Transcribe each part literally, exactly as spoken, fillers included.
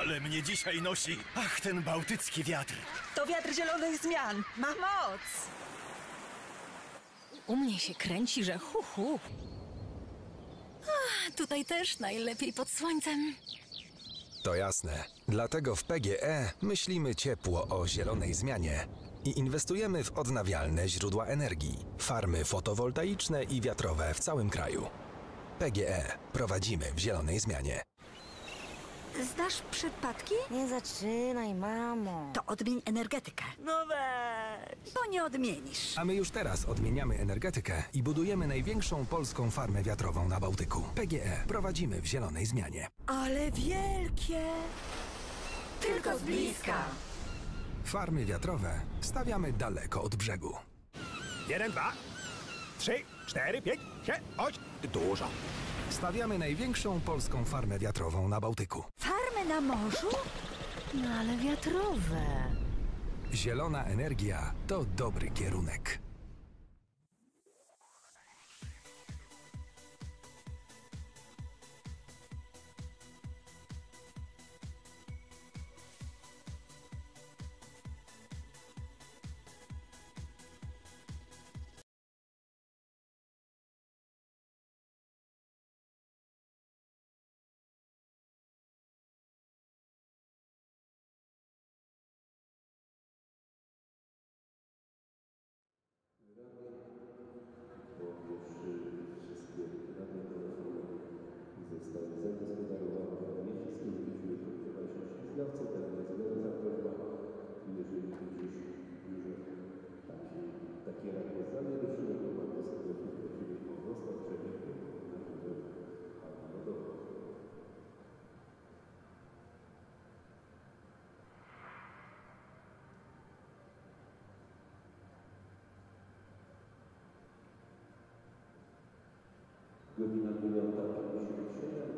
Ale mnie dzisiaj nosi. Ach, ten bałtycki wiatr. To wiatr zielonych zmian. Ma moc. U mnie się kręci, że hu, hu. Ach, tutaj też najlepiej pod słońcem. To jasne. Dlatego w P G E myślimy ciepło o zielonej zmianie i inwestujemy w odnawialne źródła energii, farmy fotowoltaiczne i wiatrowe w całym kraju. P G E prowadzimy w zielonej zmianie. Znasz przypadki? Nie zaczynaj, mamo. To odmień energetykę. No weź. Bo nie odmienisz. A my już teraz odmieniamy energetykę i budujemy największą polską farmę wiatrową na Bałtyku. P G E prowadzimy w zielonej zmianie. Ale wielkie. Tylko z bliska. Farmy wiatrowe stawiamy daleko od brzegu. Jeden, dwa, trzy, cztery, pięć, sześć, osiem. Dużo. Stawiamy największą polską farmę wiatrową na Bałtyku. Farmy na morzu? No ale wiatrowe. Zielona energia to dobry kierunek. Godzina dziewiąta pięćdziesiąt siedem.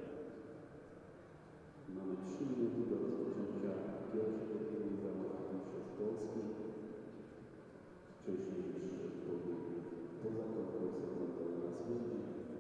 Mamy trzy minuty do rozpoczęcia pierwszej turnieju zamówień przez Polski. Wcześniej jeszcze powiem poza konkursem na zmiany.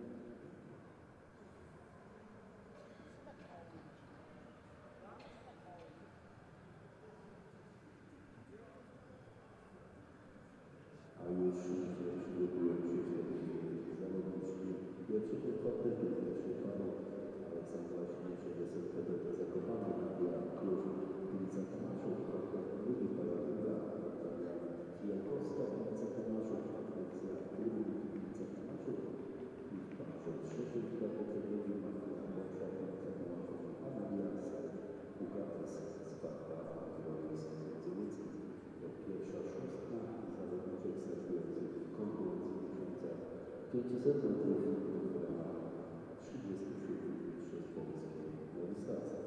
A już przygotowują się zawodniczki. Pierwszy to kwartety, pierwszy panu Aleksandra Śmiecie, S L P D Zakopane, Nadia Klucz, Lica Tomaszów, drugi Paradyga, Natalia Kijakowska, Lica Tomaszów, Patrycja Król, Lica Tomaszów i w parze trzeciej kwartety drugi Martyna Borsza, Lica Tomaszów, Anabias, Bukatas, Sparta, Województwo Zielicki. To pierwsza szóstka zawodniczek startujących w konkurencji tysiąca pięćset metrów. trzydzieści siedem przez Polskę na dystansie.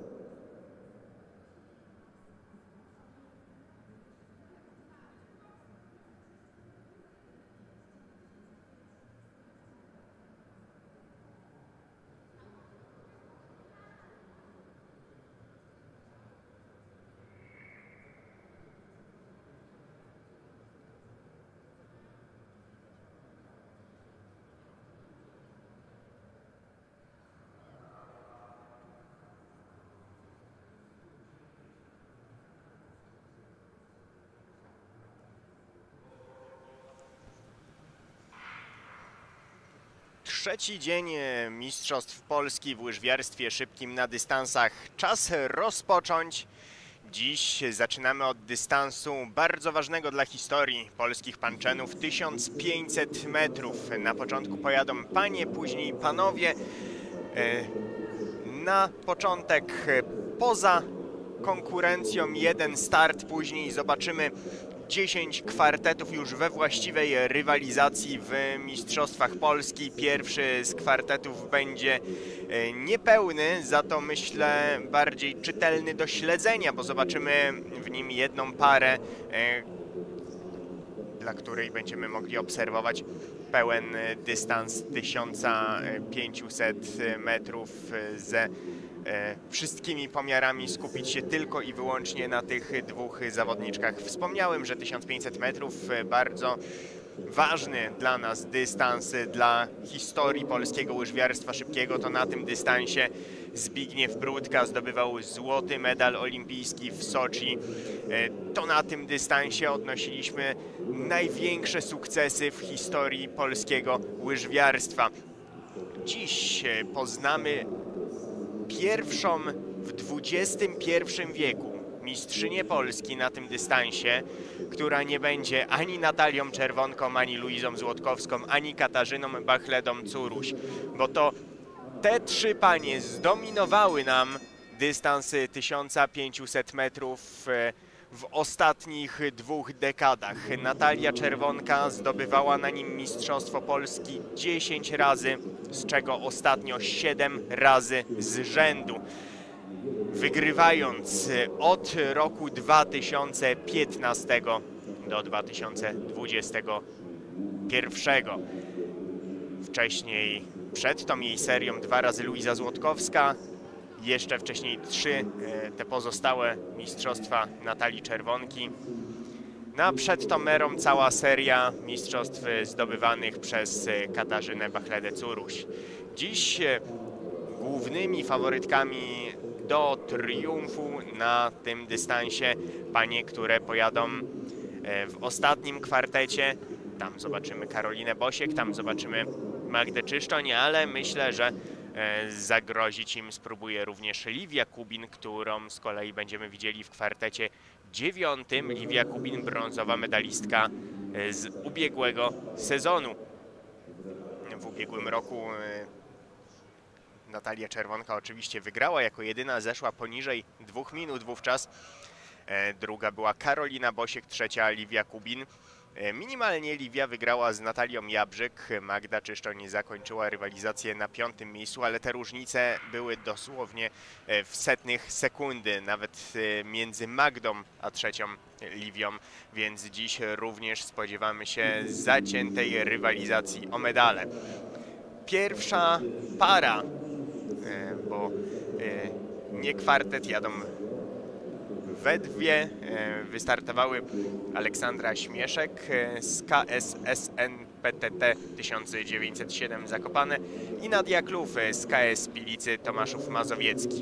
Trzeci dzień Mistrzostw Polski w łyżwiarstwie szybkim na dystansach. Czas rozpocząć. Dziś zaczynamy od dystansu bardzo ważnego dla historii polskich panczenów. tysiąc pięćset metrów. Na początku pojadą panie, później panowie. Na początek poza konkurencją jeden start, później zobaczymy dziesięć kwartetów już we właściwej rywalizacji w Mistrzostwach Polski. Pierwszy z kwartetów będzie niepełny, za to myślę bardziej czytelny do śledzenia, bo zobaczymy w nim jedną parę, dla której będziemy mogli obserwować pełen dystans tysiąc pięćset metrów ze wszystkimi pomiarami, skupić się tylko i wyłącznie na tych dwóch zawodniczkach. Wspomniałem, że tysiąc pięćset metrów bardzo ważny dla nas dystans, dla historii polskiego łyżwiarstwa szybkiego, to na tym dystansie Zbigniew Brudka zdobywał złoty medal olimpijski w Soczi. To na tym dystansie odnosiliśmy największe sukcesy w historii polskiego łyżwiarstwa. Dziś poznamy pierwszą w dwudziestym pierwszym wieku mistrzynię Polski na tym dystansie, która nie będzie ani Natalią Czerwonką, ani Luizą Złotkowską, ani Katarzyną Bachledą-Curuś, bo to te trzy panie zdominowały nam dystans tysiąc pięćset metrów w ostatnich dwóch dekadach. Natalia Czerwonka zdobywała na nim Mistrzostwo Polski dziesięć razy, z czego ostatnio siedem razy z rzędu, wygrywając od roku dwa tysiące piętnastego do dwa tysiące dwudziestego pierwszego. Wcześniej, przed tą jej serią, dwa razy Luiza Złotkowska, jeszcze wcześniej trzy te pozostałe mistrzostwa Natalii Czerwonki. No a przed tą erą cała seria mistrzostw zdobywanych przez Katarzynę Bachledę-Curuś. Dziś głównymi faworytkami do triumfu na tym dystansie panie, które pojadą w ostatnim kwartecie. Tam zobaczymy Karolinę Bosiek, tam zobaczymy Magdę Czyszczoń, ale myślę, że zagrozić im spróbuje również Liwia Kubin, którą z kolei będziemy widzieli w kwartecie dziewiątym. Liwia Kubin, brązowa medalistka z ubiegłego sezonu. W ubiegłym roku Natalia Czerwonka oczywiście wygrała, jako jedyna zeszła poniżej dwóch minut wówczas. Druga była Karolina Bosiek, trzecia Liwia Kubin. Minimalnie Liwia wygrała z Natalią Jabrzyk, Magda Czyszczoń zakończyła rywalizację na piątym miejscu, ale te różnice były dosłownie w setnych sekundy, nawet między Magdą a trzecią Liwią, więc dziś również spodziewamy się zaciętej rywalizacji o medale. Pierwsza para, bo nie kwartet, jadą we dwie, wystartowały Aleksandra Śmieszek z K S S N P T T tysiąc dziewięćset siedem Zakopane i Nadia Kluf z K S Pilicy Tomaszów Mazowiecki.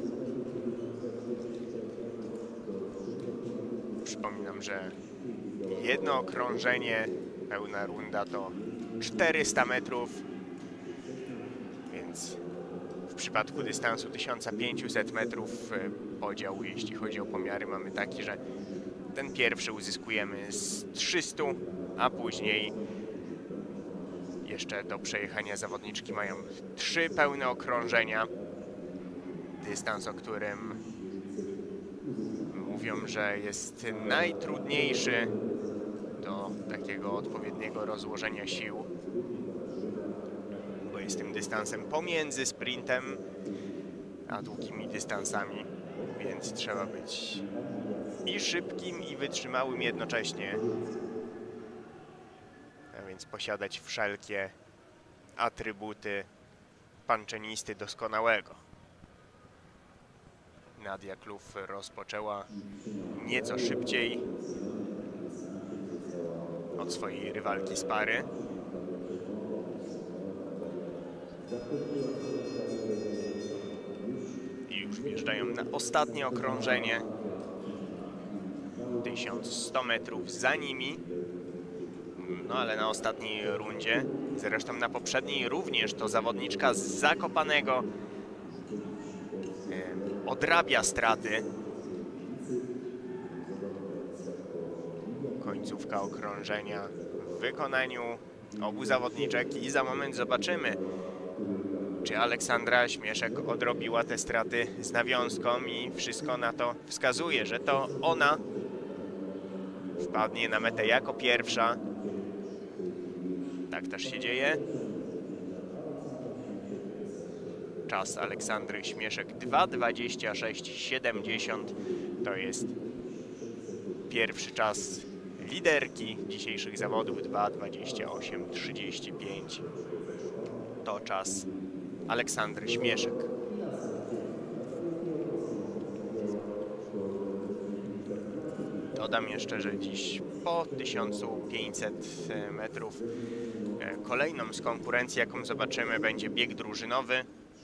Przypominam, że jedno okrążenie, pełna runda to czterysta metrów, więc w przypadku dystansu tysiąc pięćset metrów podział, jeśli chodzi o pomiary, mamy taki, że ten pierwszy uzyskujemy z trzystu, a później jeszcze do przejechania zawodniczki mają trzy pełne okrążenia. Dystans, o którym mówią, że jest najtrudniejszy do takiego odpowiedniego rozłożenia sił, bo jest tym dystansem pomiędzy sprintem a długimi dystansami, więc trzeba być i szybkim, i wytrzymałym jednocześnie, a więc posiadać wszelkie atrybuty panczenisty doskonałego. Nadia Kluf rozpoczęła nieco szybciej od swojej rywalki z pary. I już wjeżdżają na ostatnie okrążenie. tysiąc sto metrów za nimi. No ale na ostatniej rundzie, zresztą na poprzedniej również, to zawodniczka z Zakopanego odrabia straty. Końcówka okrążenia w wykonaniu obu zawodniczek i za moment zobaczymy, czy Aleksandra Śmieszek odrobiła te straty z nawiązką, i wszystko na to wskazuje, że to ona wpadnie na metę jako pierwsza. Tak też się dzieje. Czas Aleksandry Śmieszek dwa dwadzieścia sześć siedemdziesiąt. To jest pierwszy czas liderki dzisiejszych zawodów. Dwa dwadzieścia osiem trzydzieści pięć. To czas Aleksandry Śmieszek. Dodam jeszcze, że dziś po tysiąc pięćset metrów. Kolejną z konkurencji, jaką zobaczymy, będzie bieg drużynowy.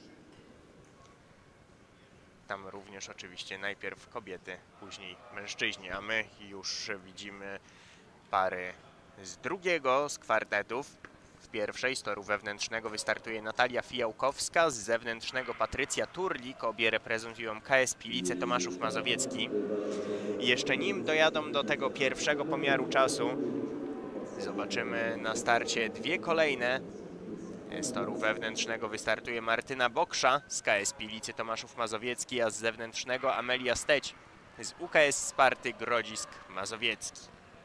Tam również oczywiście najpierw kobiety, później mężczyźni, a my już widzimy pary z drugiego z kwartetów. W pierwszej z toru wewnętrznego wystartuje Natalia Fijałkowska, z zewnętrznego Patrycja Turlik, obie reprezentują K S Pilice Tomaszów Mazowiecki. I jeszcze nim dojadą do tego pierwszego pomiaru czasu, zobaczymy na starcie dwie kolejne. Z toru wewnętrznego wystartuje Martyna Boksza z K S Pilicy Tomaszów Mazowiecki, a z zewnętrznego Amelia Steć z U K S Sparty Grodzisk Mazowiecki.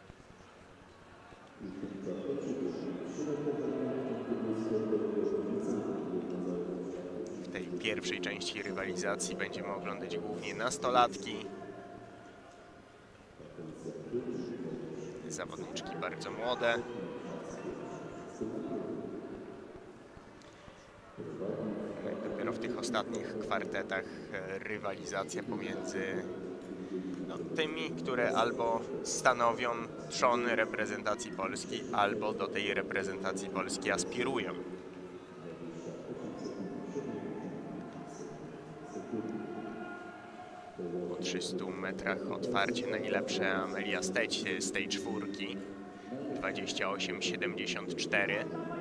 W tej pierwszej części rywalizacji będziemy oglądać głównie nastolatki. Zawodniczki bardzo młode. No i dopiero w tych ostatnich kwartetach rywalizacja pomiędzy no, tymi, które albo stanowią trzon reprezentacji Polski, albo do tej reprezentacji Polski aspirują. Po trzystu metrach otwarcie najlepsze Amelia Steć z tej czwórki. dwadzieścia osiem siedemdziesiąt cztery.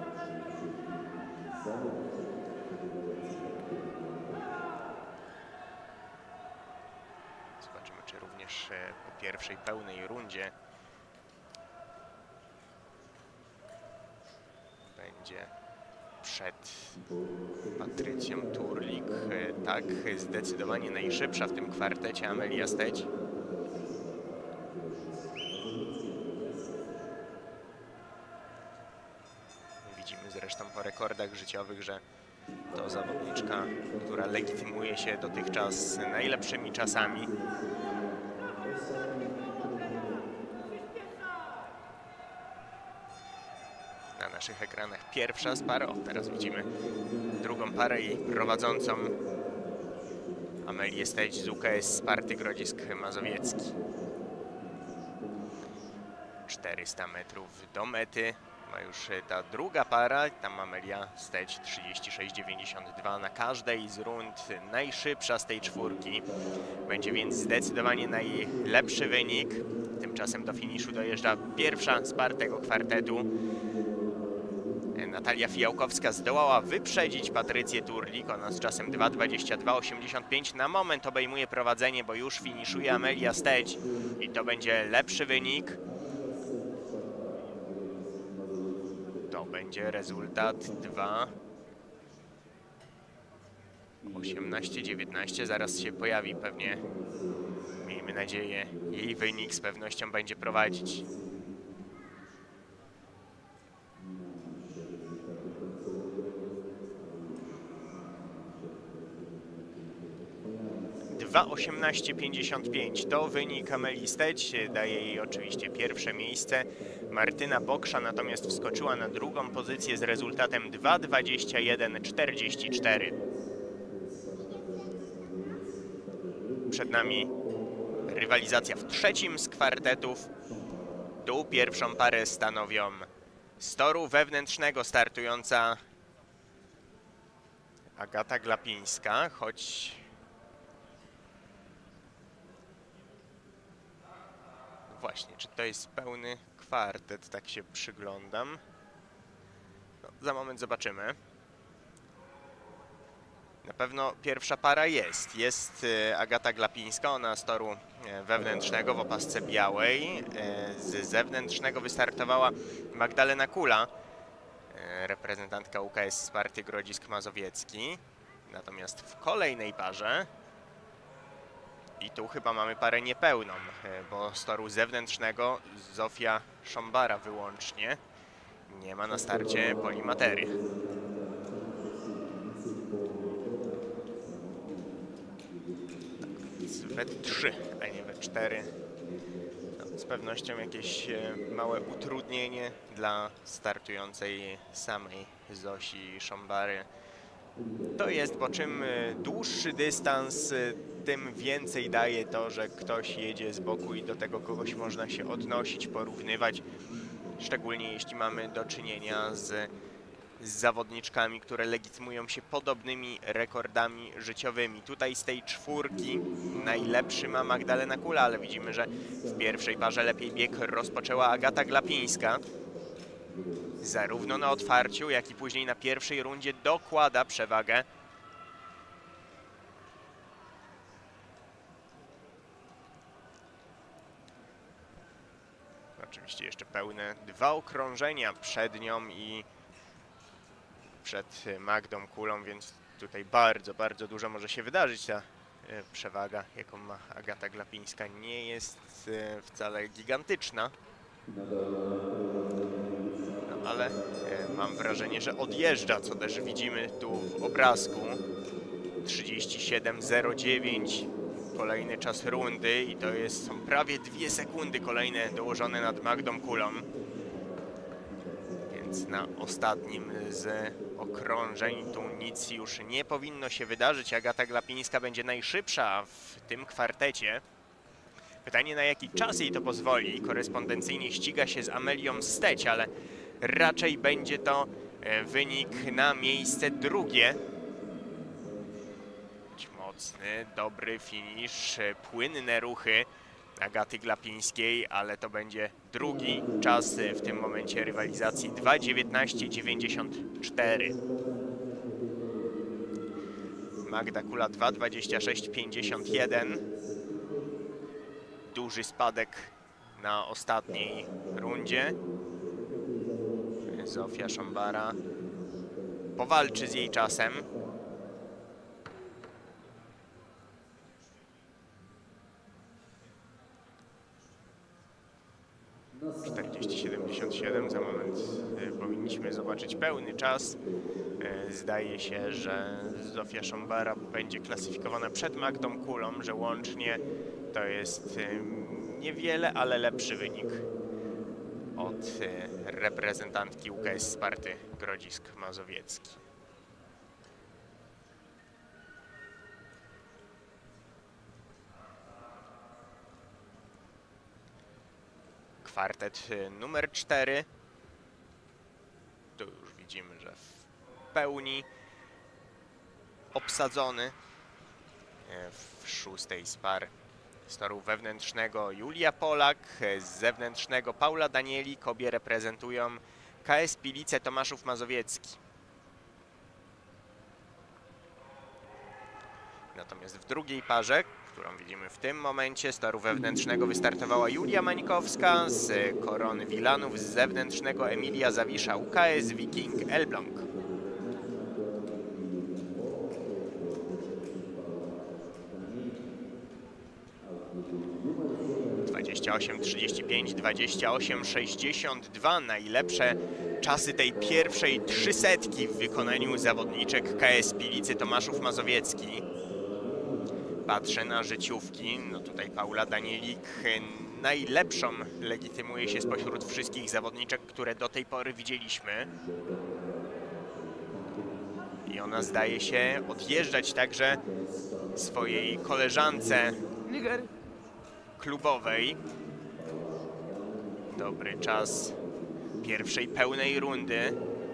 Zobaczymy, czy również po pierwszej pełnej rundzie będzie przed Patrycją Turlik. Tak, zdecydowanie najszybsza w tym kwartecie Amelia Steć. Widzimy zresztą po rekordach życiowych, że to zawodniczka, która legitymuje się dotychczas najlepszymi czasami. Na naszych ekranach pierwsza z par. O, teraz widzimy drugą parę i prowadzącą Amelię Steć z U K S Sparty Grodzisk Mazowiecki. czterysta metrów do mety ma już ta druga para. Tam Amelia Steć trzydzieści sześć dziewięćdziesiąt dwa na każdej z rund. Najszybsza z tej czwórki. Będzie więc zdecydowanie najlepszy wynik. Tymczasem do finiszu dojeżdża pierwsza z par tego kwartetu. Natalia Fijałkowska zdołała wyprzedzić Patrycję Turlik. Ona z czasem dwa dwadzieścia dwa osiemdziesiąt pięć. Na moment obejmuje prowadzenie, bo już finiszuje Amelia Steć. I to będzie lepszy wynik. To będzie rezultat dwa osiemnaście dziewiętnaście. Zaraz się pojawi pewnie, miejmy nadzieję, jej wynik z pewnością będzie prowadzić. dwa osiemnaście pięćdziesiąt pięć to wynik Amelii Steć, daje jej oczywiście pierwsze miejsce. Martyna Boksza natomiast wskoczyła na drugą pozycję z rezultatem dwa dwadzieścia jeden czterdzieści cztery. Przed nami rywalizacja w trzecim z kwartetów. Tu pierwszą parę stanowią z toru wewnętrznego startująca Agata Glapińska, choć właśnie, czy to jest pełny kwartet, tak się przyglądam. No, za moment zobaczymy. Na pewno pierwsza para jest. Jest Agata Glapińska, ona z toru wewnętrznego w opasce białej. Z zewnętrznego wystartowała Magdalena Kula, reprezentantka U K S Sparty Grodzisk Mazowiecki. Natomiast w kolejnej parze, i tu chyba mamy parę niepełną, bo z toru zewnętrznego Zofia Szombara wyłącznie. Nie ma na starcie Polimatery. We trzy, a nie we cztery. No, z pewnością jakieś małe utrudnienie dla startującej samej Zosi Szombary. To jest, bo czym y, dłuższy dystans, y, tym więcej daje to, że ktoś jedzie z boku i do tego kogoś można się odnosić, porównywać. Szczególnie jeśli mamy do czynienia z, z zawodniczkami, które legitymują się podobnymi rekordami życiowymi. Tutaj z tej czwórki najlepszy ma Magdalena Kula, ale widzimy, że w pierwszej parze lepiej bieg rozpoczęła Agata Glapińska. Zarówno na otwarciu, jak i później na pierwszej rundzie dokłada przewagę. Oczywiście jeszcze pełne dwa okrążenia przed nią i przed Magdą Kulą, więc tutaj bardzo, bardzo dużo może się wydarzyć. Ta przewaga, jaką ma Agata Glapińska, nie jest wcale gigantyczna. No, ale mam wrażenie, że odjeżdża, co też widzimy tu w obrazku. trzydzieści siedem zero dziewięć. Kolejny czas rundy i to jest, są prawie dwie sekundy kolejne dołożone nad Magdą Kulą. Więc na ostatnim z okrążeń tu nic już nie powinno się wydarzyć. Agata Glapińska będzie najszybsza w tym kwartecie. Pytanie, na jaki czas jej to pozwoli. Korespondencyjnie ściga się z Amelią Steć, ale raczej będzie to wynik na miejsce drugie. Mocny, dobry finisz, płynne ruchy Agaty Glapińskiej, ale to będzie drugi czas w tym momencie rywalizacji. dwa dziewiętnaście dziewięćdziesiąt cztery. Magda Kula dwa dwadzieścia sześć pięćdziesiąt jeden. Duży spadek na ostatniej rundzie. Zofia Szombara powalczy z jej czasem. czterdzieści siedemdziesiąt siedem, za moment y, powinniśmy zobaczyć pełny czas. Y, zdaje się, że Zofia Szombara będzie klasyfikowana przed Magdą Kulą, że łącznie to jest y, niewiele, ale lepszy wynik od y, reprezentantki U K S Sparty Grodzisk Mazowiecki. Kwartet numer cztery. Tu już widzimy, że w pełni obsadzony. W szóstej z par z toru wewnętrznego Julia Polak, z zewnętrznego Paula Danielik. Obie reprezentują K S Pilice Tomaszów Mazowiecki. Natomiast w drugiej parze, którą widzimy w tym momencie, z toru wewnętrznego wystartowała Julia Mańkowska, z Korony Wilanów, z zewnętrznego Emilia Zawisza, U K S Viking Elbląg. dwadzieścia osiem trzydzieści pięć, dwadzieścia osiem sześćdziesiąt dwa. Najlepsze czasy tej pierwszej trzysetki w wykonaniu zawodniczek K S Pilicy Tomaszów Mazowiecki. Patrzę na życiówki, no tutaj Paula Danielik najlepszą legitymuje się spośród wszystkich zawodniczek, które do tej pory widzieliśmy. I ona zdaje się odjeżdżać także swojej koleżance klubowej. Dobry czas pierwszej pełnej rundy.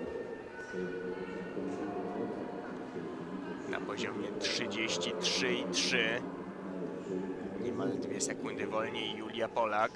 Na poziomie trzydzieści trzy i trzy. Niemal dwie sekundy wolniej Julia Polak.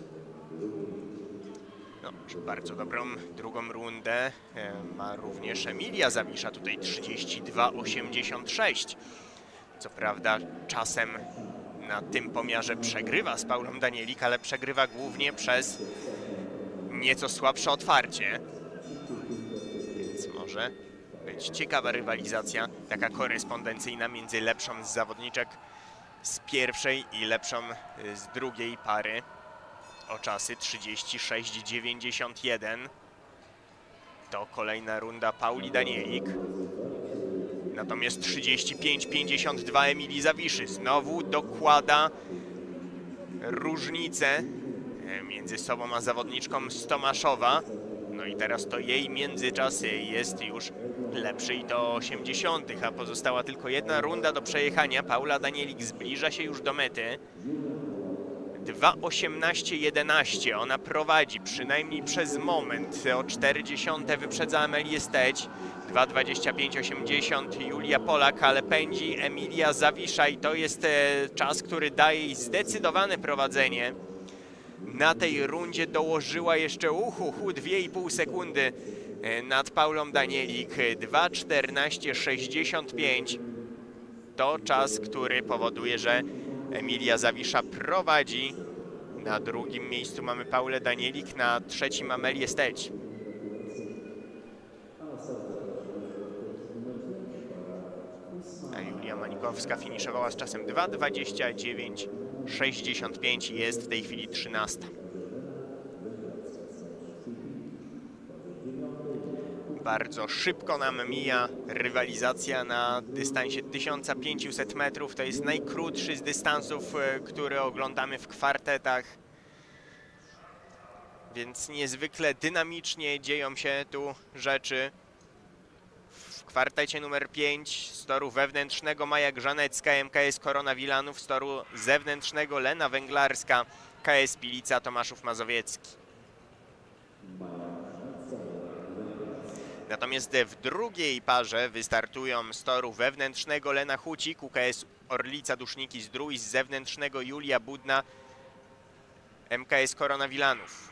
No, bardzo dobrą drugą rundę ma również Emilia Zawisza. Tutaj trzydzieści dwa osiemdziesiąt sześć. Co prawda czasem na tym pomiarze przegrywa z Paulą Danielik, ale przegrywa głównie przez nieco słabsze otwarcie. Więc może być ciekawa rywalizacja, taka korespondencyjna między lepszą z zawodniczek z pierwszej i lepszą z drugiej pary o czasy trzydzieści sześć dziewięćdziesiąt jeden. To kolejna runda Pauli Danielik. Natomiast trzydzieści pięć pięćdziesiąt dwa Emilii Zawiszy znowu dokłada różnicę między sobą a zawodniczką z Tomaszowa. No i teraz to jej międzyczasy jest już lepszy i to osiemdziesiątych, a pozostała tylko jedna runda do przejechania. Paula Danielik zbliża się już do mety. dwa osiemnaście jedenaście, ona prowadzi przynajmniej przez moment. O czterdzieści wyprzedza Amelię Steć. dwa dwadzieścia pięć osiemdziesiąt Julia Polak, ale pędzi Emilia Zawisza i to jest czas, który daje jej zdecydowane prowadzenie. Na tej rundzie dołożyła jeszcze uhu, dwie i pół sekundy nad Paulą Danielik. dwa czternaście sześćdziesiąt pięć to czas, który powoduje, że Emilia Zawisza prowadzi. Na drugim miejscu mamy Paulę Danielik, na trzecim Amelię Steć. A Julia Manikowska finiszowała z czasem dwa dwadzieścia dziewięć sześćdziesiąt pięć i jest w tej chwili trzynasta. Bardzo szybko nam mija rywalizacja na dystansie tysiąc pięćset metrów. To jest najkrótszy z dystansów, który oglądamy w kwartetach. Więc niezwykle dynamicznie dzieją się tu rzeczy. W kwartecie numer pięć z toru wewnętrznego Maja Grzanecka, M K S Korona Wilanów, z toru zewnętrznego Lena Węglarska, K S Pilica Tomaszów Mazowiecki. Natomiast w drugiej parze wystartują z toru wewnętrznego Lena Hucik, U K S Orlica Duszniki Zdrój, z zewnętrznego Julia Budna, M K S Korona Wilanów.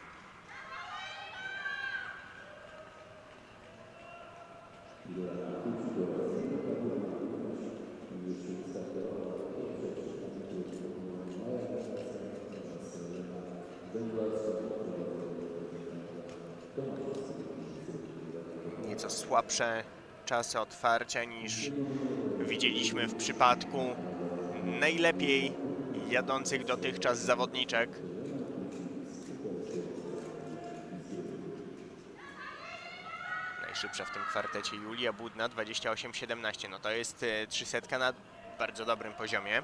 Nieco słabsze czasy otwarcia niż widzieliśmy w przypadku najlepiej jadących dotychczas zawodniczek. Najszybsza w tym kwartecie Julia Budna, dwadzieścia osiem siedemnaście. No to jest trzysetka na bardzo dobrym poziomie.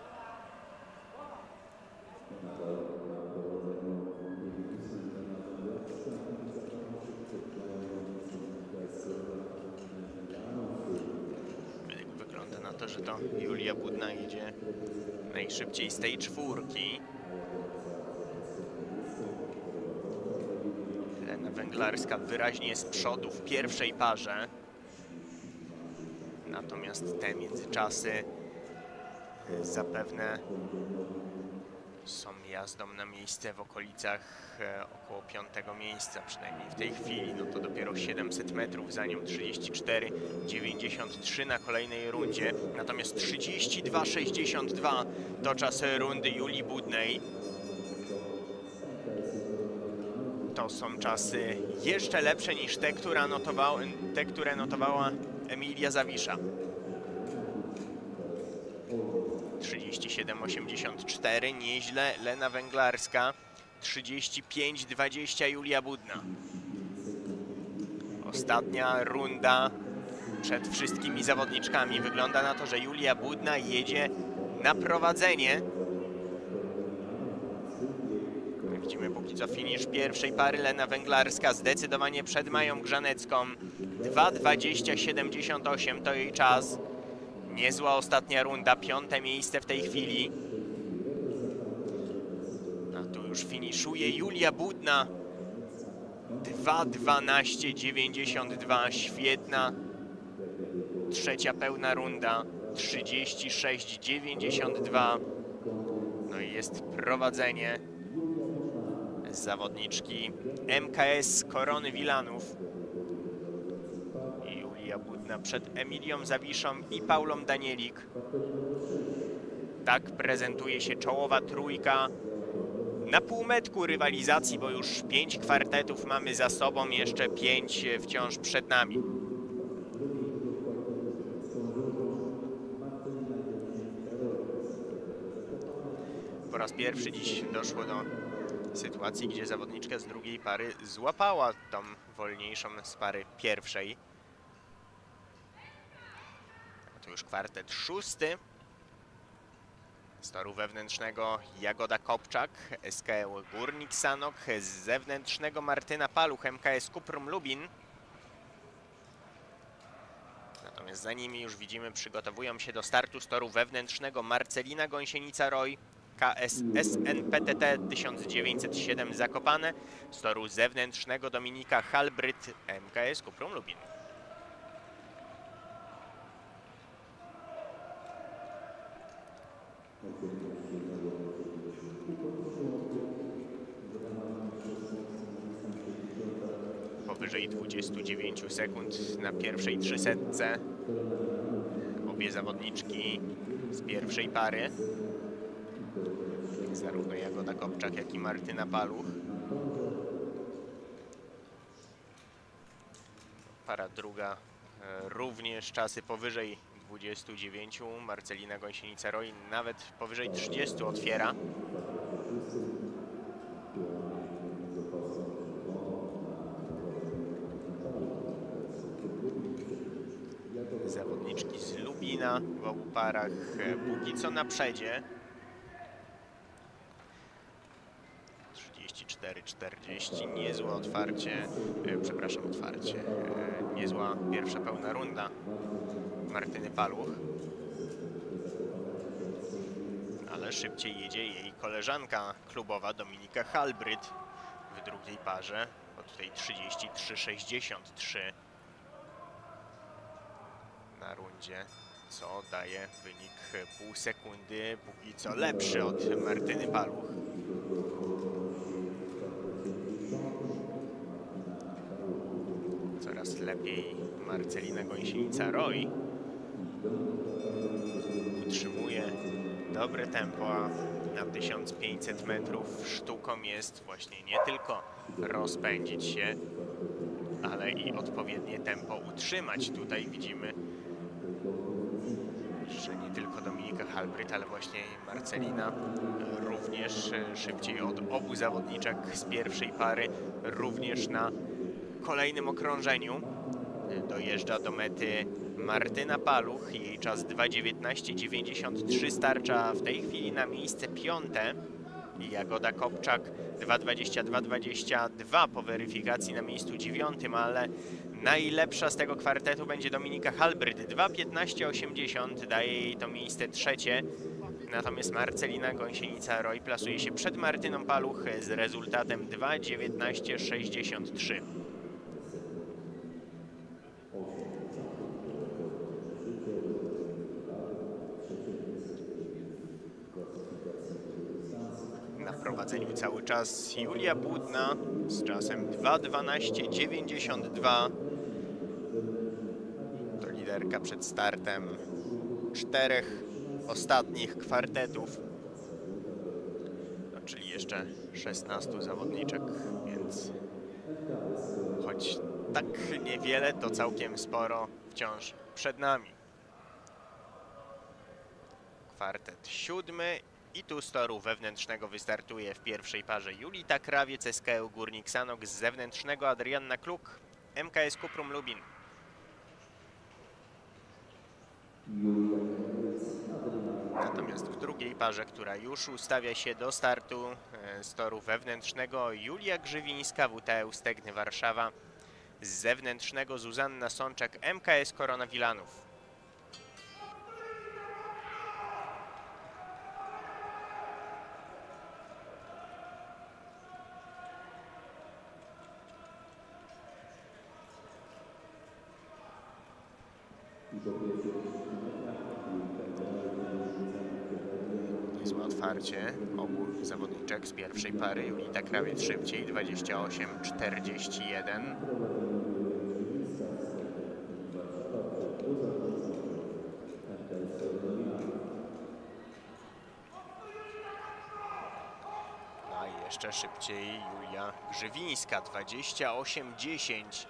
Wygląda na to, że to Julia Budna idzie najszybciej z tej czwórki. Lena Węglarska wyraźnie z przodu w pierwszej parze. Natomiast te międzyczasy zapewne są jazdą na miejsce w okolicach około piątego miejsca, przynajmniej w tej chwili. No to dopiero siedemset metrów, za nią trzydzieści cztery dziewięćdziesiąt trzy na kolejnej rundzie. Natomiast trzydzieści dwa sześćdziesiąt dwa to czas rundy Julii Budnej. To są czasy jeszcze lepsze niż te, które notowała, te, które notowała Emilia Zawisza. trzydzieści siedem osiemdziesiąt cztery, nieźle. Lena Węglarska, trzydzieści pięć dwadzieścia Julia Budna. Ostatnia runda przed wszystkimi zawodniczkami. Wygląda na to, że Julia Budna jedzie na prowadzenie. Widzimy póki co finisz pierwszej pary. Lena Węglarska zdecydowanie przed Mają Grzanecką. dwa dwadzieścia siedemdziesiąt osiem to jej czas. Niezła ostatnia runda, piąte miejsce w tej chwili. A tu już finiszuje Julia Budna. dwa dwanaście dziewięćdziesiąt dwa, świetna trzecia pełna runda. trzydzieści sześć dziewięćdziesiąt dwa. No i jest prowadzenie zawodniczki M K S Korony Wilanów. Julia Budna przed Emilią Zawiszą i Paulą Danielik. Tak prezentuje się czołowa trójka na półmetku rywalizacji, bo już pięć kwartetów mamy za sobą, jeszcze pięć wciąż przed nami. Po raz pierwszy dziś doszło do sytuacji, gdzie zawodniczka z drugiej pary złapała tą wolniejszą z pary pierwszej. To już kwartet szósty. Z toru wewnętrznego Jagoda Kopczak, S K L Górnik Sanok, z zewnętrznego Martyna Paluch, M K S Kuprum Lubin. Natomiast za nimi już widzimy, przygotowują się do startu z toru wewnętrznego Marcelina Gąsienica-Roy, K S S N P T T tysiąc dziewięćset siedem Zakopane, z toru zewnętrznego Dominika Halbryt, M K S Cuprum Lubin. Powyżej dwudziestu dziewięciu sekund na pierwszej trzysetce. Obie zawodniczki z pierwszej pary. Zarówno Jagoda Kopczak, jak i Martyna Paluch. Para druga e, również czasy powyżej dwudziestu dziewięciu. Marcelina Gąsienica-Roy nawet powyżej trzydziestu otwiera. Zawodniczki z Lubina w obu parach póki co na przedzie. trzydzieści cztery czterdzieści, niezłe otwarcie, e, przepraszam, otwarcie, e, niezła pierwsza pełna runda Martyny Paluch. Ale szybciej jedzie jej koleżanka klubowa Dominika Halbryt w drugiej parze, bo tutaj trzydzieści trzy sześćdziesiąt trzy na rundzie, co daje wynik pół sekundy, póki co lepszy od Martyny Paluch. Coraz lepiej Marcelina Gąsienica-Roy utrzymuje dobre tempo, a na tysiąc pięćset metrów sztuką jest właśnie nie tylko rozpędzić się, ale i odpowiednie tempo utrzymać. Tutaj widzimy, że nie tylko Dominika Halbryt, ale właśnie Marcelina również szybciej od obu zawodniczek z pierwszej pary, również na kolejnym okrążeniu dojeżdża do mety Martyna Paluch. Jej czas dwa dziewiętnaście dziewięćdziesiąt trzy starcza w tej chwili na miejsce piąte. Jagoda Kopczak dwa dwadzieścia dwa dwadzieścia dwa po weryfikacji na miejscu dziewiątym, ale najlepsza z tego kwartetu będzie Dominika Halbryt. dwa piętnaście osiemdziesiąt daje jej to miejsce trzecie. Natomiast Marcelina Gąsienica-Roy plasuje się przed Martyną Paluch z rezultatem dwa dziewiętnaście sześćdziesiąt trzy. Na prowadzeniu cały czas Julia Budna z czasem dwa dwanaście dziewięćdziesiąt dwa. To liderka przed startem czterech ostatnich kwartetów, no, czyli jeszcze szesnastu zawodniczek, więc choć tak niewiele, to całkiem sporo wciąż przed nami. Kwartet siódmy i tu z toru wewnętrznego wystartuje w pierwszej parze Julita Krawiec, S K E Górnik Sanok, z zewnętrznego Adrianna Kluk, M K S Cuprum Lubin. Natomiast w drugiej parze, która już ustawia się do startu z toru wewnętrznego, Julia Grzywińska, W T E Stegny Warszawa, z zewnętrznego Zuzanna Sączek, M K S Korona Wilanów. Niezłe otwarcie obu zawodniczek z pierwszej pary. Julita Krawiec szybciej, dwadzieścia osiem czterdzieści jeden. No a jeszcze szybciej Julia Grzywińska, dwadzieścia osiem dziesięć.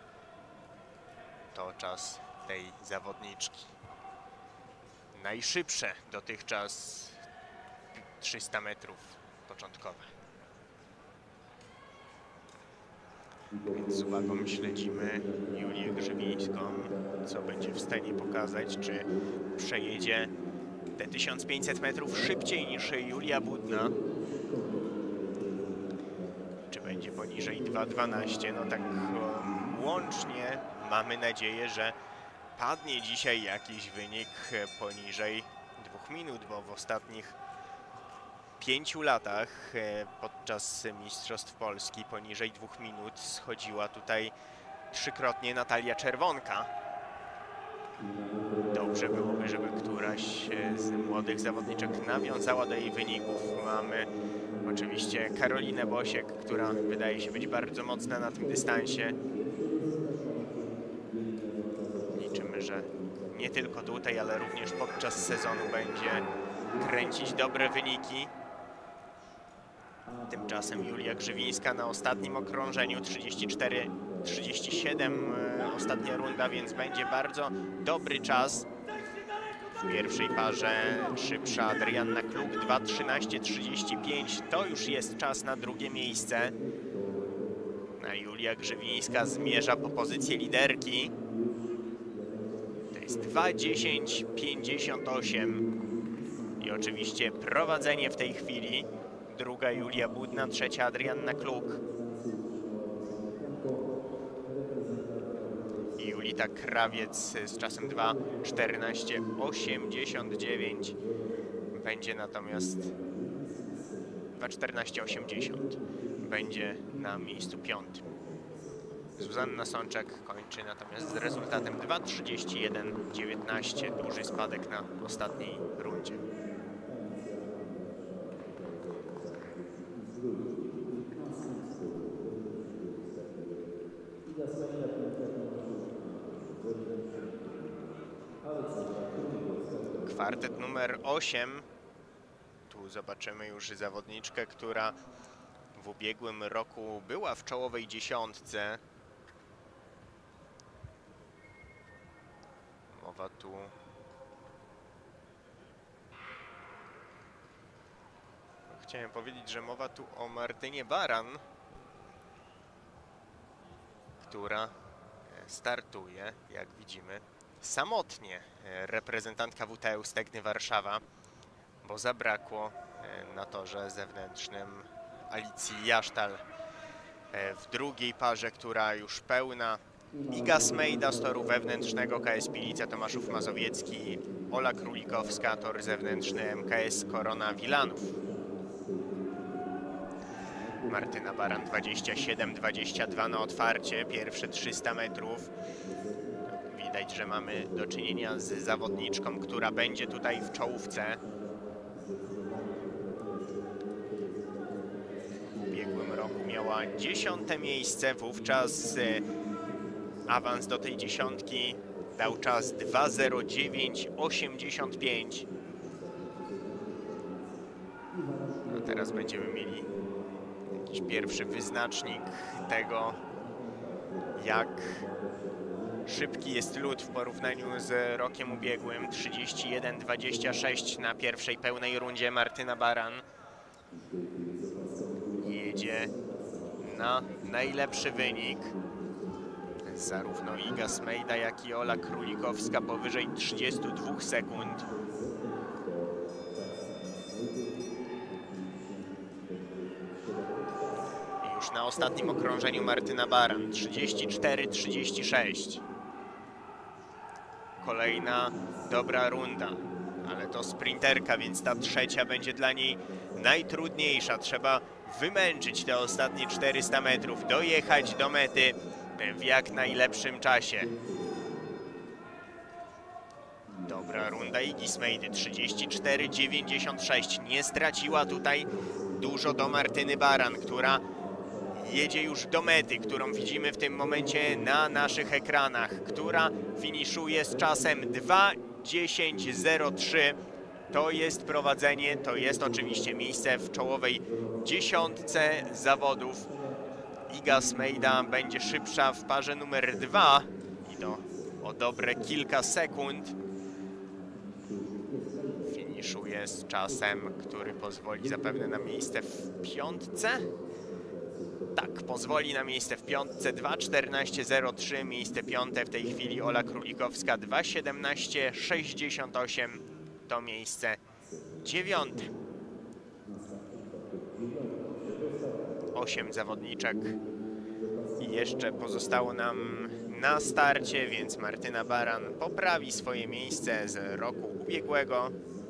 To czas tej zawodniczki. Najszybsze dotychczas trzysta metrów początkowe. Więc z uwagą śledzimy Julię Grzywińską, co będzie w stanie pokazać, czy przejedzie te tysiąc pięćset metrów szybciej niż Julia Budna. Czy będzie poniżej dwa dwanaście? No tak łącznie mamy nadzieję, że padnie dzisiaj jakiś wynik poniżej dwóch minut, bo w ostatnich pięciu latach podczas Mistrzostw Polski poniżej dwóch minut schodziła tutaj trzykrotnie Natalia Czerwonka. Dobrze byłoby, żeby któraś z młodych zawodniczek nawiązała do jej wyników. Mamy oczywiście Karolinę Bosiek, która wydaje się być bardzo mocna na tym dystansie. Liczymy, że nie tylko tutaj, ale również podczas sezonu będzie kręcić dobre wyniki. Tymczasem Julia Grzywińska na ostatnim okrążeniu trzydzieści cztery trzydzieści siedem, ostatnia runda, więc będzie bardzo dobry czas. W pierwszej parze szybsza Adrianna Kluk, dwa trzynaście trzydzieści pięć, to już jest czas na drugie miejsce. A Julia Grzywińska zmierza po pozycję liderki. To jest dwa dziesięć pięćdziesiąt osiem i oczywiście prowadzenie w tej chwili. Druga Julia Budna, trzecia Adrianna Kluk. I Julita Krawiec z czasem dwa czternaście osiemdziesiąt dziewięć będzie natomiast dwa czternaście osiemdziesiąt będzie na miejscu piątym. Zuzanna Sączek kończy natomiast z rezultatem dwa trzydzieści jeden dziewiętnaście, duży spadek na ostatniej rundzie. Kwartet numer osiem. Tu zobaczymy już zawodniczkę, która w ubiegłym roku była w czołowej dziesiątce. Mowa tu Chciałem powiedzieć, że mowa tu o Martynie Baran, która startuje, jak widzimy, samotnie. Reprezentantka W T E Stegny Warszawa, bo zabrakło na torze zewnętrznym Alicji Jasztal. W drugiej parze, która już pełna, Iga Smejda z toru wewnętrznego K S Pilica Tomaszów Mazowiecki, Ola Królikowska, tor zewnętrzny M K S Korona Wilanów. Martyna Baran dwadzieścia siedem dwadzieścia dwa na otwarcie, pierwsze trzysta metrów. Widać, że mamy do czynienia z zawodniczką, która będzie tutaj w czołówce. W ubiegłym roku miała dziesiąte miejsce, wówczas awans do tej dziesiątki dał czas dwa zero dziewięć osiemdziesiąt pięć. No teraz będziemy mieli jakiś pierwszy wyznacznik tego, jak szybki jest lód w porównaniu z rokiem ubiegłym. trzydzieści jeden dwadzieścia sześć na pierwszej pełnej rundzie. Martyna Baran jedzie na najlepszy wynik. Zarówno Iga Smejda, jak i Ola Królikowska powyżej trzydziestu dwóch sekund. I już na ostatnim okrążeniu Martyna Baran trzydzieści cztery trzydzieści sześć. Kolejna dobra runda, ale to sprinterka, więc ta trzecia będzie dla niej najtrudniejsza. Trzeba wymęczyć te ostatnie czterysta metrów, dojechać do mety w jak najlepszym czasie. Dobra runda Igi Smejdy, trzydzieści cztery dziewięćdziesiąt sześć. Nie straciła tutaj dużo do Martyny Baran, która jedzie już do mety, którą widzimy w tym momencie na naszych ekranach, która finiszuje z czasem dwa dziesięć zero trzy. To jest prowadzenie, to jest oczywiście miejsce w czołowej dziesiątce zawodów. Iga Smejda będzie szybsza w parze numer dwa i to o dobre kilka sekund. Finiszuje z czasem, który pozwoli zapewne na miejsce w piątce. Tak, pozwoli na miejsce w piątce. Dwa czternaście zero trzy, miejsce piąte w tej chwili Ola Królikowska. Dwa siedemnaście sześćdziesiąt osiem to miejsce dziewiąte. Osiem zawodniczek i jeszcze pozostało nam na starcie, więc Martyna Baran poprawi swoje miejsce z roku ubiegłego.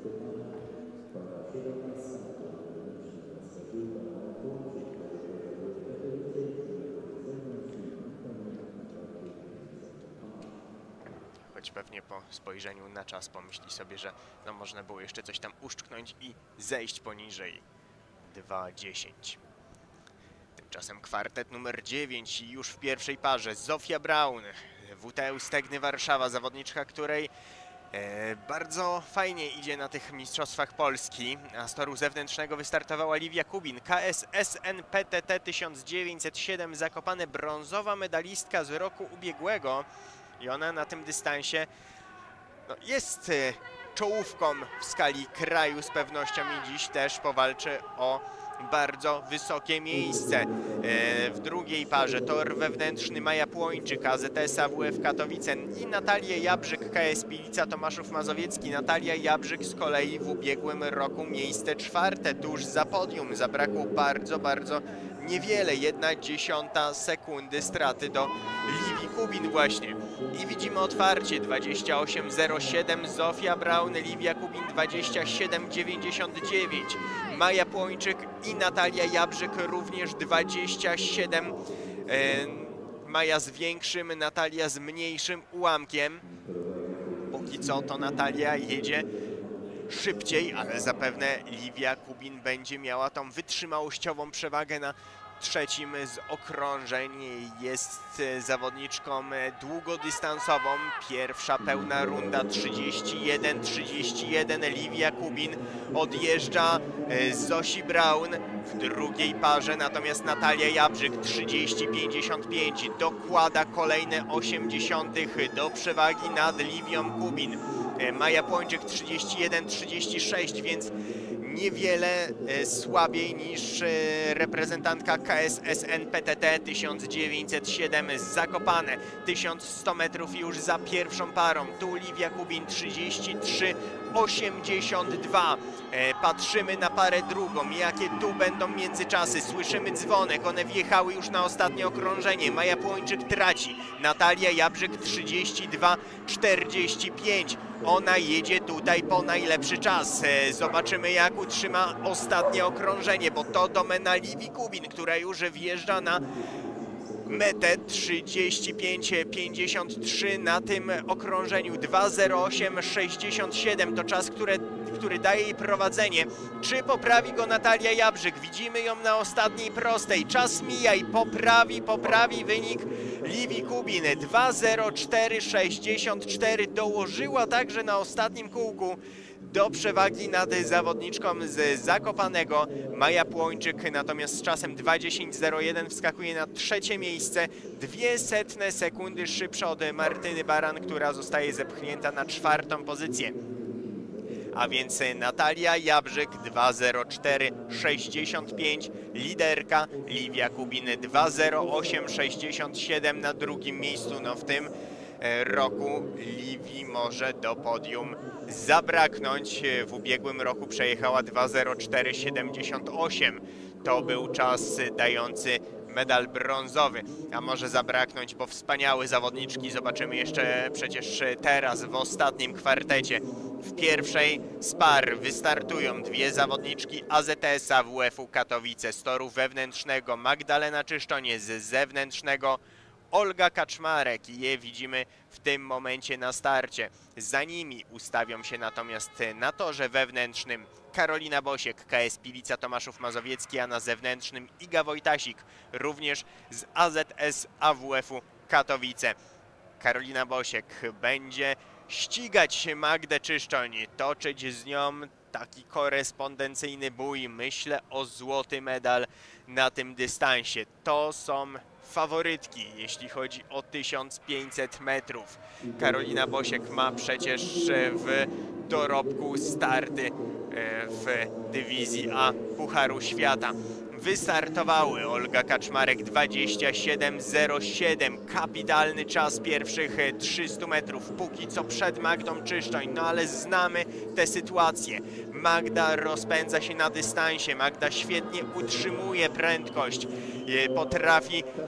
Choć pewnie po spojrzeniu na czas pomyśli sobie, że no można było jeszcze coś tam uszczknąć i zejść poniżej dwa dziesięć. Tymczasem kwartet numer dziewięć już w pierwszej parze. Zofia Braun, W T U Stegny Warszawa, zawodniczka, której e, bardzo fajnie idzie na tych mistrzostwach Polski. A z toru zewnętrznego wystartowała Livia Kubin, K S S N P T T tysiąc dziewięćset siedem, Zakopane, brązowa medalistka z roku ubiegłego. I ona na tym dystansie no, jest e, czołówką w skali kraju z pewnością i dziś też powalczy o bardzo wysokie miejsce. E, w drugiej parze tor wewnętrzny Maja Płończyk, A Z S A W F Katowice i Natalia Jabrzyk, K S Pilica Tomaszów Mazowiecki. Natalia Jabrzyk z kolei w ubiegłym roku miejsce czwarte, tuż za podium. Zabrakło bardzo, bardzo niewiele, jedna dziesiąta sekundy straty do Livii Kubin właśnie. I widzimy otwarcie dwadzieścia osiem zero siedem, Zofia Braun, Livia Kubin dwadzieścia siedem dziewięćdziesiąt dziewięć, Maja Płończyk i Natalia Jabrzyk również dwadzieścia siedem. E, Maja z większym, Natalia z mniejszym ułamkiem. Póki co to Natalia jedzie szybciej, ale zapewne Livia Kubin będzie miała tą wytrzymałościową przewagę na trzecim z okrążeń. Jest zawodniczką długodystansową. Pierwsza pełna runda trzydzieści jeden trzydzieści jeden. Livia Kubin odjeżdża Zosi Braun w drugiej parze, natomiast Natalia Jabrzyk trzydzieści pięćdziesiąt pięć dokłada kolejne osiemdziesiątych do przewagi nad Livią Kubin. Maja Płończyk trzydzieści jeden trzydzieści sześć, więc niewiele e, słabiej niż e, reprezentantka K S S N P T T tysiąc dziewięćset siedem z Zakopane. tysiąc sto metrów już za pierwszą parą. Tu Livia Kubin trzydzieści trzy osiemdziesiąt dwa. E, patrzymy na parę drugą. Jakie tu będą międzyczasy? Słyszymy dzwonek. One wjechały już na ostatnie okrążenie. Maja Płończyk traci. Natalia Jabrzyk trzydzieści dwa czterdzieści pięć. Ona jedzie tutaj po najlepszy czas. E, zobaczymy, jak utrzyma ostatnie okrążenie, bo to domena Livii Kubin, która już wjeżdża na metę. Trzydzieści pięć pięćdziesiąt trzy na tym okrążeniu. Dwa zero osiem sześćdziesiąt siedem to czas, które, który daje jej prowadzenie. Czy poprawi go Natalia Jabrzyk? Widzimy ją na ostatniej prostej. Czas mija i poprawi, poprawi wynik Livii Kubin. dwa zero cztery sześćdziesiąt cztery dołożyła także na ostatnim kółku do przewagi nad zawodniczką z Zakopanego. Maja Płończyk natomiast z czasem dwa dziesięć zero jeden wskakuje na trzecie miejsce. Dwie setne sekundy szybsza od Martyny Baran, która zostaje zepchnięta na czwartą pozycję. A więc Natalia Jabrzyk dwa zero cztery sześćdziesiąt pięć, liderka. Livia Kubin dwa zero osiem sześćdziesiąt siedem na drugim miejscu. No w tym roku Livii może do podium zabraknąć. W ubiegłym roku przejechała dwa zero cztery siedemdziesiąt osiem. To był czas dający medal brązowy, a może zabraknąć, bo wspaniałe zawodniczki zobaczymy jeszcze przecież teraz w ostatnim kwartecie. W pierwszej z par wystartują dwie zawodniczki A Z S A W F-u Katowice. Z toru wewnętrznego Magdalena Czyszczoń, z zewnętrznego Olga Kaczmarek i je widzimy w tym momencie na starcie. Za nimi ustawią się natomiast na torze wewnętrznym Karolina Bosiek, K S Pilica Tomaszów Mazowiecki, a na zewnętrznym Iga Wojtasik, również z A Z S A W F-u Katowice. Karolina Bosiek będzie ścigać Magdę Czyszczoń, toczyć z nią taki korespondencyjny bój. Myślę o złoty medal na tym dystansie. To są faworytki, jeśli chodzi o tysiąc pięćset metrów. Karolina Bosiek ma przecież w dorobku starty w dywizji A Pucharu Świata. Wystartowały Olga Kaczmarek dwadzieścia siedem zero siedem. Kapitalny czas pierwszych trzystu metrów. Póki co przed Magdą Czyszczoń, no ale znamy tę sytuację. Magda rozpędza się na dystansie. Magda świetnie utrzymuje prędkość. Potrafi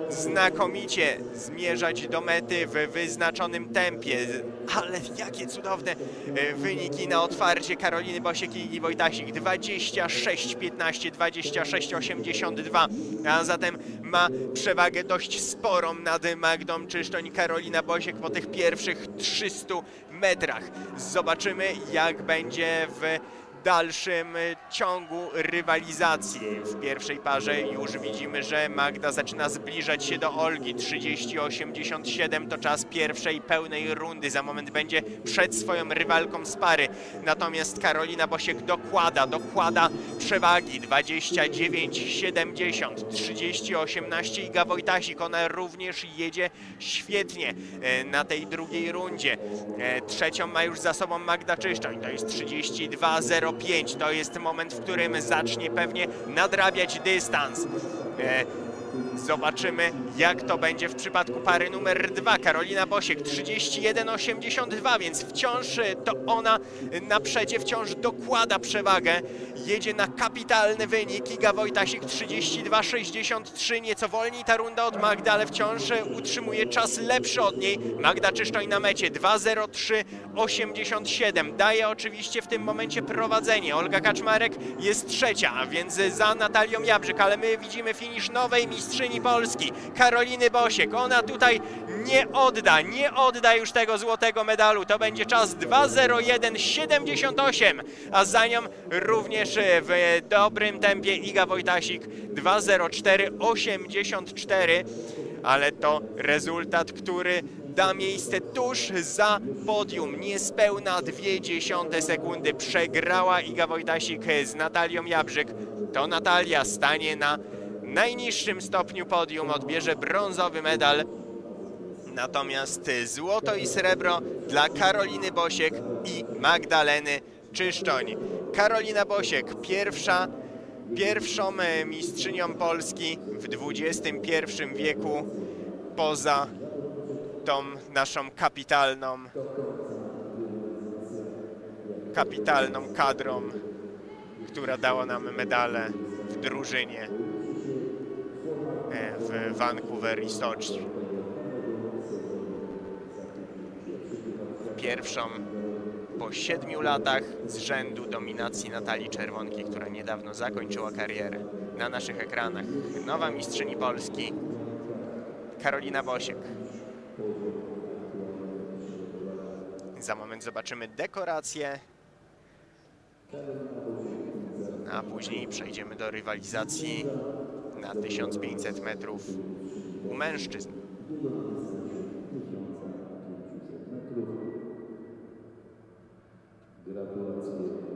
znakomicie zmierzać do mety w wyznaczonym tempie. Ale jakie cudowne wyniki na otwarcie Karoliny Bosiek i Igi Wojtasik. dwadzieścia sześć piętnaście, dwadzieścia sześć osiemdziesiąt dwa, a zatem ma przewagę dość sporą nad Magdą Czysztoń Karolina Bosiek po tych pierwszych trzystu metrach. Zobaczymy, jak będzie w dalszym ciągu rywalizacji. W pierwszej parze już widzimy, że Magda zaczyna zbliżać się do Olgi. trzydzieści osiemdziesiąt siedem to czas pierwszej pełnej rundy. Za moment będzie przed swoją rywalką z pary. Natomiast Karolina Bosiek dokłada, dokłada przewagi. dwadzieścia dziewięć siedemdziesiąt, trzydzieści osiemnaście Iga Wojtasik. Ona również jedzie świetnie na tej drugiej rundzie. Trzecią ma już za sobą Magda Czysztoń. To jest trzydzieści dwa zero pięć. To jest moment, w którym zacznie pewnie nadrabiać dystans. E, zobaczymy, jak to będzie w przypadku pary numer dwa. Karolina Bosiek trzydzieści jeden osiemdziesiąt dwa, więc wciąż to ona na przedzie, wciąż dokłada przewagę. Jedzie na kapitalny wynik. Iga Wojtasik trzydzieści dwa sześćdziesiąt trzy. Nieco wolniej ta runda od Magdy, ale wciąż utrzymuje czas lepszy od niej. Magda Czysztoń na mecie dwa zero trzy osiemdziesiąt siedem. Daje oczywiście w tym momencie prowadzenie. Olga Kaczmarek jest trzecia, a więc za Natalią Jabrzyk, ale my widzimy finisz nowej mistrzyni Polski, Karoliny Bosiek. Ona tutaj nie odda, nie odda już tego złotego medalu. To będzie czas dwa zero jeden siedemdziesiąt osiem, a za nią również w dobrym tempie Iga Wojtasik dwa zero cztery osiemdziesiąt cztery, ale to rezultat, który da miejsce tuż za podium. Niespełna dwie dziesiąte sekundy przegrała Iga Wojtasik z Natalią Jabrzyk. To Natalia stanie na najniższym stopniu podium, odbierze brązowy medal. Natomiast złoto i srebro dla Karoliny Bosiek i Magdaleny Czysztoń. Karolina Bosiek, pierwsza, pierwszą mistrzynią Polski w dwudziestym pierwszym wieku poza tą naszą kapitalną, kapitalną kadrą, która dała nam medale w drużynie w Vancouver i Soczi. Pierwszą po siedmiu latach z rzędu dominacji Natalii Czerwonki, która niedawno zakończyła karierę. Na naszych ekranach nowa mistrzyni Polski Karolina Bosiek. Za moment zobaczymy dekorację, a później przejdziemy do rywalizacji na tysiąc pięćset metrów u mężczyzn. Gratulacje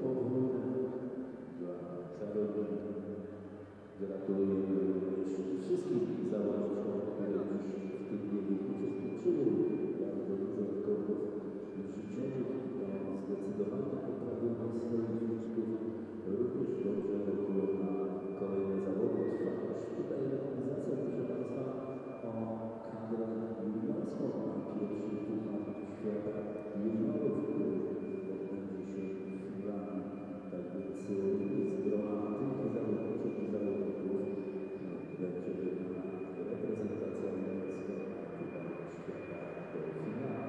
dla Karoliny. Gratulujemy również wszystkim zawodnikom, które już w tym biegu uczestniczyły. Bardzo dużo rekordów życzonych do zdecydowanie poprawienia swoich wyników. Również dobrze rokują na kolejne zawody. Trwa też tutaj rywalizacja, proszę Państwa, o kadrę juniorską na pierwszy Puchar Świata Juniorów, który odbędzie się w Finlandii. Tak więc z grona tych zawodników i zawodników będzie reprezentacja juniorska na Puchar Świata do finału.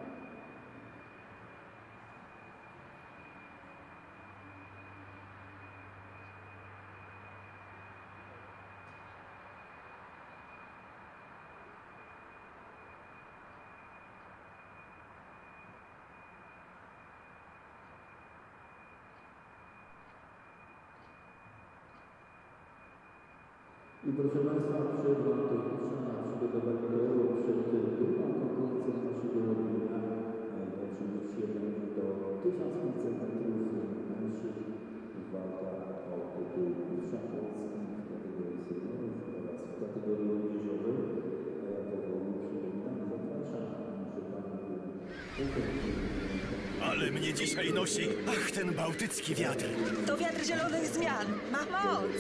I proszę Państwa, przerwa techniczna na przygotowanie do przed drugą konkurencją naszego dnia. Oczywiście będzie to tysiąc pięćset metrów mężczyzn, walka o tytuł mistrza Polski w kategorii seniorów oraz w kategorii młodzieżowej. A ja powoli przypominam, zapraszam, że Pan Ale mnie dzisiaj nosi, ach, ten bałtycki wiatr. To wiatr zielonych zmian. Ma moc.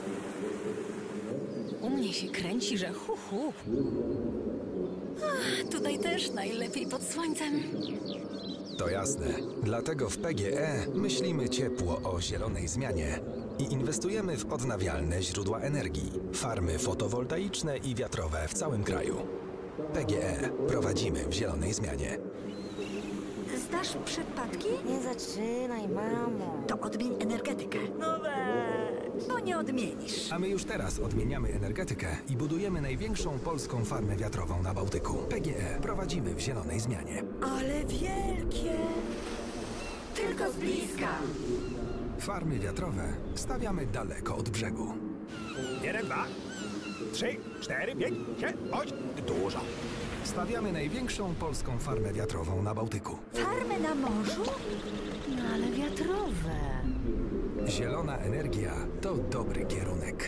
U mnie się kręci, że hu, hu. Ach, tutaj też najlepiej pod słońcem. To jasne. Dlatego w P G E myślimy ciepło o zielonej zmianie i inwestujemy w odnawialne źródła energii, farmy fotowoltaiczne i wiatrowe w całym kraju. P G E prowadzimy w zielonej zmianie. Znasz przypadki? Nie zaczynaj, mamo. To odmień energetykę. No weź. Bo nie odmienisz. A my już teraz odmieniamy energetykę i budujemy największą polską farmę wiatrową na Bałtyku. P G E prowadzimy w zielonej zmianie. Ale wielkie. Tylko z bliska. Farmy wiatrowe stawiamy daleko od brzegu. Jeden, dwa, trzy, cztery, pięć, sześć, osiem. Dużo. Stawiamy największą polską farmę wiatrową na Bałtyku. Farmy na morzu? No ale wiatrowe. Zielona energia to dobry kierunek.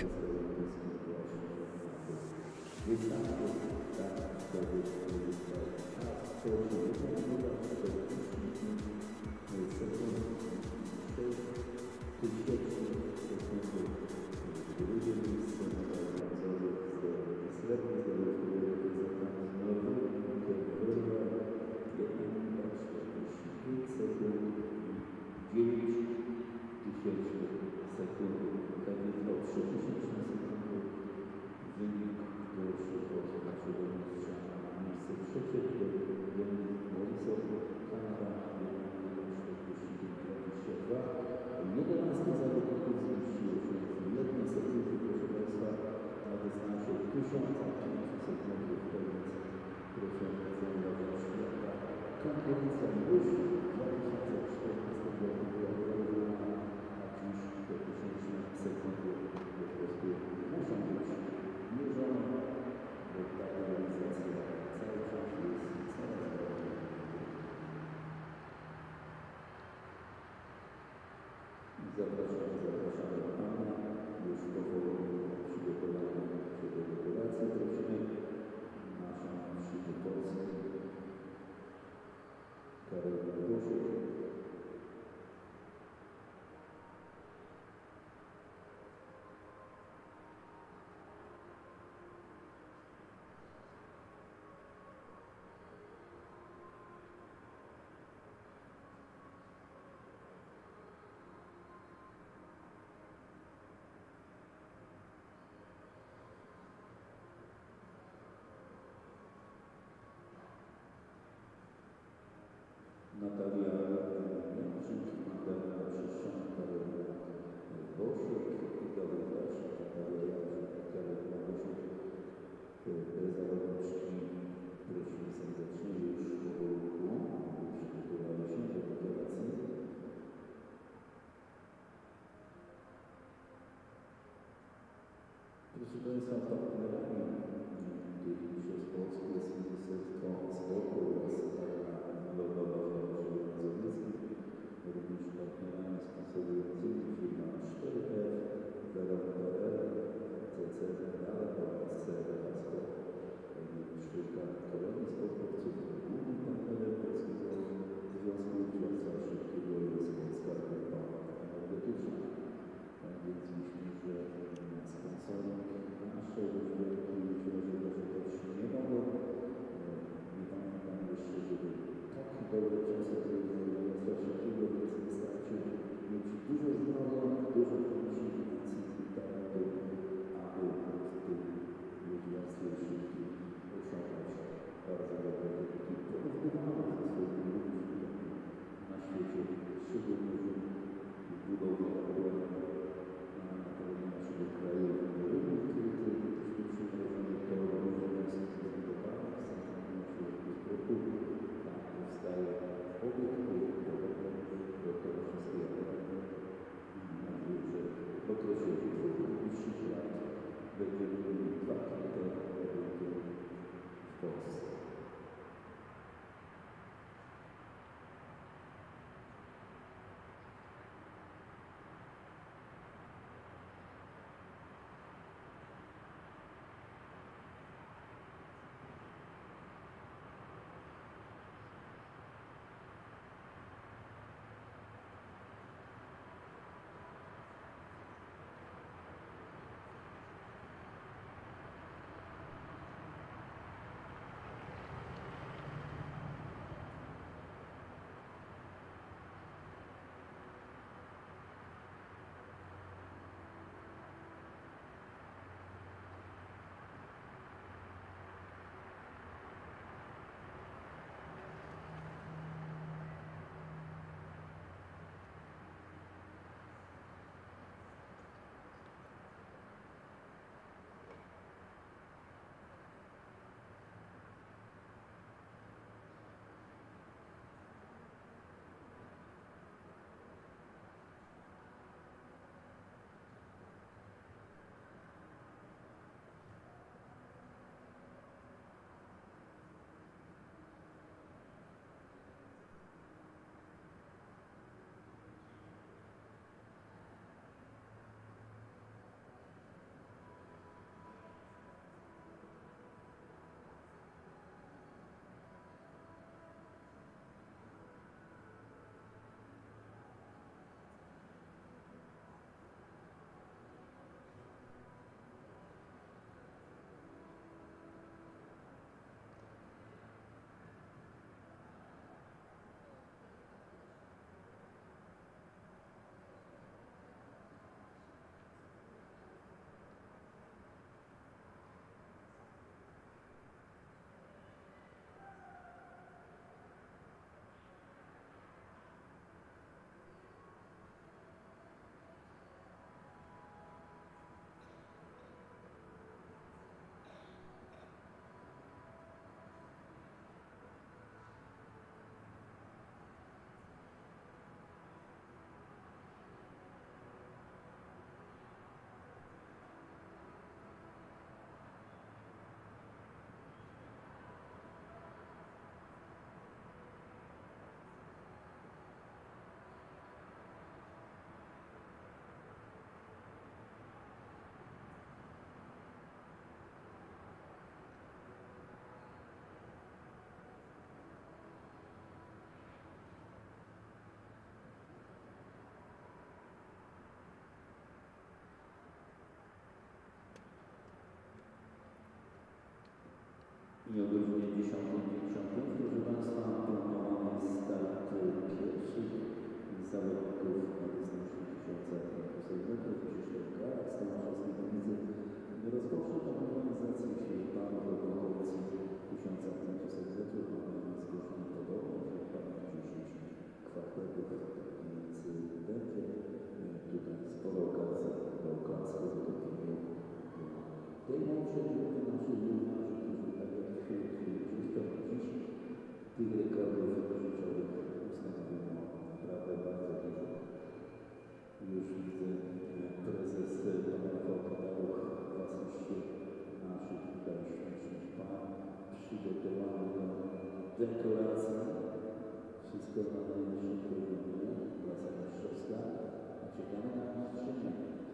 Natalia Janczyk, Magdalena Przyszczan, Karolina Bosiek, Igor Dasz, Natalia Janczyk, Karolina Bosiek, zawodniczki prosimy serdecznie już powolutku, przygotowali się do operacji. Proszę Państwa, partnerami tych mistrzostw Polski jest Ministerstwo Sportu oraz Narodowa Federacja Mazowiecka, również partnerami sponsorującymi firma cztery F, Velo.pl, C C Medale oraz C R H Sport, czwórka Kolonii Sportowców, głównym partnerem Polskiego Związku Narciarstwa Szybkiego jest Polska Grupa Energetyczna. Tak więc myślę, że sponsorem nasze rozwiązki myślę, że też nie mogą. Nie pamiętam jeszcze, żeby tak dobre czasy Związku Szybkiego, więc wystarczy mieć dużo zdrowia, dużo chęci i talentu, aby w tym narciarstwie szybkim osiągać bardzo dobre wyniki. Porównywane ze swoimi ludźmi na świecie, szczególnie w budowie obrony na terenie naszego kraju. Rynek, który jesteśmy przymierzeni do różnych zdecydowanych w sportu, tam powstaje obiekt projektowy do tego wszystkiego. Mam nadzieję, że w okresie dwóch najbliższych lat będziemy mieli dwa takie obiekty w Polsce. I o godzinie dziesiątej pięćdziesiąt, proszę Państwa, planowany start pierwszy zawodników na dystansie tysiąc pięćset metrów. Krzysztof Galak z Tomaszowskiej Policy rozpocznie tę organizację wśród panów w okolicy tysiąc pięćset metrów. Mamy zgłoszony podobnie wśród panów dziesięć kwartetów, więc będzie tutaj sporo okazji do klasy tej mądrzej grupy naszych junarzy, którzy tak jak Krzysztof dziś tych rekordów życiowych ustanowiono naprawdę bardzo dużo. Już widzę, jak prezes Rafał Kataluch w asyście naszych tutaj ślicznych pań przygotowano do dekoracji. Wszystko na najwyższym poziomie, klasa mistrzowska, a czekamy na mistrzynię.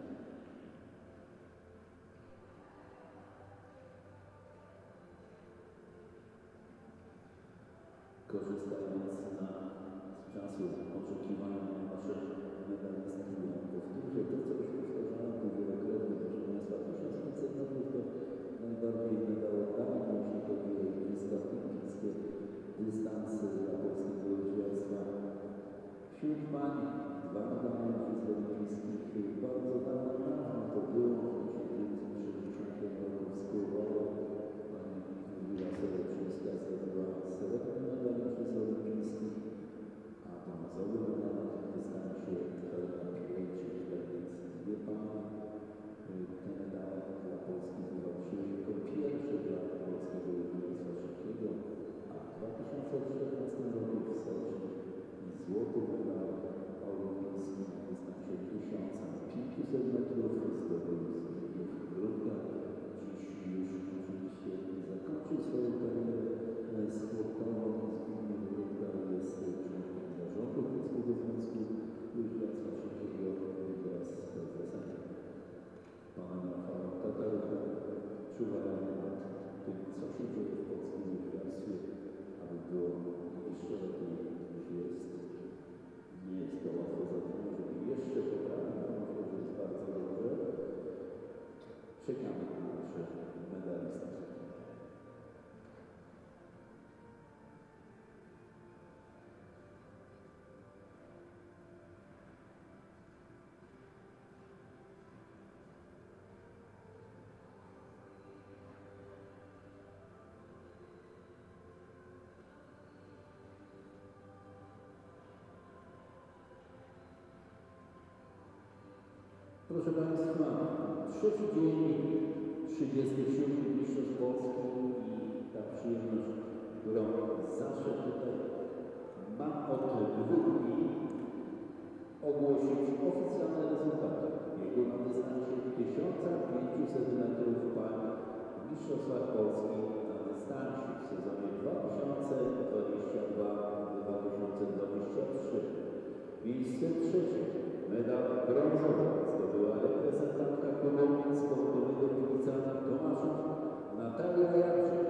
Korzystając na, z czasu oczekiwania na nasze medalistki, ja powtórzę to, co już powtarzałem tu wielokrotnie, proszę Państwa, tysiąc pięćset metrów to najbardziej medalodajne, jeśli chodzi o igrzyska olimpijskie, dystanse dla polskiego łyżwiarstwa. Wśród pań dwa medale z olimpijskich bardzo dawno dawno to było, w tysiąc dziewięćset sześćdziesiątym roku w Skowrowie. Pani Julia Soleczyńska zdobyła srebrny medal z olimpijskich, a brązowy medal na tym dystansie Helena Piłejczyk, tak więc dwie panie. Te medale dla Polski wywalczyły jako pierwsze dla polskiego łyżwiarstwa szybkiego, a w dwa tysiące czternastym roku w Soczi złoty medal olimpijski na dystansie tysiąc pięćset metrów zdobył Zbigniew Grudka. Dziś już oczywiście zakończył swoją karierę sportową. Zbigniew Grudka jest członkiem zarządu Polskiego Związku Łyżwiarstwa Szybkiego wraz z prezesem panem Rafałem Kataluchem. Czuwają nad tym, co się dzieje w polskim łyżwiarstwie, aby było jeszcze lepiej niż jest. Nie jest to łatwo zadanie, żeby jeszcze poprawić, myślę, że jest bardzo dobrze. Czekamy na nasze medalisty. Proszę Państwa, trzeci dzień, trzydziesty siódmy Mistrzostw Polski i ta przyjemność, którą zawsze tutaj mam od dwóch dni ogłosić oficjalne rezultaty. Biegu na dystansie tysiąc pięćset metrów pań w Mistrzostwach Polski na dystansie w sezonie dwa tysiące dwudziestym drugim do dwa tysiące dwudziestego trzeciego. Miejsce trzecie. Medal brązowy zdobyła reprezentantka klubu sportowego Policja Tomaszów Natalia Jarczyk.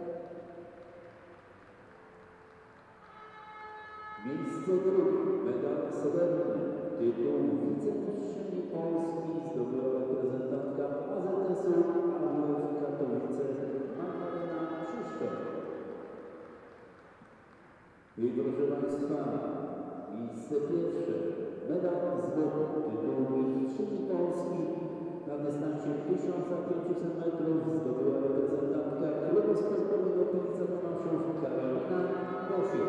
Miejsce drugie. Medal srebrny. Tytuł wicemistrzyni Polski zdobyła reprezentantka A Z S-u A W F Katowice Magdalena Krzysztof. I proszę Państwa, miejsce pierwsze. Medal złoty, tytuł mistrzyni Polski na dystansie tysiąc pięćset metrów zdobyła reprezentantka klubu sportowego Policja Tomaszów Karolina Gosiek.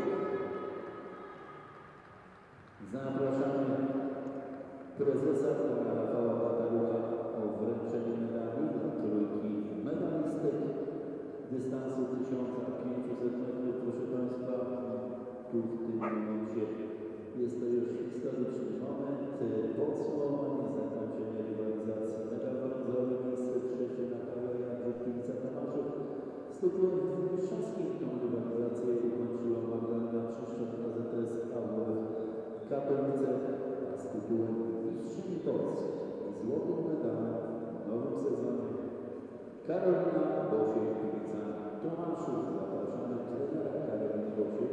Zapraszamy prezesa pana Rafała Katalucha o wręczenie medali dla trójki medalistek dystansu tysiąc pięćset metrów. Proszę Państwa, tu w tym momencie jest to już historyczny moment, podsumowanie, zakończenie rywalizacji. Medal brązowy, miejsce trzecie Natalia Jarczyk, Policja Tomaszów. Z tytułem mistrzowskim tą rywalizację ukończyła Magdalena Krzysztof, A Z S A W F Katowice, a z tytułem mistrzyni Polski i złotym medalem w nowym sezonie Karolina Gosiek, Policja Tomaszów. Zapraszamy trenera Karoliny Gosiek,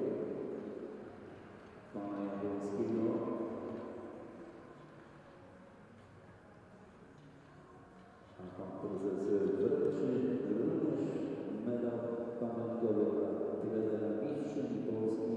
pana Jabłońskiego. A pan prezes wręczy również medal pamiątkowe dla trenera mistrzyni Polski.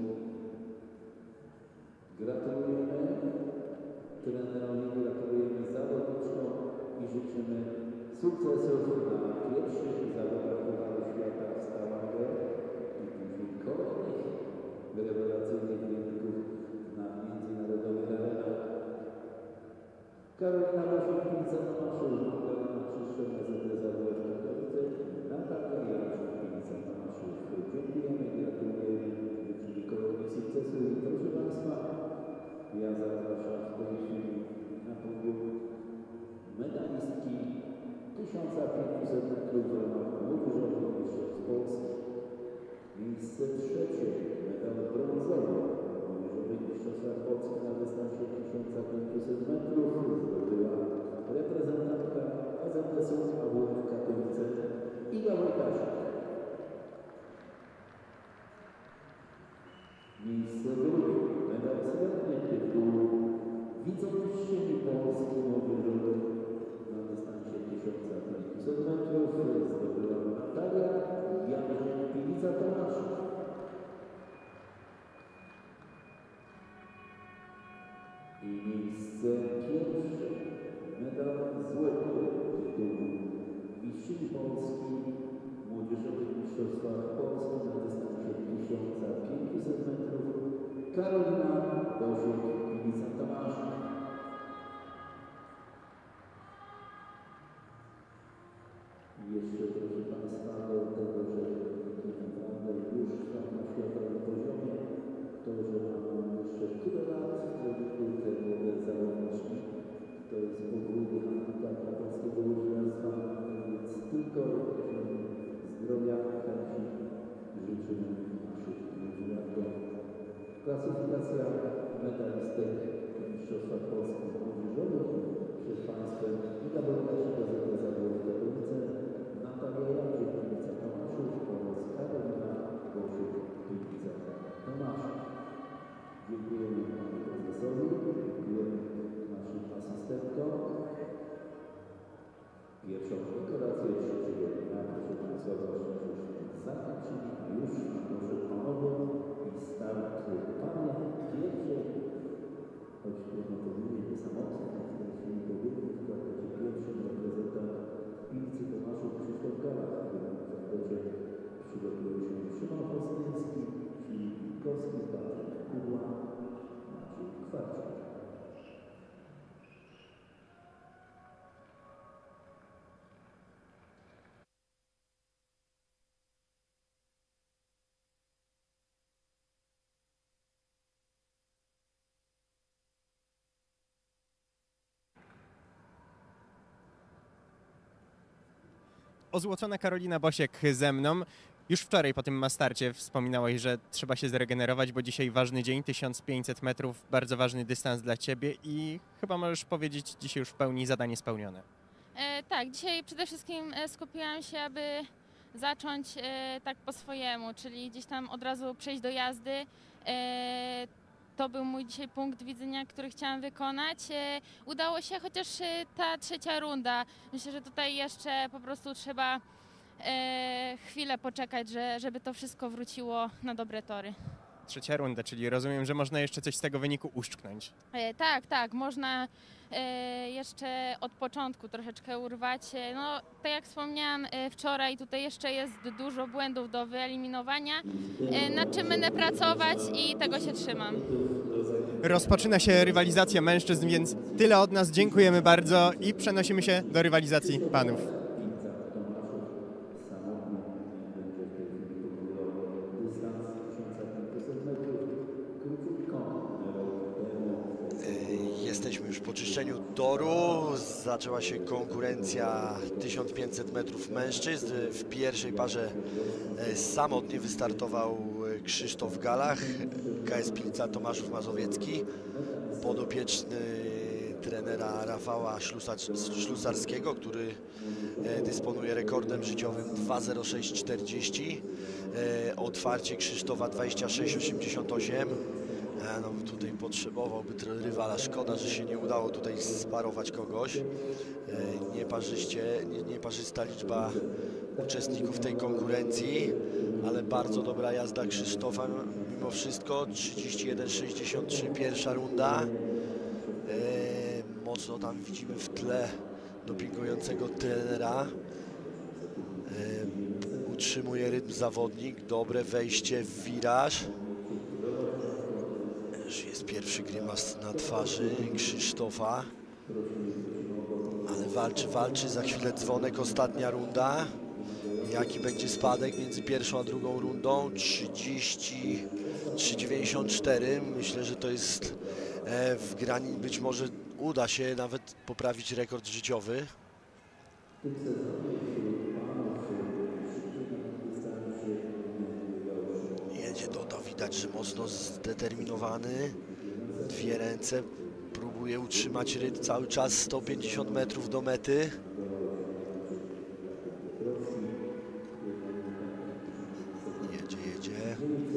Gratulujemy trenerowi, gratulujemy zawodniczkom i życzymy sukcesów na pierwszych zawodach Pucharu Świata w Stavanger i później kolejnych rewelacyjnych wyników na międzynarodowych arenach. Karolina Waszownica Tomaszów, Magdalena Krzysztof, A Z D Zawodowe Katowice, Natalia Jarczyk, Pinica Tomaszów. Dziękujemy, gratulujemy, życzymy kolejnych sukcesów i proszę Państwa, ja zapraszam w tej chwili na podium medalistki tysiąc pięćset metrów w ramach młodzieżowych mistrzostw Polski. Miejsce trzecie, medal brązowy w młodzieżowych mistrzostwach Polski na dystansie tysiąc pięćset metrów zdobyła reprezentantka A Z S U A W F Katowice Iga Wojtaszek. Miejsce drugie, medal srebrny tytułu wicemistrzyni Polski młodzieżowej na dystansie tysiąc pięćset metrów zdobyła Natalia Jarczyk, Pinica Tomaszów. I miejsce pierwsze, medal złoty tytułu mistrzyni Polski w młodzieżowych mistrzostwach Polski na dystansie tysiąc pięćset metrów Karolina Bosiek, Pinica Tomaszów. I jeszcze proszę Państwa do tego, że to naprawdę już tam na światowym poziomie, to, że mamy jeszcze tyle lat, te młode zawodniczki, to jest podwójny handicap dla polskiego łyżwiarstwa, więc tylko zdrowia, chęci życzymy naszych łyżwiarkom. Klasyfikacja medalistek w mistrzostwach polskich młodzieżowych przed Państwem Iga Wojtaszek, A Z D Zawodowe Katowice, Natalia Jarczyk, Pinica Tomaszów oraz Karolina Bosiek, Pinica Tomaszów. Dziękujemy Panu Prezesowi, dziękujemy naszym asystentkom. Pierwszą dekorację trzeciego dnia, proszę Państwa, właśnie już zakończyli, a już na torze konowym i start panie pierwsze, choć trudno powiedzieć, że samotnie w tej chwili kobiety w kwartecie pierwszym reprezentant Pilicy Tomaszów Krzysztof Galach, który w kwartecie przygotuje się Szymon Hostyński, Filip Wilkowski, Patryk Kudła, Maciej Kwarczyk. Ozłocona Karolina Bosiek ze mną. Już wczoraj po tym mastarcie wspominałeś, że trzeba się zregenerować, bo dzisiaj ważny dzień, tysiąc pięćset metrów, bardzo ważny dystans dla Ciebie i chyba możesz powiedzieć dzisiaj już w pełni zadanie spełnione. E, tak, dzisiaj przede wszystkim skupiłam się, aby zacząć e, tak po swojemu, czyli gdzieś tam od razu przejść do jazdy. E, To był mój dzisiaj punkt widzenia, który chciałam wykonać. E, udało się, chociaż e, ta trzecia runda, myślę, że tutaj jeszcze po prostu trzeba e, chwilę poczekać, że, żeby to wszystko wróciło na dobre tory. Trzecia runda, czyli rozumiem, że można jeszcze coś z tego wyniku uszczknąć. E, tak, tak, można e, jeszcze od początku troszeczkę urwać. E, no, tak jak wspomniałam e, wczoraj, tutaj jeszcze jest dużo błędów do wyeliminowania, e, nad czym będę pracować i tego się trzymam. Rozpoczyna się rywalizacja mężczyzn, więc tyle od nas. Dziękujemy bardzo i przenosimy się do rywalizacji panów. Jesteśmy już po czyszczeniu toru. Zaczęła się konkurencja tysiąc pięćset metrów mężczyzn. W pierwszej parze samotnie wystartował Krzysztof Galach, K S Pinica Tomaszów Mazowiecki, podopieczny trenera Rafała Ślusarskiego, który dysponuje rekordem życiowym dwa zero sześć czterdzieści. Otwarcie Krzysztofa dwadzieścia sześć osiemdziesiąt osiem. No, tutaj potrzebowałby rywala. Szkoda, że się nie udało tutaj sparować kogoś. Nieparzyście, nie, nieparzysta liczba uczestników tej konkurencji, ale bardzo dobra jazda Krzysztofa mimo wszystko. trzydzieści jeden sześćdziesiąt trzy pierwsza runda. E, mocno tam widzimy w tle dopingującego trenera. E, utrzymuje rytm zawodnik, dobre wejście w wiraż. Już jest pierwszy grymas na twarzy Krzysztofa, ale walczy, walczy, za chwilę dzwonek, ostatnia runda. Jaki będzie spadek między pierwszą a drugą rundą? trzydzieści trzy dziewięćdziesiąt cztery. Myślę, że to jest w granicy, być może uda się nawet poprawić rekord życiowy. Jedzie Doda, widać, że mocno zdeterminowany. Dwie ręce, próbuje utrzymać rytm cały czas, sto pięćdziesiąt metrów do mety. Jedzie, jedzie.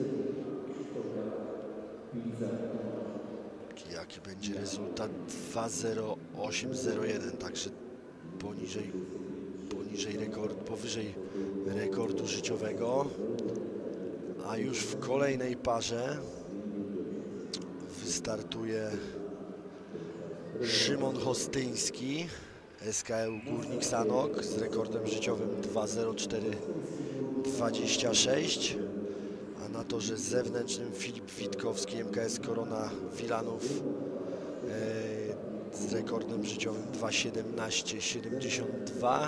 Jaki będzie rezultat? dwa zero osiem zero jeden, także poniżej, poniżej rekord, powyżej rekordu życiowego. A już w kolejnej parze wystartuje Szymon Hostyński, S K L Górnik Sanok z rekordem życiowym dwa zero cztery dwadzieścia sześć, a na torze zewnętrznym Filip Witkowski, M K S Korona Wilanów e, z rekordem życiowym dwa siedemnaście siedemdziesiąt dwa.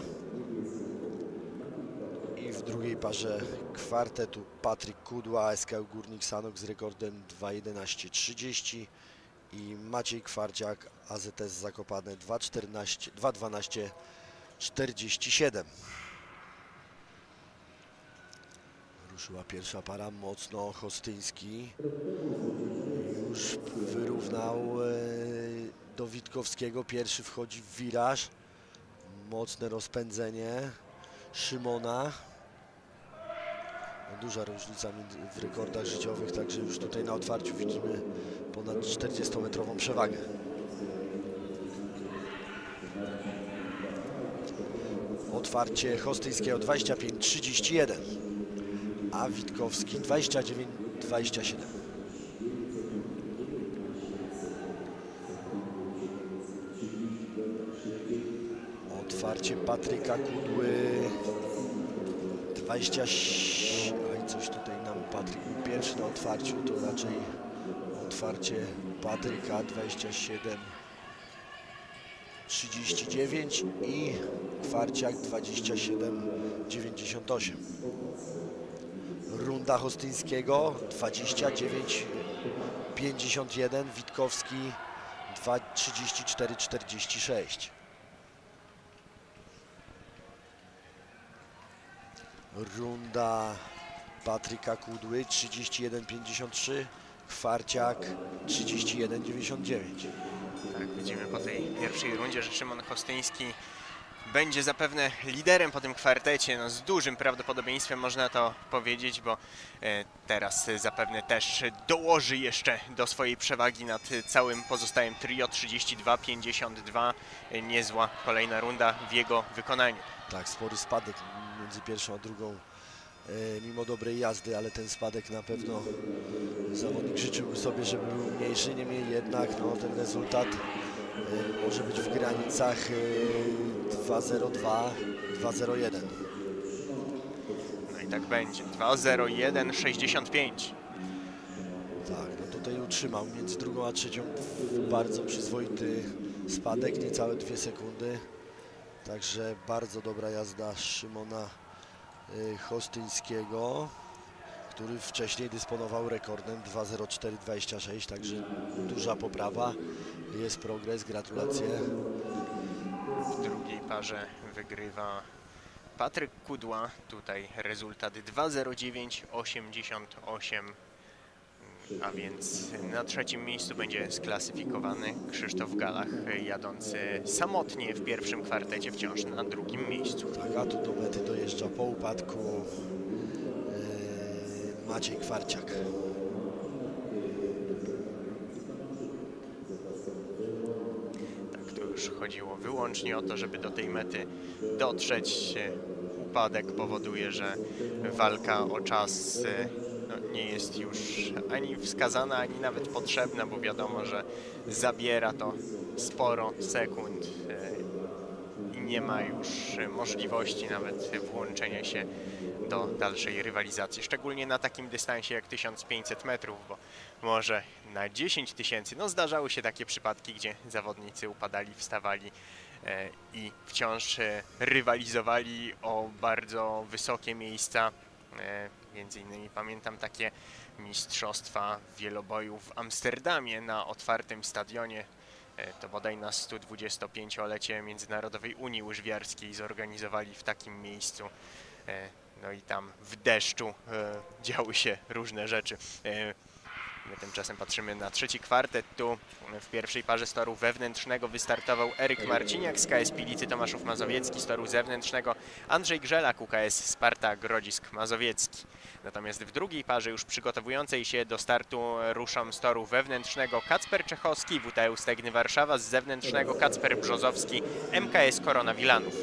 I w drugiej parze kwartetu Patryk Kudła, S K L Górnik Sanok z rekordem dwa jedenaście trzydzieści i Maciej Kwarciak, A Z S Zakopane dwa dwanaście czterdzieści siedem. Ruszyła pierwsza para, mocno Hostyński już wyrównał e, do Witkowskiego, pierwszy wchodzi w wiraż, mocne rozpędzenie Szymona. No, duża różnica w rekordach życiowych, także już tutaj na otwarciu widzimy ponad czterdziestometrową przewagę. Otwarcie Hostyńskiego dwadzieścia pięć trzydzieści jeden, a Witkowski dwadzieścia dziewięć dwadzieścia siedem. Otwarcie Patryka Kudły dwadzieścia siedem. Oj, coś tutaj nam Patryk był pierwszy na otwarciu, to raczej otwarcie Patryka dwadzieścia siedem trzydzieści dziewięć i Kwarciak dwadzieścia siedem dziewięćdziesiąt osiem. Runda Hostyńskiego dwadzieścia dziewięć pięćdziesiąt jeden, Witkowski trzydzieści cztery czterdzieści sześć. Runda Patryka Kudły trzydzieści jeden pięćdziesiąt trzy, Kwarciak trzydzieści jeden dziewięćdziesiąt dziewięć. Tak, widzimy po tej pierwszej rundzie, że Szymon Hostyński będzie zapewne liderem po tym kwartecie, no z dużym prawdopodobieństwem można to powiedzieć, bo e, teraz zapewne też dołoży jeszcze do swojej przewagi nad całym pozostałym trio. Trzydzieści dwa pięćdziesiąt dwa, e, niezła kolejna runda w jego wykonaniu. Tak, spory spadek między pierwszą a drugą, e, mimo dobrej jazdy, ale ten spadek na pewno zawodnik życzyłby sobie, żeby był mniejszy, niemniej jednak no, ten rezultat e, może być w granicach e, dwa zero dwa dwa zero jeden. No i tak będzie, dwa zero jeden sześćdziesiąt pięć. Tak, no tutaj utrzymał między drugą a trzecią bardzo przyzwoity spadek, niecałe dwie sekundy. Także bardzo dobra jazda Szymona y, Hostyńskiego, który wcześniej dysponował rekordem dwa zero cztery dwadzieścia sześć, także duża poprawa, jest progres, gratulacje. W drugiej parze wygrywa Patryk Kudła, tutaj rezultat dwa zero dziewięć osiemdziesiąt osiem, a więc na trzecim miejscu będzie sklasyfikowany Krzysztof Galach, jadący samotnie w pierwszym kwartecie, wciąż na drugim miejscu. Tak, a tu do mety dojeżdża po upadku yy, Maciej Kwarciak. Tak, tu już chodziło wyłącznie o to, żeby do tej mety dotrzeć. upadek powoduje, że walka o czas e, no, nie jest już ani wskazana, ani nawet potrzebna, bo wiadomo, że zabiera to sporo sekund e, i nie ma już możliwości nawet włączenia się do dalszej rywalizacji, szczególnie na takim dystansie jak tysiąc pięćset metrów, bo może na dziesięć tysięcy, no zdarzały się takie przypadki, gdzie zawodnicy upadali, wstawali e, i wciąż e, rywalizowali o bardzo wysokie miejsca. E, między innymi pamiętam takie mistrzostwa wieloboju w Amsterdamie na otwartym stadionie. E, to bodaj na sto dwudziestopięciolecie Międzynarodowej Unii Łyżwiarskiej zorganizowali w takim miejscu. E, no i tam w deszczu e, działy się różne rzeczy. E, My tymczasem patrzymy na trzeci kwartet. Tu w pierwszej parze z toru wewnętrznego wystartował Eryk Marciniak z K S Pilicy Tomaszów Mazowiecki, z toru zewnętrznego Andrzej Grzelak U K S Sparta Grodzisk Mazowiecki. Natomiast w drugiej parze już przygotowującej się do startu ruszą z toru wewnętrznego Kacper Czechowski W T U Stegny Warszawa, z zewnętrznego Kacper Brzozowski M K S Korona Wilanów.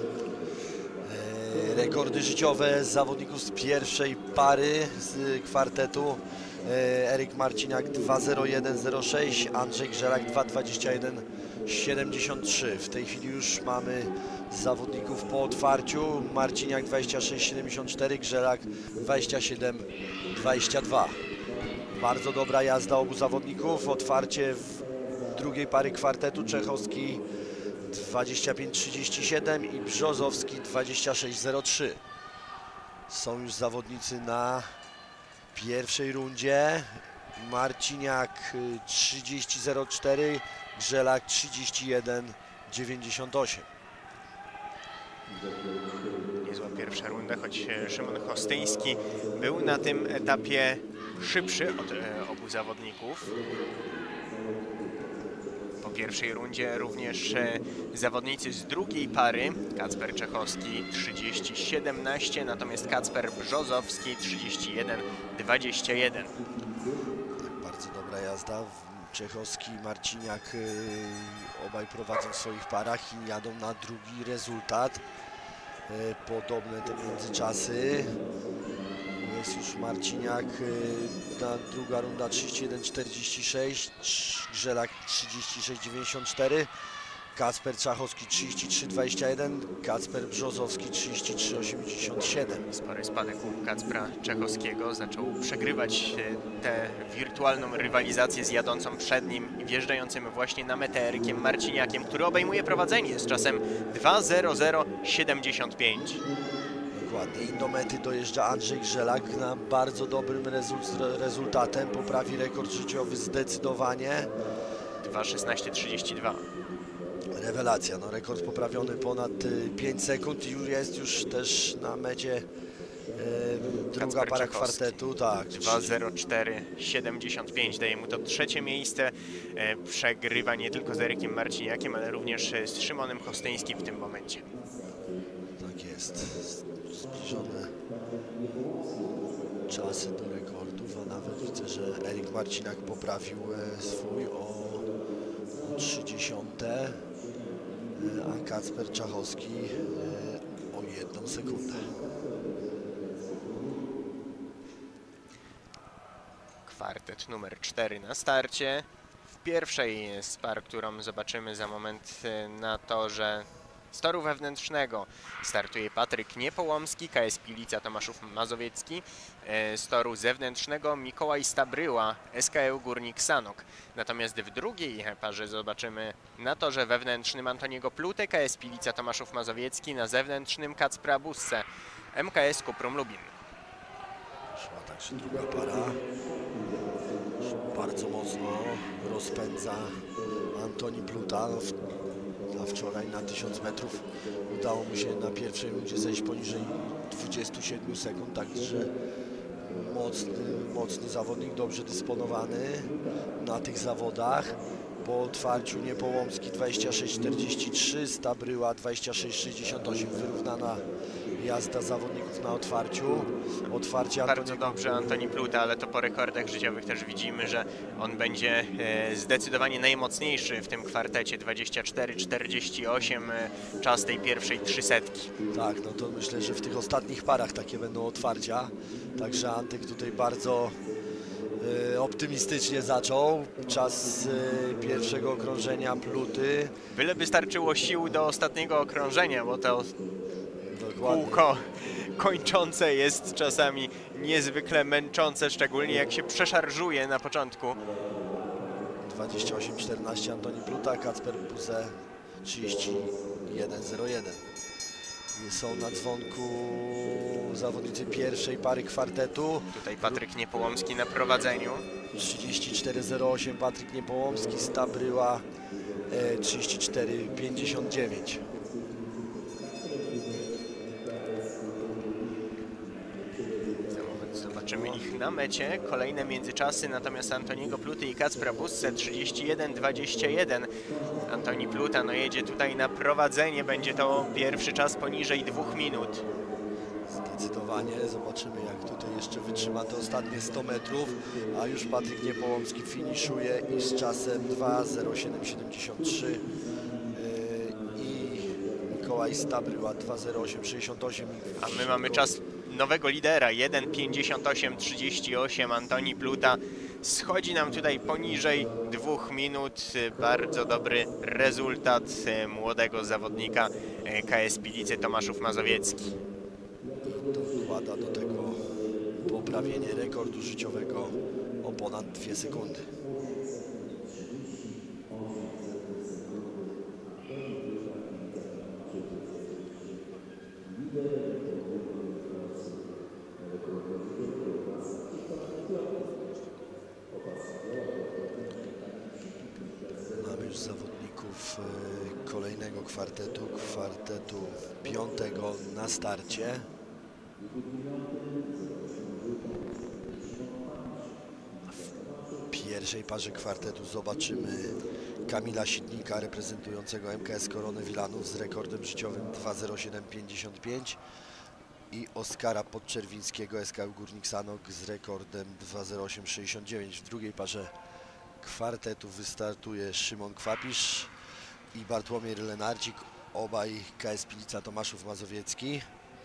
Rekordy życiowe zawodników z pierwszej pary z kwartetu. Eryk Marciniak dwa zero jeden zero sześć, Andrzej Grzelak dwa dwadzieścia jeden siedemdziesiąt trzy. W tej chwili już mamy zawodników po otwarciu. Marciniak dwadzieścia sześć siedemdziesiąt cztery, Grzelak dwadzieścia siedem dwadzieścia dwa. Bardzo dobra jazda obu zawodników. Otwarcie w drugiej pary kwartetu. Czechowski dwadzieścia pięć trzydzieści siedem i Brzozowski dwadzieścia sześć zero trzy. Są już zawodnicy na pierwszej rundzie. Marciniak trzydzieści zero cztery, Grzelak trzydzieści jeden dziewięćdziesiąt osiem. Niezła pierwsza runda, choć Szymon Chostyński był na tym etapie szybszy od e, obu zawodników. Po pierwszej rundzie również e, zawodnicy z drugiej pary. Kacper Czechowski trzydzieści siedemnaście, natomiast Kacper Brzozowski trzydzieści jeden dwadzieścia jeden. Bardzo dobra jazda. Czechowski i Marciniak yy, obaj prowadzą w swoich parach i jadą na drugi rezultat. Yy, podobne te międzyczasy. Jest już Marciniak, yy, na druga runda trzydzieści jeden czterdzieści sześć, Grzelak trzydzieści sześć dziewięćdziesiąt cztery, Kacper Czachowski trzydzieści trzy dwadzieścia jeden, Kacper Brzozowski trzydzieści trzy osiemdziesiąt siedem. Spory spadek u Kacpra Czechowskiego, zaczął przegrywać tę wirtualną rywalizację z jadącą przed nim i wjeżdżającym właśnie na metę Erykiem Marciniakiem, który obejmuje prowadzenie z czasem dwa zero zero siedemdziesiąt pięć. Dokładnie, i do mety dojeżdża Andrzej Grzelak na bardzo dobrym rezultatem, poprawi rekord życiowy zdecydowanie. dwa szesnaście trzydzieści dwa. Rewelacja, no rekord poprawiony ponad pięć sekund i już jest już też na mecie e, druga Kacper para Czechowski. Kwartetu. Tak, dwa zero cztery siedemdziesiąt pięć, daje mu to trzecie miejsce. E, przegrywa nie tylko z Erykiem Marciniakiem, ale również z Szymonem Chostyńskim w tym momencie. Tak jest, zbliżone czasy do rekordów, a nawet widzę, że Eryk Marciniak poprawił swój o trzydzieści, a Kacper Czachowski o jedną sekundę. Kwartet numer cztery na starcie. W pierwszej z par, którą zobaczymy za moment na torze z toru wewnętrznego, startuje Patryk Niepołomski, K S Pilica Tomaszów Mazowiecki. Z toru zewnętrznego Mikołaj Stabryła, S K E Górnik Sanok. Natomiast w drugiej parze zobaczymy na torze wewnętrznym Antoniego Plutę, K S Pilica Tomaszów Mazowiecki, na zewnętrznym Kacpra Busse, M K S Kuprum Lubin. Szła także druga para. Bardzo mocno rozpędza Antoni Pluta. A wczoraj na tysiąc metrów udało mu się na pierwszej rundzie zejść poniżej dwudziestu siedmiu sekund, także mocny, mocny zawodnik, dobrze dysponowany na tych zawodach. Po otwarciu Niepołomski dwadzieścia sześć czterdzieści trzy, Stabryła dwadzieścia sześć sześćdziesiąt osiem, wyrównana jazda zawodników na otwarciu. Otwarcie Bardzo Antoni... dobrze Antoni Pluta, ale to po rekordach życiowych też widzimy, że on będzie e, zdecydowanie najmocniejszy w tym kwartecie. dwadzieścia cztery czterdzieści osiem e, czas tej pierwszej trzysetki. Tak, no to myślę, że w tych ostatnich parach takie będą otwarcia. Także Antek tutaj bardzo e, optymistycznie zaczął. Czas e, pierwszego okrążenia Pluty. Byleby starczyło sił do ostatniego okrążenia, bo to Dokładnie. kółko kończące jest czasami niezwykle męczące, szczególnie jak się przeszarżuje na początku. dwadzieścia osiem czternaście Antoni Pluta, Kacper Buse trzydzieści jeden zero jeden. Są na dzwonku zawodnicy pierwszej pary kwartetu. Tutaj Patryk Niepołomski na prowadzeniu. trzydzieści cztery zero osiem Patryk Niepołomski, Stabryła e, trzydzieści cztery pięćdziesiąt dziewięć. Zobaczymy ich na mecie. Kolejne międzyczasy natomiast Antoniego Pluty i Kacpra Busse trzydzieści jeden dwadzieścia jeden. Antoni Pluta no jedzie tutaj na prowadzenie. Będzie to pierwszy czas poniżej dwóch minut. Zdecydowanie. Zobaczymy, jak tutaj jeszcze wytrzyma te ostatnie sto metrów. A już Patryk Niepołomski finiszuje i z czasem dwa zero siedem siedemdziesiąt trzy. Yy, I Mikołaj Stabryła dwa zero osiem sześćdziesiąt osiem. A my mamy czas nowego lidera. jeden pięćdziesiąt osiem trzydzieści osiem. Antoni Pluta schodzi nam tutaj poniżej dwóch minut. Bardzo dobry rezultat młodego zawodnika K S Pilicy Tomaszów Mazowiecki. Dokłada do tego poprawienie rekordu życiowego o ponad dwie sekundy. Mamy już zawodników kolejnego kwartetu, kwartetu piątego na starcie. W pierwszej parze kwartetu zobaczymy Kamila Sidnika reprezentującego M K S Koronę Wilanów z rekordem życiowym dwa zero siedem pięćdziesiąt pięć i Oskara Podczerwińskiego S K Górnik Sanok z rekordem dwa zero osiem sześćdziesiąt dziewięć. W drugiej parze kwartetu wystartuje Szymon Kwapisz i Bartłomiej Lenarcik, obaj K S Pilica Tomaszów Mazowiecki.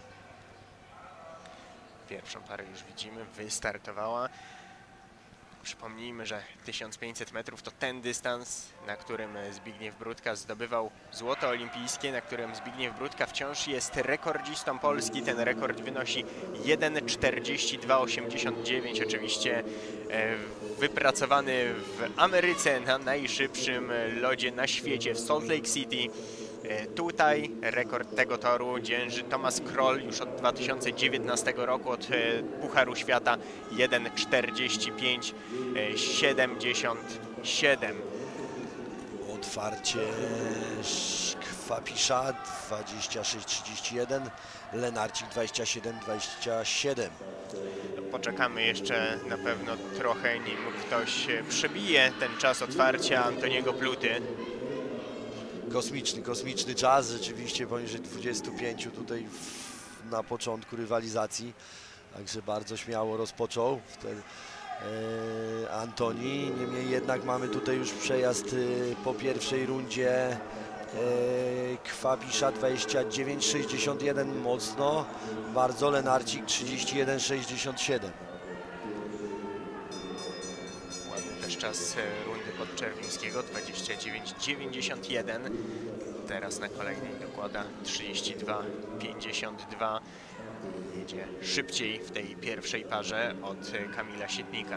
Pierwszą parę już widzimy, wystartowała. Przypomnijmy, że tysiąc pięćset metrów to ten dystans, na którym Zbigniew Brudka zdobywał złoto olimpijskie, na którym Zbigniew Brudka wciąż jest rekordzistą Polski. Ten rekord wynosi jeden czterdzieści dwa osiemdziesiąt dziewięć, oczywiście wypracowany w Ameryce na najszybszym lodzie na świecie w Salt Lake City. Tutaj rekord tego toru dzierży Thomas Kroll już od dwa tysiące dziewiętnastego roku, od Pucharu Świata jeden czterdzieści pięć siedemdziesiąt siedem. Otwarcie Kwapisza dwadzieścia sześć trzydzieści jeden, Lenarcik dwadzieścia siedem dwadzieścia siedem. Poczekamy jeszcze na pewno trochę, nim ktoś przebije ten czas otwarcia Antoniego Pluty. Kosmiczny, kosmiczny czas, rzeczywiście poniżej dwudziestu pięciu tutaj w, na początku rywalizacji. Także bardzo śmiało rozpoczął wtedy e, Antoni. Niemniej jednak mamy tutaj już przejazd e, po pierwszej rundzie e, Kwapisza dwadzieścia dziewięć sześćdziesiąt jeden mocno, bardzo Lenarcik trzydzieści jeden sześćdziesiąt siedem. Też czas rundy Podczerwińskiego dwadzieścia dziewięć dziewięćdziesiąt jeden. Teraz na kolejnej dokłada trzydzieści dwa pięćdziesiąt dwa. Jedzie szybciej w tej pierwszej parze od Kamila Sidnika.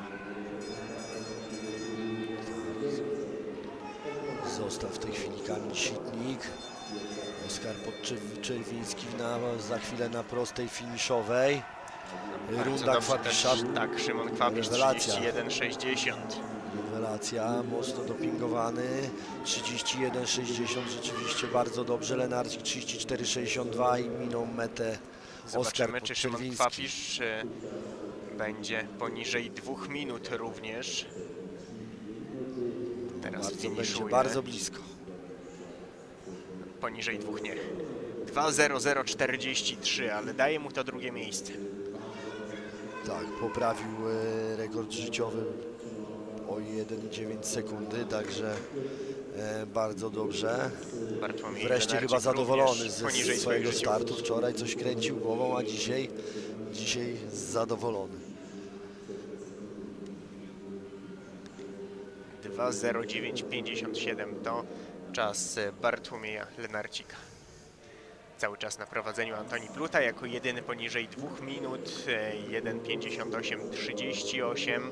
Został w tej chwili Kamil Sidnik. Oskar Podczerwiński na, za chwilę na prostej finiszowej. Runda Kwapisza. Tak, Szymon Kwapisz trzydzieści jeden sześćdziesiąt. Rewelacja, mocno dopingowany. trzydzieści jeden sześćdziesiąt, rzeczywiście bardzo dobrze. Lenarcik trzydzieści cztery sześćdziesiąt dwa i minął metę Oskar Zobaczymy, czy Szymon Kwapisz będzie poniżej dwóch minut również. Teraz bardzo, będzie finiszuje. bardzo blisko. Poniżej dwóch nie. dwa zero zero czterdzieści trzy, ale daje mu to drugie miejsce. Tak, poprawił e, rekord życiowy o jeden przecinek dziewięć sekundy, także e, bardzo dobrze. Bartłomiej Wreszcie Lenarcik chyba zadowolony również ze poniżej swojego swoich startu. Wczoraj coś kręcił głową, a dzisiaj, dzisiaj zadowolony. dwa zero dziewięć pięćdziesiąt siedem to czas Bartłomieja Lenarcika. Cały czas na prowadzeniu Antoni Pluta jako jedyny poniżej dwóch minut, jeden pięćdziesiąt osiem trzydzieści osiem.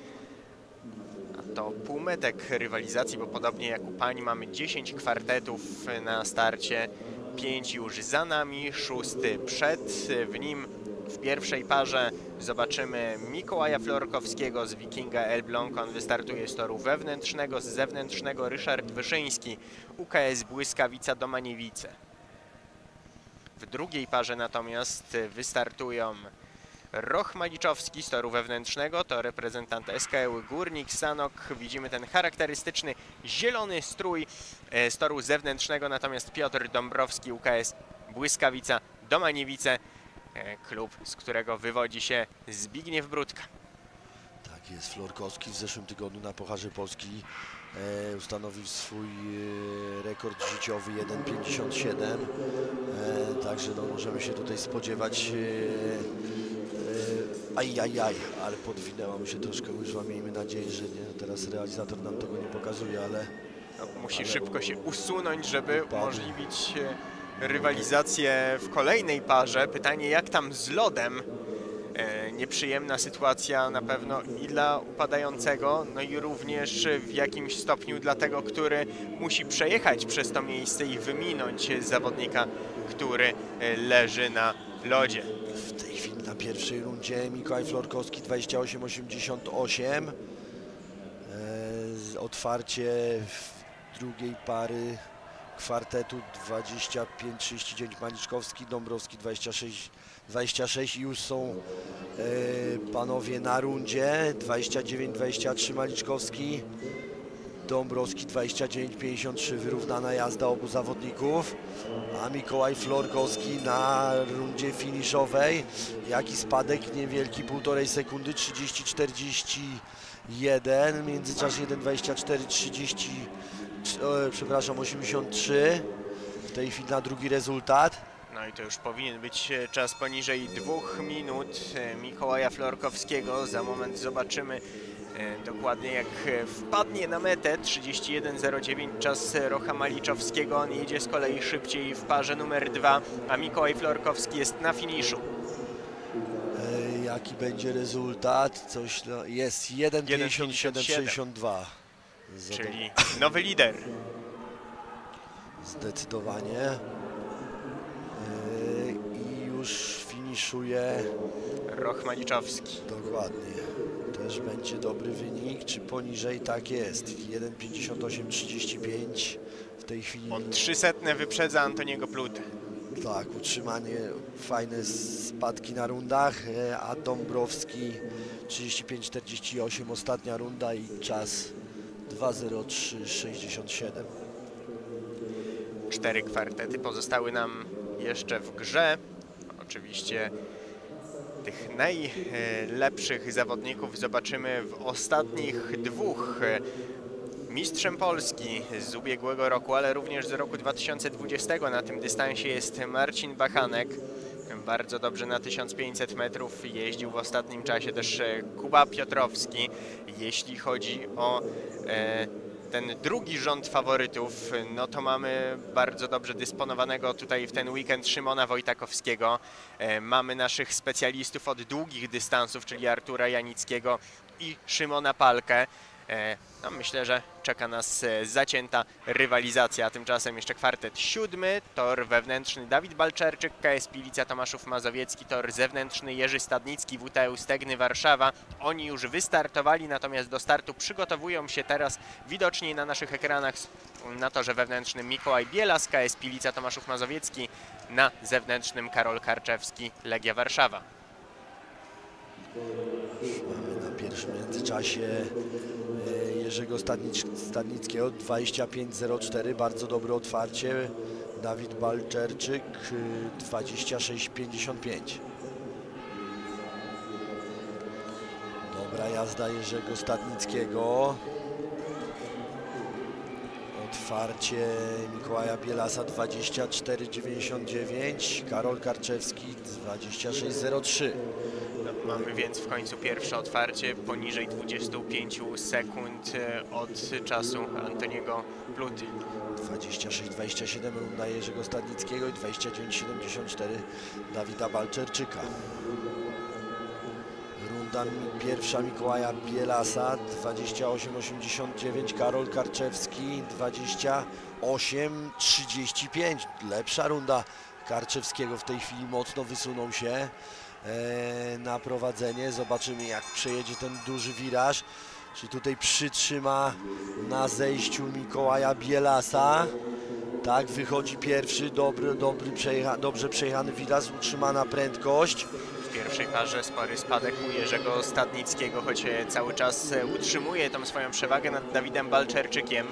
A to półmetek rywalizacji, bo podobnie jak u pań mamy dziesięć kwartetów na starcie, pięć już za nami, szósty przed. W nim w pierwszej parze zobaczymy Mikołaja Florkowskiego z Wikinga Elbląg. On wystartuje z toru wewnętrznego, z zewnętrznego Ryszard Wyszyński, U K S Błyskawica Domaniewice. W drugiej parze natomiast wystartują Roch Maliczowski z toru wewnętrznego, to reprezentant S K E Górnik Sanok. Widzimy ten charakterystyczny zielony strój z toru zewnętrznego, natomiast Piotr Dąbrowski, U K S Błyskawica Domaniewice, klub, z którego wywodzi się Zbigniew Brudka. Tak jest, Florkowski w zeszłym tygodniu na Pucharze Polski e, ustanowił swój e, rekord życiowy jeden pięćdziesiąt siedem, e, także no, możemy się tutaj spodziewać e, e, aj, aj, aj, ale podwinęła mu się troszkę łyżwa, miejmy nadzieję, że nie, teraz realizator nam tego nie pokazuje, ale... No, musi ale szybko się usunąć, żeby upadł. umożliwić rywalizację w kolejnej parze. Pytanie, jak tam z lodem? E, nieprzyjemna sytuacja na pewno i dla upadającego, no i również w jakimś stopniu dla tego, który musi przejechać przez to miejsce i wyminąć zawodnika, który leży na lodzie. W tej chwili na pierwszej rundzie Mikołaj Florkowski dwadzieścia osiem osiemdziesiąt osiem. E, otwarcie w drugiej pary kwartetu dwadzieścia pięć trzydzieści dziewięć Maliczkowski, Dąbrowski dwadzieścia sześć dwadzieścia sześć i już są e, panowie na rundzie. dwadzieścia dziewięć dwadzieścia trzy Maliczkowski, Dąbrowski dwadzieścia dziewięć pięćdziesiąt trzy, wyrównana jazda obu zawodników, a Mikołaj Florkowski na rundzie finiszowej. Jaki spadek niewielki, półtorej sekundy, trzydzieści czterdzieści jeden, w międzyczasie jeden dwadzieścia cztery trzydzieści, e, przepraszam, osiemdziesiąt trzy, w tej chwili na drugi rezultat. No i to już powinien być czas poniżej dwóch minut Mikołaja Florkowskiego. Za moment zobaczymy dokładnie, jak wpadnie na metę. Trzydzieści jeden zero dziewięć czas Rocha Maliczowskiego. On jedzie z kolei szybciej w parze numer dwa, a Mikołaj Florkowski jest na finiszu. E, jaki będzie rezultat? Coś no, jest jeden pięćdziesiąt siedem sześćdziesiąt dwa. Czyli nowy lider. Zdecydowanie. I już finiszuje Roch Maliczowski. Dokładnie. Też będzie dobry wynik, czy poniżej? Tak jest. jeden pięćdziesiąt osiem trzydzieści pięć w tej chwili. O trzysetne wyprzedza Antoniego Plutę. Tak, utrzymanie, fajne spadki na rundach, a Dąbrowski trzydzieści pięć czterdzieści osiem, ostatnia runda i czas dwa zero trzy sześćdziesiąt siedem. Cztery kwartety pozostały nam jeszcze w grze. Oczywiście tych najlepszych zawodników zobaczymy w ostatnich dwóch. Mistrzem Polski z ubiegłego roku, ale również z roku dwa tysiące dwudziestego na tym dystansie jest Marcin Bachanek. Bardzo dobrze na tysiąc pięćset metrów jeździł w ostatnim czasie też Kuba Piotrowski. Jeśli chodzi o e, ten drugi rząd faworytów, no to mamy bardzo dobrze dysponowanego tutaj w ten weekend Szymona Wojtakowskiego. E, mamy naszych specjalistów od długich dystansów, czyli Artura Janickiego i Szymona Palkę. E, no myślę, że czeka nas zacięta rywalizacja, a tymczasem jeszcze kwartet siódmy, tor wewnętrzny Dawid Balczerczyk, K S Pilica Tomaszów Mazowiecki, tor zewnętrzny Jerzy Stadnicki, W T U Stegny Warszawa. Oni już wystartowali, natomiast do startu przygotowują się teraz widocznie na naszych ekranach na torze wewnętrznym Mikołaj Bielas, K S Pilica Tomaszów Mazowiecki, na zewnętrznym Karol Karczewski, Legia Warszawa. Mamy na pierwszym międzyczasie Jerzego Stadnic Stadnickiego dwadzieścia pięć zero cztery, bardzo dobre otwarcie Dawid Balczerczyk dwadzieścia sześć pięćdziesiąt pięć. Dobra jazda Jerzego Stadnickiego. Otwarcie Mikołaja Bielasa dwadzieścia cztery dziewięćdziesiąt dziewięć. Karol Karczewski dwadzieścia sześć zero trzy. No, mamy więc w końcu pierwsze otwarcie poniżej dwudziestu pięciu sekund od czasu Antoniego Pluty. dwadzieścia sześć dwadzieścia siedem runda Jerzego Stadnickiego i dwadzieścia dziewięć siedemdziesiąt cztery Dawida Balczerczyka. Runda pierwsza Mikołaja Bielasa dwadzieścia osiem osiemdziesiąt dziewięć, Karol Karczewski dwadzieścia osiem trzydzieści pięć. Lepsza runda Karczewskiego w tej chwili, mocno wysunął się e, na prowadzenie. Zobaczymy, jak przejedzie ten duży wiraż. Czy tutaj przytrzyma na zejściu Mikołaja Bielasa. Tak, wychodzi pierwszy, dobry, dobry przejecha, dobrze przejechany wiraż, utrzymana prędkość. W pierwszej parze spory spadek u Jerzego Stadnickiego, choć cały czas utrzymuje tą swoją przewagę nad Dawidem Balczerczykiem.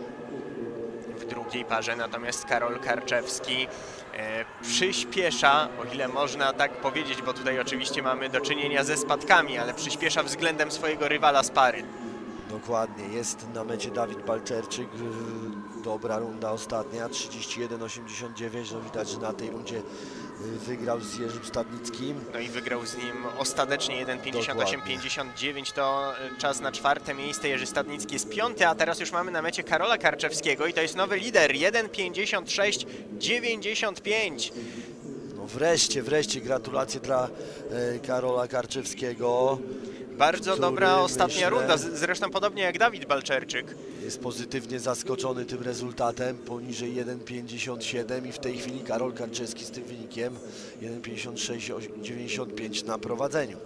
W drugiej parze natomiast Karol Karczewski e, przyspiesza, o ile można tak powiedzieć, bo tutaj oczywiście mamy do czynienia ze spadkami, ale przyspiesza względem swojego rywala z pary. Dokładnie, jest na mecie Dawid Balczerczyk. Dobra runda ostatnia, trzydzieści jeden osiemdziesiąt dziewięć. No widać, że na tej rundzie wygrał z Jerzym Stadnickim. No i wygrał z nim ostatecznie jeden pięćdziesiąt osiem pięćdziesiąt dziewięć, to czas na czwarte miejsce. Jerzy Stadnicki jest piąty, a teraz już mamy na mecie Karola Karczewskiego i to jest nowy lider, jeden pięćdziesiąt sześć dziewięćdziesiąt pięć. No wreszcie, wreszcie gratulacje dla e, Karola Karczewskiego. Bardzo dobra ostatnia myślę, runda, zresztą podobnie jak Dawid Balczerczyk. Jest pozytywnie zaskoczony tym rezultatem, poniżej jeden pięćdziesiąt siedem i w tej chwili Karol Karczewski z tym wynikiem jeden pięćdziesiąt sześć dziewięćdziesiąt pięć na prowadzeniu.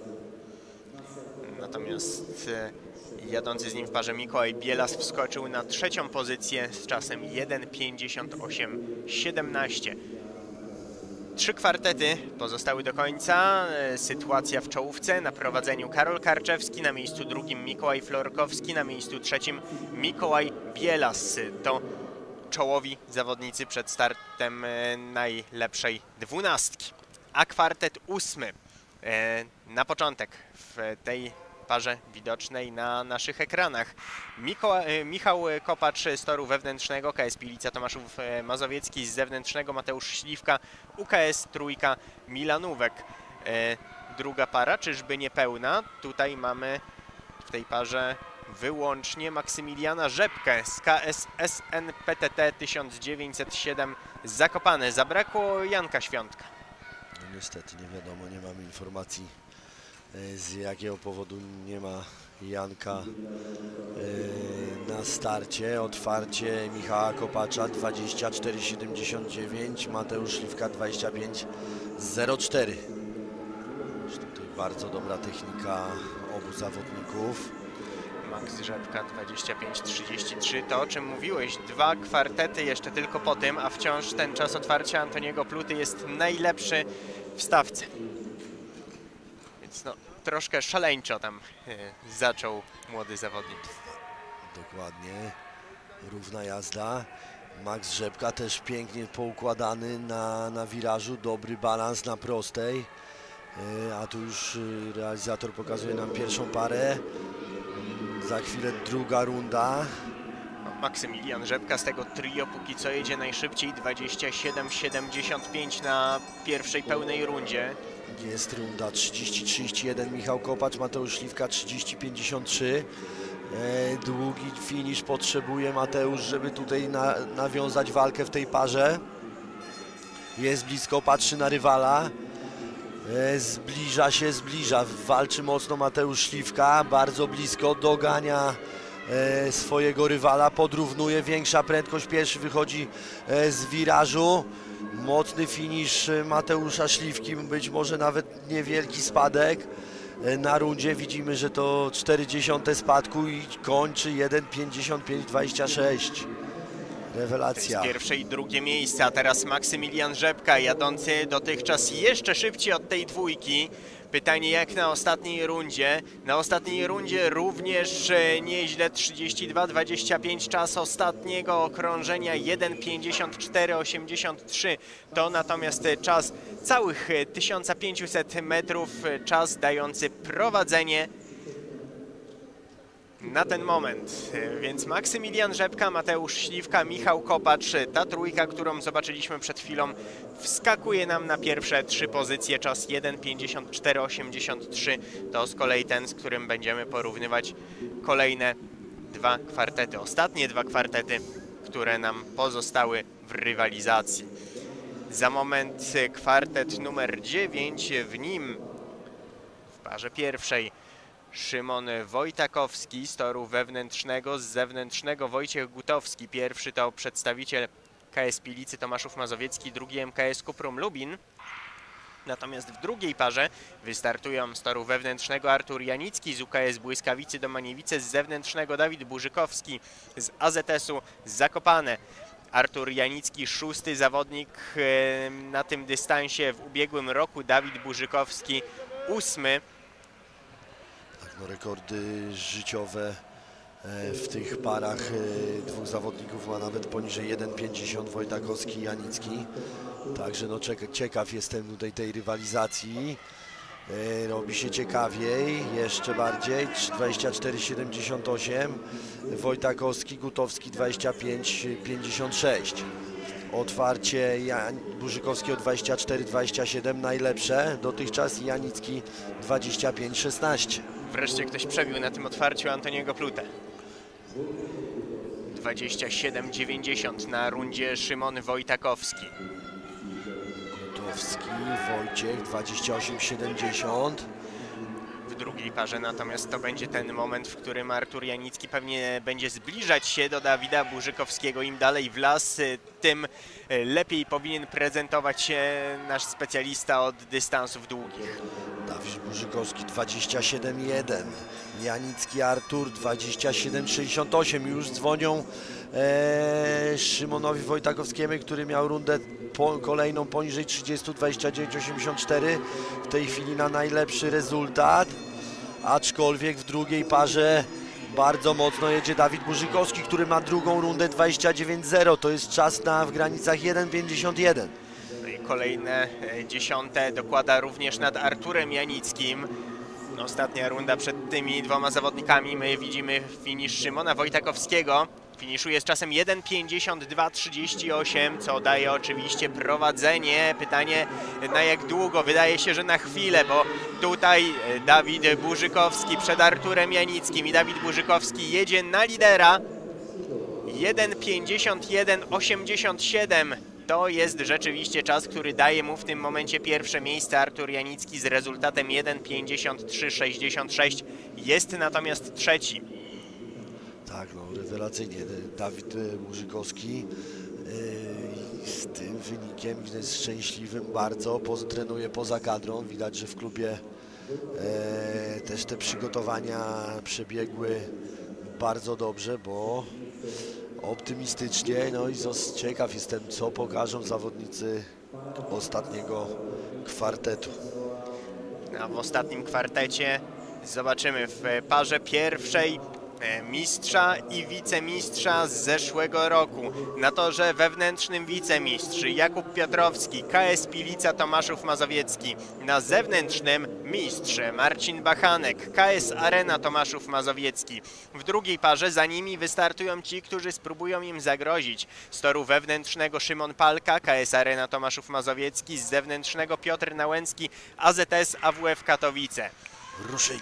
Natomiast e, jadący z nim w parze Mikołaj Bielas wskoczył na trzecią pozycję z czasem jeden pięćdziesiąt osiem siedemnaście. Trzy kwartety pozostały do końca. Sytuacja w czołówce. Na prowadzeniu Karol Karczewski, na miejscu drugim Mikołaj Florkowski, na miejscu trzecim Mikołaj Bielas. To czołowi zawodnicy przed startem najlepszej dwunastki. A kwartet ósmy na początek w tej parze widocznej na naszych ekranach. Mikoła, Michał Kopacz z toru wewnętrznego, K S Pilica Tomaszów Mazowiecki, z zewnętrznego Mateusz Śliwka, U K S Trójka Milanówek. E, druga para, czyżby niepełna? Tutaj mamy w tej parze wyłącznie Maksymiliana Rzepkę z K S S N P T T tysiąc dziewięćset siedem Zakopane. Zabrakło Janka Świątka. No niestety nie wiadomo, nie mamy informacji, z jakiego powodu nie ma Janka na starcie. Otwarcie Michała Kopacza dwadzieścia cztery siedemdziesiąt dziewięć, Mateusz Śliwka dwadzieścia pięć zero cztery. Tutaj bardzo dobra technika obu zawodników. Max Rzepka dwadzieścia pięć trzydzieści trzy, to o czym mówiłeś, dwa kwartety jeszcze tylko po tym, a wciąż ten czas otwarcia Antoniego Pluty jest najlepszy w stawce. Więc no, troszkę szaleńczo tam e, zaczął młody zawodnik. Dokładnie, równa jazda. Max Rzepka też pięknie poukładany na, na wirażu, dobry balans na prostej. E, a tu już realizator pokazuje nam pierwszą parę. Za chwilę druga runda. No, Maksymilian Rzepka z tego trio póki co jedzie najszybciej, dwadzieścia siedem siedemdziesiąt pięć na pierwszej pełnej rundzie. Jest runda trzydzieści trzydzieści jeden, Michał Kopacz, Mateusz Śliwka trzydzieści pięćdziesiąt trzy. E, długi finisz potrzebuje Mateusz, żeby tutaj na, nawiązać walkę w tej parze. Jest blisko, patrzy na rywala. E, zbliża się, zbliża, walczy mocno Mateusz Śliwka, bardzo blisko, dogania e, swojego rywala, podrównuje, większa prędkość, pierwszy wychodzi e, z wirażu. Mocny finisz Mateusza Śliwki, być może nawet niewielki spadek. Na rundzie widzimy, że to cztery dziesiąte spadku i kończy jeden pięćdziesiąt pięć dwadzieścia sześć. Rewelacja. Z pierwsze i drugie miejsca, teraz Maksymilian Rzepka, jadący dotychczas jeszcze szybciej od tej dwójki. Pytanie jak na ostatniej rundzie. Na ostatniej rundzie również e, nieźle, trzydzieści dwa dwadzieścia pięć czas ostatniego okrążenia, jeden pięćdziesiąt cztery osiemdziesiąt trzy. To natomiast czas całych tysiąc pięćset metrów, czas dający prowadzenie na ten moment. Więc Maksymilian Rzepka, Mateusz Śliwka, Michał Kopacz, ta trójka, którą zobaczyliśmy przed chwilą, wskakuje nam na pierwsze trzy pozycje. Czas jeden pięćdziesiąt cztery osiemdziesiąt trzy to z kolei ten, z którym będziemy porównywać kolejne dwa kwartety, ostatnie dwa kwartety, które nam pozostały w rywalizacji. Za moment kwartet numer dziewięć, w nim w parze pierwszej Szymon Wojtakowski z toru wewnętrznego, z zewnętrznego Wojciech Gutowski. Pierwszy to przedstawiciel K S Pilicy Tomaszów Mazowiecki, drugi M K S Cuprum Lubin. Natomiast w drugiej parze wystartują z toru wewnętrznego Artur Janicki z U K S Błyskawicy Domaniewice, z zewnętrznego Dawid Burzykowski z A Z S-u Zakopane. Artur Janicki, szósty zawodnik na tym dystansie w ubiegłym roku, Dawid Burzykowski ósmy. No, rekordy życiowe w tych parach dwóch zawodników ma nawet poniżej jeden pięćdziesiąt, Wojtakowski i Janicki. Także no, ciekaw jestem tutaj tej rywalizacji. Robi się ciekawiej, jeszcze bardziej. dwadzieścia cztery siedemdziesiąt osiem, Wojtakowski, Gutowski dwadzieścia pięć pięćdziesiąt sześć. Otwarcie Jan Burzykowski o dwadzieścia cztery dwadzieścia siedem najlepsze dotychczas i Janicki dwadzieścia pięć szesnaście. Wreszcie ktoś przebił na tym otwarciu Antoniego Plutę. dwadzieścia siedem dziewięćdziesiąt na rundzie Szymon Wojtakowski. Gutowski, Wojciech dwadzieścia osiem siedemdziesiąt. W drugiej parze natomiast to będzie ten moment, w którym Artur Janicki pewnie będzie zbliżać się do Dawida Burzykowskiego. Im dalej w las, tym lepiej powinien prezentować się nasz specjalista od dystansów długich. Dawid Burzykowski dwadzieścia siedem jeden, Janicki Artur dwadzieścia siedem sześćdziesiąt osiem. Już dzwonią e, Szymonowi Wojtakowskiemu, który miał rundę po, kolejną poniżej trzydzieści, dwadzieścia dziewięć osiemdziesiąt cztery. W tej chwili na najlepszy rezultat, aczkolwiek w drugiej parze bardzo mocno jedzie Dawid Burzykowski, który ma drugą rundę dwadzieścia dziewięć zero. To jest czas na w granicach jeden pięćdziesiąt jeden. No i kolejne dziesiąte dokłada również nad Arturem Janickim. Ostatnia runda przed tymi dwoma zawodnikami. My widzimy finisz Szymona Wojtakowskiego. Finiszuje z czasem jeden pięćdziesiąt dwa trzydzieści osiem, co daje oczywiście prowadzenie. Pytanie na jak długo? Wydaje się, że na chwilę, bo tutaj Dawid Burzykowski przed Arturem Janickim i Dawid Burzykowski jedzie na lidera. jeden pięćdziesiąt jeden osiemdziesiąt siedem. To jest rzeczywiście czas, który daje mu w tym momencie pierwsze miejsce. Artur Janicki z rezultatem jeden pięćdziesiąt trzy sześćdziesiąt sześć jest natomiast trzeci. Tak, no rewelacyjnie Dawid Burzykowski yy, z tym wynikiem jest szczęśliwym bardzo, poz, trenuje poza kadrą. Widać, że w klubie yy, też te przygotowania przebiegły bardzo dobrze, bo optymistycznie, no i ciekaw jestem, co pokażą zawodnicy ostatniego kwartetu. A w ostatnim kwartecie zobaczymy w parze pierwszej mistrza i wicemistrza z zeszłego roku. Na torze wewnętrznym wicemistrz Jakub Piotrowski, K S Pilica Tomaszów Mazowiecki. Na zewnętrznym mistrz Marcin Bachanek, K S Arena Tomaszów Mazowiecki. W drugiej parze za nimi wystartują ci, którzy spróbują im zagrozić. Z toru wewnętrznego Szymon Palka, K S Arena Tomaszów Mazowiecki. Z zewnętrznego Piotr Nałęcki, A Z S A W F Katowice. Ruszyli.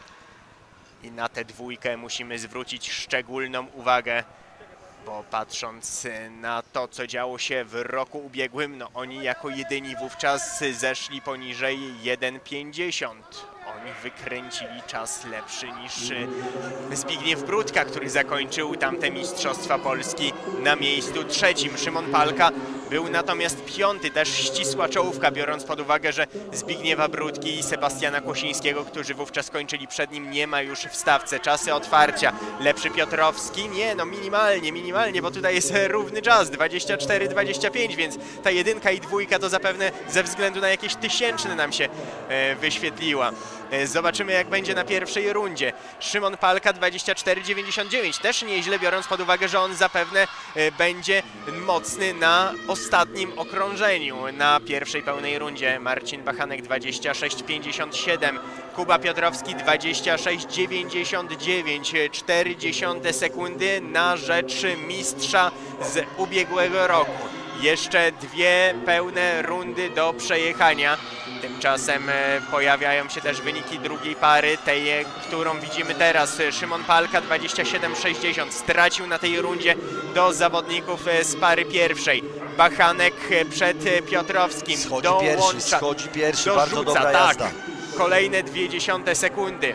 I na tę dwójkę musimy zwrócić szczególną uwagę, bo patrząc na to, co działo się w roku ubiegłym, no oni jako jedyni wówczas zeszli poniżej jeden pięćdziesiąt. oni wykręcili czas lepszy niż Zbigniew Brudka, który zakończył tamte Mistrzostwa Polski na miejscu trzecim. Szymon Palka był natomiast piąty, też ścisła czołówka, biorąc pod uwagę, że Zbigniewa Brudki i Sebastiana Kłosińskiego, którzy wówczas kończyli przed nim, nie ma już w stawce. Czasy otwarcia. Lepszy Piotrowski? Nie, no minimalnie, minimalnie, bo tutaj jest równy czas, dwadzieścia cztery dwadzieścia pięć, więc ta jedynka i dwójka to zapewne ze względu na jakieś tysięczne nam się e, wyświetliła. E, zobaczymy, jak będzie na pierwszej rundzie. Szymon Palka dwadzieścia cztery dziewięćdziesiąt dziewięć, też nieźle, biorąc pod uwagę, że on zapewne e, będzie mocny na ostatnim okrążeniu. Na pierwszej pełnej rundzie Marcin Bachanek dwadzieścia sześć pięćdziesiąt siedem, Kuba Piotrowski dwadzieścia sześć dziewięćdziesiąt dziewięć, cztery dziesiąte sekundy na rzecz mistrza z ubiegłego roku. Jeszcze dwie pełne rundy do przejechania. Tymczasem pojawiają się też wyniki drugiej pary, tej, którą widzimy teraz. Szymon Palka dwadzieścia siedem sześćdziesiąt stracił na tej rundzie do zawodników z pary pierwszej. Bachanek przed Piotrowskim. Schodzi dołącza, pierwszy, schodzi pierwszy, dorzuca, bardzo dobra tak, jazda. Kolejne dwie dziesiąte sekundy.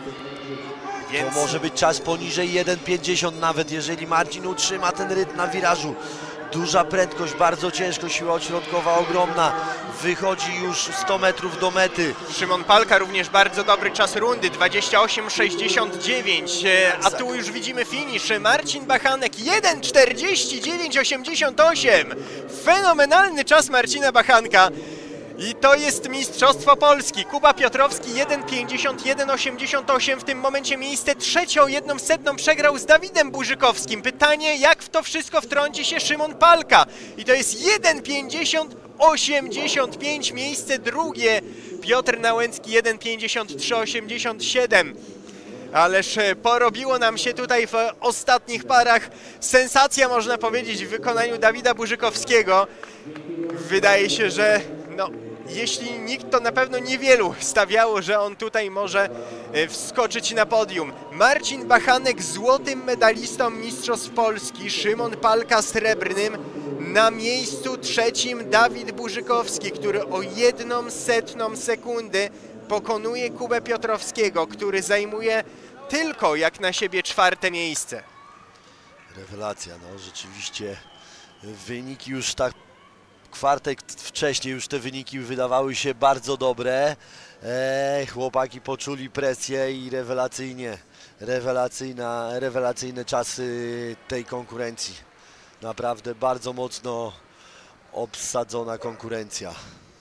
Więc To może być czas poniżej jeden pięćdziesiąt nawet, jeżeli Marcin utrzyma ten rytm na wirażu. Duża prędkość, bardzo ciężko, siła ośrodkowa ogromna. Wychodzi już sto metrów do mety. Szymon Palka również bardzo dobry czas rundy, dwadzieścia osiem sześćdziesiąt dziewięć, a tu już widzimy finisz. Marcin Bachanek jeden czterdzieści dziewięć osiemdziesiąt osiem. Fenomenalny czas Marcina Bachanka. I to jest Mistrzostwo Polski. Kuba Piotrowski jeden pięćdziesiąt jeden osiemdziesiąt osiem. W tym momencie miejsce trzecie o jedną setną przegrał z Dawidem Burzykowskim. Pytanie, jak w to wszystko wtrąci się Szymon Palka. I to jest jeden pięćdziesiąt osiemdziesiąt pięć. Miejsce drugie Piotr Nałęcki jeden pięćdziesiąt trzy osiemdziesiąt siedem. Ależ porobiło nam się tutaj w ostatnich parach. Sensacja, można powiedzieć, w wykonaniu Dawida Burzykowskiego. Wydaje się, że no, jeśli nikt, to na pewno niewielu stawiało, że on tutaj może wskoczyć na podium. Marcin Bachanek złotym medalistą Mistrzostw Polski, Szymon Palka srebrnym, na miejscu trzecim Dawid Burzykowski, który o jedną setną sekundy pokonuje Kubę Piotrowskiego, który zajmuje tylko jak na siebie czwarte miejsce. Rewelacja, no rzeczywiście wyniki już tak kwartek wcześniej już te wyniki wydawały się bardzo dobre. E, chłopaki poczuli presję i rewelacyjnie, rewelacyjna, rewelacyjne czasy tej konkurencji. Naprawdę bardzo mocno obsadzona konkurencja.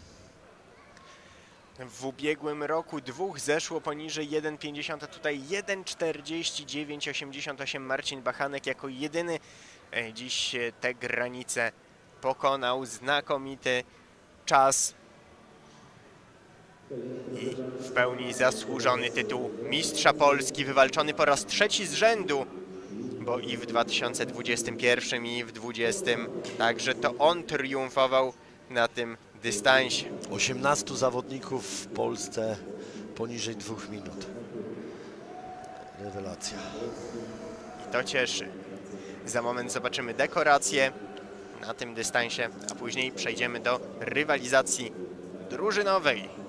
W ubiegłym roku dwóch zeszło poniżej jeden pięćdziesiąt, a tutaj jeden czterdzieści dziewięć osiemdziesiąt osiem. Marcin Bachanek jako jedyny dziś te granice pokonał. Znakomity czas i w pełni zasłużony tytuł Mistrza Polski, wywalczony po raz trzeci z rzędu, bo i w dwa tysiące dwudziestym pierwszym i w dwudziestym także to on triumfował na tym dystansie. osiemnastu zawodników w Polsce poniżej dwóch minut. Rewelacja. I to cieszy. Za moment zobaczymy dekoracje na tym dystansie, a później przejdziemy do rywalizacji drużynowej.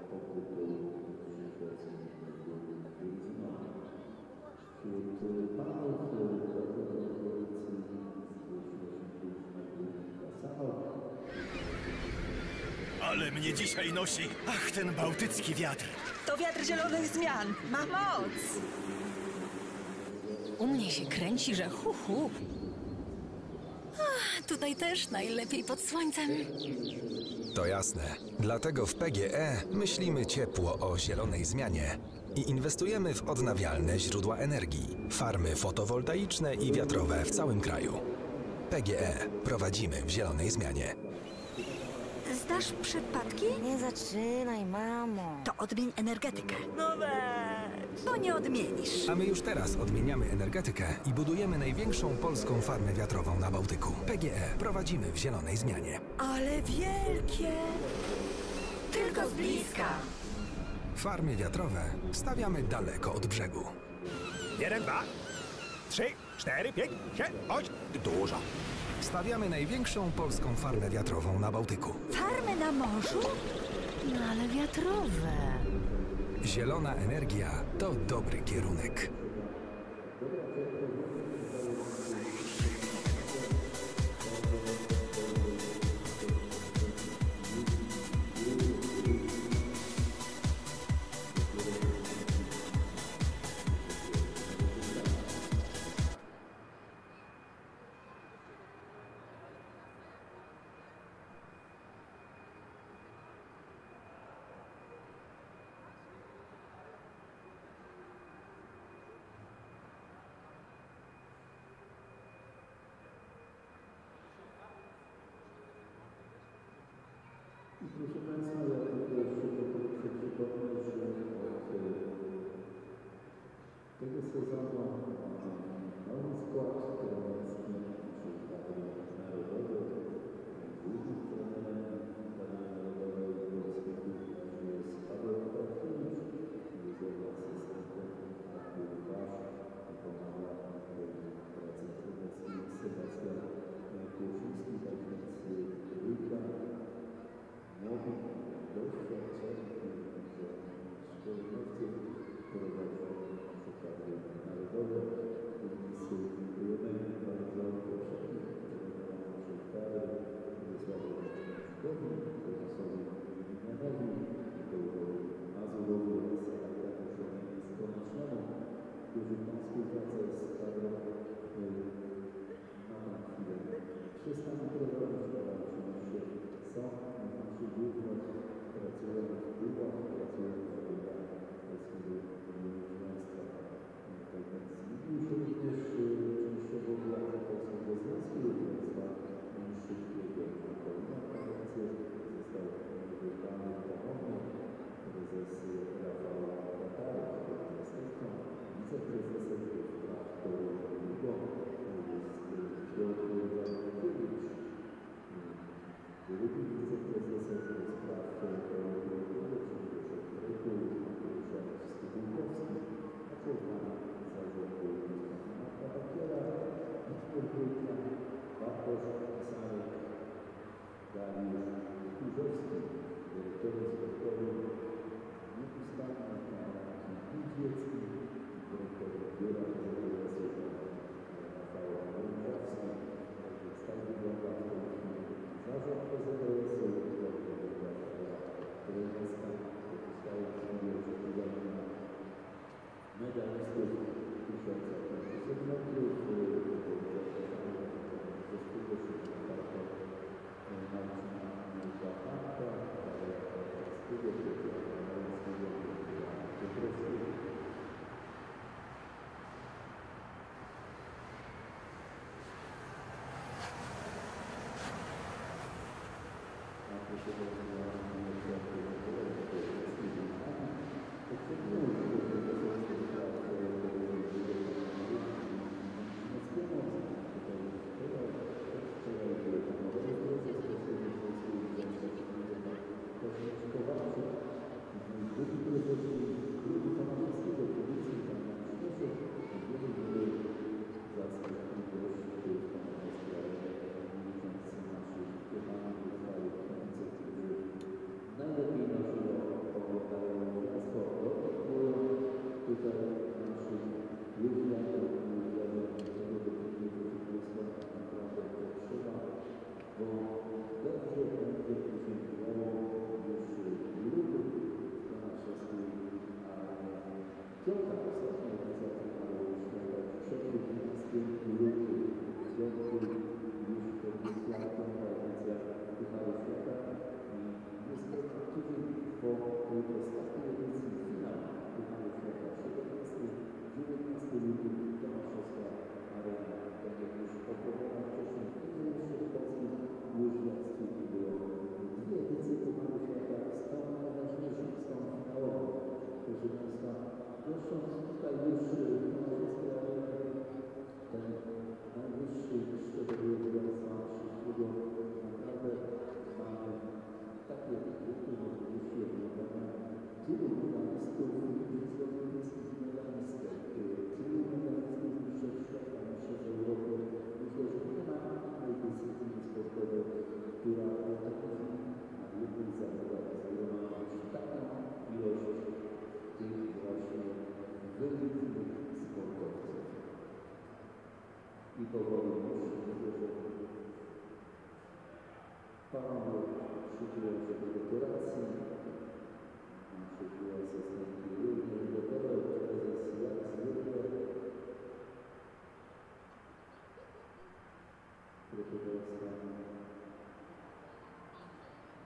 popytu przyszedł turyzmu. Wśród panów propozycji zgłosiło się Kasano. Ale mnie dzisiaj nosi. Ach, ten bałtycki wiatr. To wiatr zielonych zmian. Ma moc. U mnie się kręci, że hu, hu. Ach, tutaj też najlepiej pod słońcem. To jasne. Dlatego w P G E myślimy ciepło o zielonej zmianie i inwestujemy w odnawialne źródła energii, farmy fotowoltaiczne i wiatrowe w całym kraju. P G E prowadzimy w zielonej zmianie. Zdasz przypadki? Nie zaczynaj, mamo. To odmień energetykę. No weź. Bo nie odmienisz. A my już teraz odmieniamy energetykę i budujemy największą polską farmę wiatrową na Bałtyku. P G E prowadzimy w zielonej zmianie. Ale wielkie. Tylko z bliska. Farmy wiatrowe stawiamy daleko od brzegu. Jeden, dwa, trzy, cztery, pięć, sześć, osiem. Dużo. Stawiamy największą polską farmę wiatrową na Bałtyku. Farmy na morzu? No ale wiatrowe. Zielona energia to dobry kierunek. Proszę Państwa, ja tylko jeszcze chcę przypomnieć, że od tego sezonu nowy skład trenerski przy kadry narodowej, głównym trenerem kadry narodowej polskiego jest Paweł Kowalewicz, jest jego asystentem Paweł Wasz i pomaga w pracy trenerskiej Sebastian Kłosiński, tak więc trójka młodych, doświadczonych szkoleniowców prowadzi nasze kadry narodowe. Więc dziękujemy bardzo poprzednim trenerom naszej kadry, Władysławowi Szkowi, Tomaszowi Winianowi, Mikołajowi Mazurowi oraz Arkadiuszowi Skonecznemu, którzy tą współpracę z kadrą na tę chwilę przestali prowadzić, ale oczywiście są nasi głównie pracują w klubach, pracują w zawodach polskiego państwa. Tak więc liczył się również częściowo dla polskiego związku państwa szybkiego na konwencję. Został wybrany ponownie prezes Rafał Tatary, który jest następcą wiceprezesem do spraw kolejnego jest Piotr Jankiewicz. Drugi wiceprezesem do spraw kolejnego, czyli Ryszard Stybułkowski, a członkami zarządu Marta Bakiera, Wiktor Wójta, Bartosz Pisarek, Dariusz Kurzewski, dyrektorem sportowym nieustanny Marcin Niedźwiecki, dyrektorem biura prezesa Rafał Rączowski. Tak wygląda w tej chwili zarząd P Z S u, trenerska, zostało przyjęcie oczekiwania na medalistów tysiąc osiemset metrów, zespół Marcina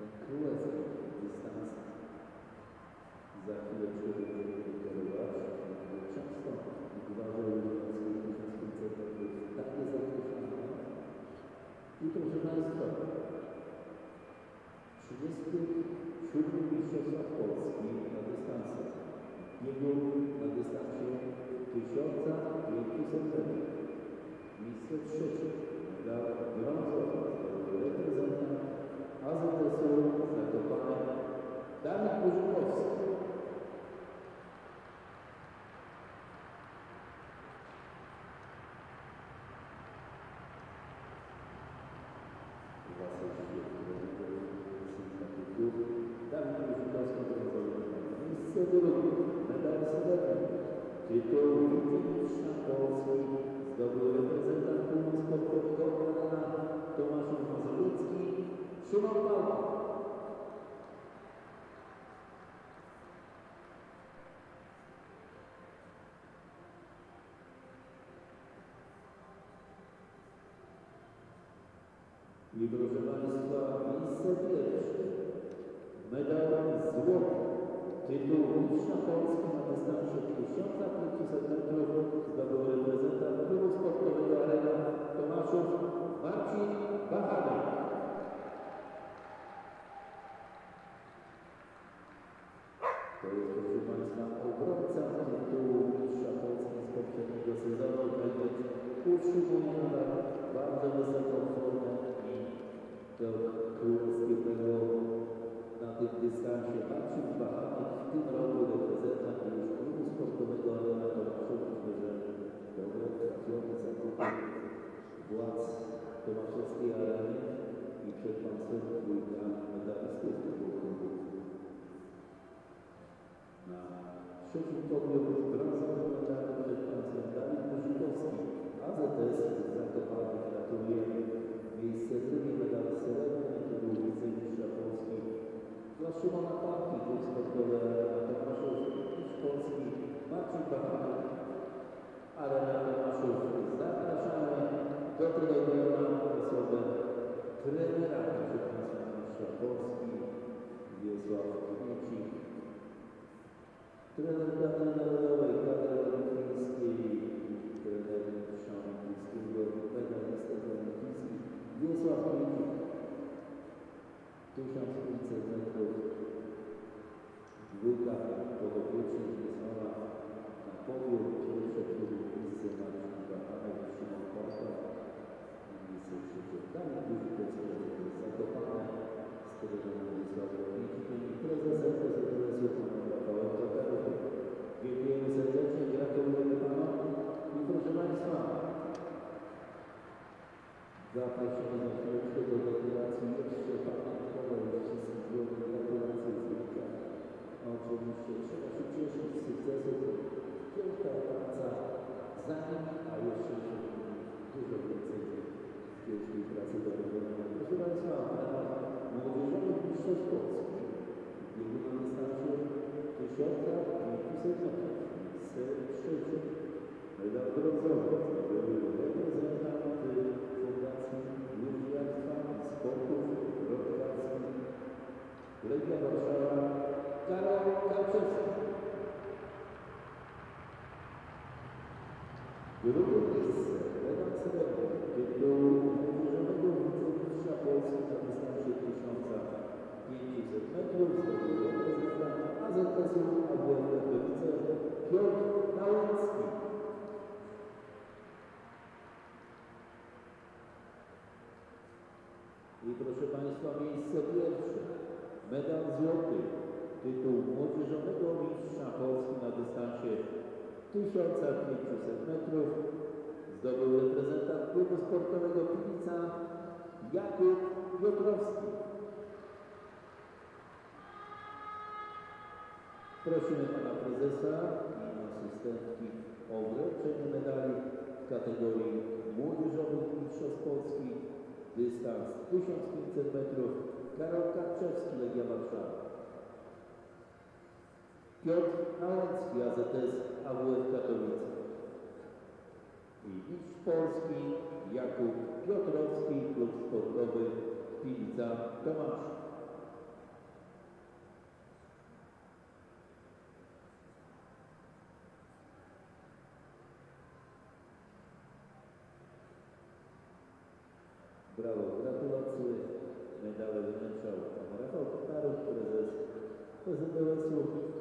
ten królewski dystans za chwileczkę będziemy kierować. Często uważają, że tysiąc pięćset metrów takie zakreślone. I proszę Państwa, trzydziesty siódmy Mistrzostwa Polski na dystansie. Biegu na dystansie tysiąc pięćset metrów. Miejsce trzecie. Medal brązowy. Reprezentant A Z S U Zakopane Dawid Burzykowski. Dawid Burzykowski brązowy. Miejsce drugie. Medal srebrny. Tytuł wicemistrza Polski zdobył reprezentant klubu sportowego Arena Tomasz Mazowiecki, Szymon Pałka. I proszę Państwa, miejsce pierwsze. Medal złoty. Tytuł mistrza Polski na dystansie tysiąc pięćset metrów zdobył reprezentant klubu sportowego Arena Tomaszów Marcin Bachanek. To jest, proszę Państwa, obrońca tytułu mistrza Polski z poprzedniego sezonu. Będzie utrzymuje nadal bardzo wysoką formę i do królewskiego na tym dystansie Marcin Bachanek, w tym roku reprezentant już klubu sportowego Arena Tomaszów. Myślę, że dobre trafione zakupy władz tomaszowskiej areny i przed Państwem dwójka medalistów tego klubu. Na trzecim podium brązowy medal przed Państwem Dawid Burzykowski, A Z S Zakopane. Gratulujemy. Miejsce drugie medal srebrny, to był wicemistrza Polski dla Szymona Pałki, klub sportowy Arena Tomaszów, mistrz Polski Marcin Bachanek. Arena Tomaszów. Zapraszamy do tego grona osobę trenera, proszę Państwa, mistrza Polski Wiesław Kmiecik, trener kadry narodowej, kadry olimpijskiej, trener mistrza olimpijskiego, medalista olimpijski Wiesław Kmiecik. tysiąc pięćset metrów. Dwójka podopiecznych Wiesława na podium. Pierwsze drugie miejsce Marcin Bachanek, Szymon Pałka. Miejsce trzecie Dawid Burzykowski, Zakopane. Z trenerem Wiesławem Kmiecikiem i prezesem Z S U panem Rafałem Tatarowym. Dziękujemy serdecznie, gratulujemy Panu i proszę Państwa, zapraszamy na chwileczkę do deklaracji jeszcze pamiątkowej wszystkich złotych gratulacje zdjęcia. Oczywiście trzeba się cieszyć z sukcesów. Piątka praca za nimi, a jeszcze dużo więcej ciężkiej pracy do wykonania. Proszę Państwa, młodzieżowych mistrzostw Polski biegu na dystansie tysiąc pięćset metrów. Miejsce trzecie. Medal brązowy zdobył reprezentant Fundacji Łyżwiarstwa i Sportów Wrotkarskich Legia Warszawa Karol Kaczewski. Drugie miejsce medal srebrny tytuł młodzieżowego wicemistrza Polski na dystansie tysiąc pięćset metrów zdobył reprezentant A Z S U A W F Katowice Piotr Nałęcki. I proszę Państwa, miejsce pierwsze. Medal złoty. Tytuł młodzieżowego mistrza Polski na dystansie tysiąc pięćset metrów zdobył reprezentant klubu sportowego Piwnica Jakub Piotrowski. Prosimy Pana Prezesa i asystentki o wręczenie medali w kategorii młodzieżowych mistrzostw Polski. Dystans tysiąc pięćset metrów. Karol Karczewski, Legia Warszawa. Piotr Nałęcki, A Z S A W F Katowice. I mistrz Polski Jakub Piotrowski, klub sportowy Piwnica Tomaszów. brawo gratulacje. Medale wręczał pan Rafał Kotaruk, prezes P Z L S-u.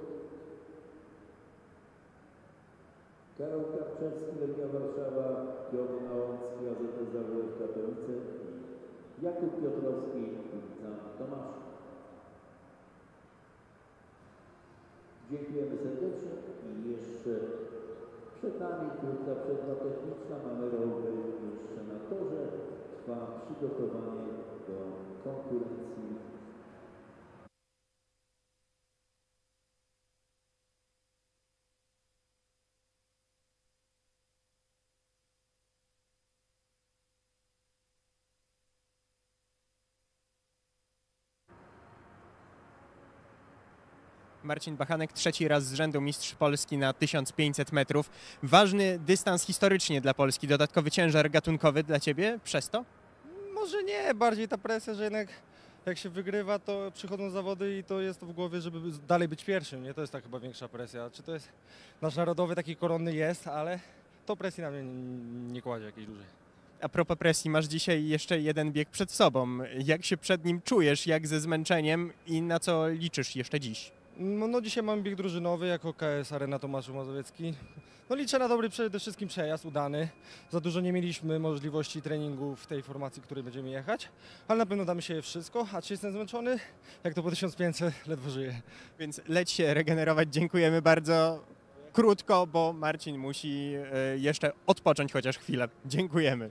Karol Kapczewski, Legia Warszawa, Piotr Nałącki, A Z T Z W F Katowice i Jakub Piotrowski, Ulica Tomasz. Dziękujemy serdecznie i jeszcze przed nami krótka przerwa techniczna. Mamy rowery jeszcze na torze. Trwa przygotowanie do konkurencji. Marcin Bachanek, trzeci raz z rzędu mistrz Polski na tysiąc pięćset metrów. Ważny dystans historycznie dla Polski, dodatkowy ciężar gatunkowy dla Ciebie przez to? Może nie, bardziej ta presja, że jednak jak się wygrywa, to przychodzą zawody i to jest to w głowie, żeby dalej być pierwszym, nie? To jest ta chyba większa presja. Czy to jest nasz narodowy, taki koronny jest, ale to presji na mnie nie kładzie jakiejś dużej. A propos presji, masz dzisiaj jeszcze jeden bieg przed sobą. Jak się przed nim czujesz, jak ze zmęczeniem i na co liczysz jeszcze dziś? No, no dzisiaj mamy bieg drużynowy jako K S Arena Tomaszów Mazowiecki. No liczę na dobry przede wszystkim przejazd, udany. Za dużo nie mieliśmy możliwości treningu w tej formacji, której będziemy jechać, ale na pewno damy się wszystko, a czy jestem zmęczony? Jak to po tysiąc pięćset ledwo żyję. Więc leć się regenerować, dziękujemy bardzo. Krótko, bo Marcin musi jeszcze odpocząć chociaż chwilę. Dziękujemy.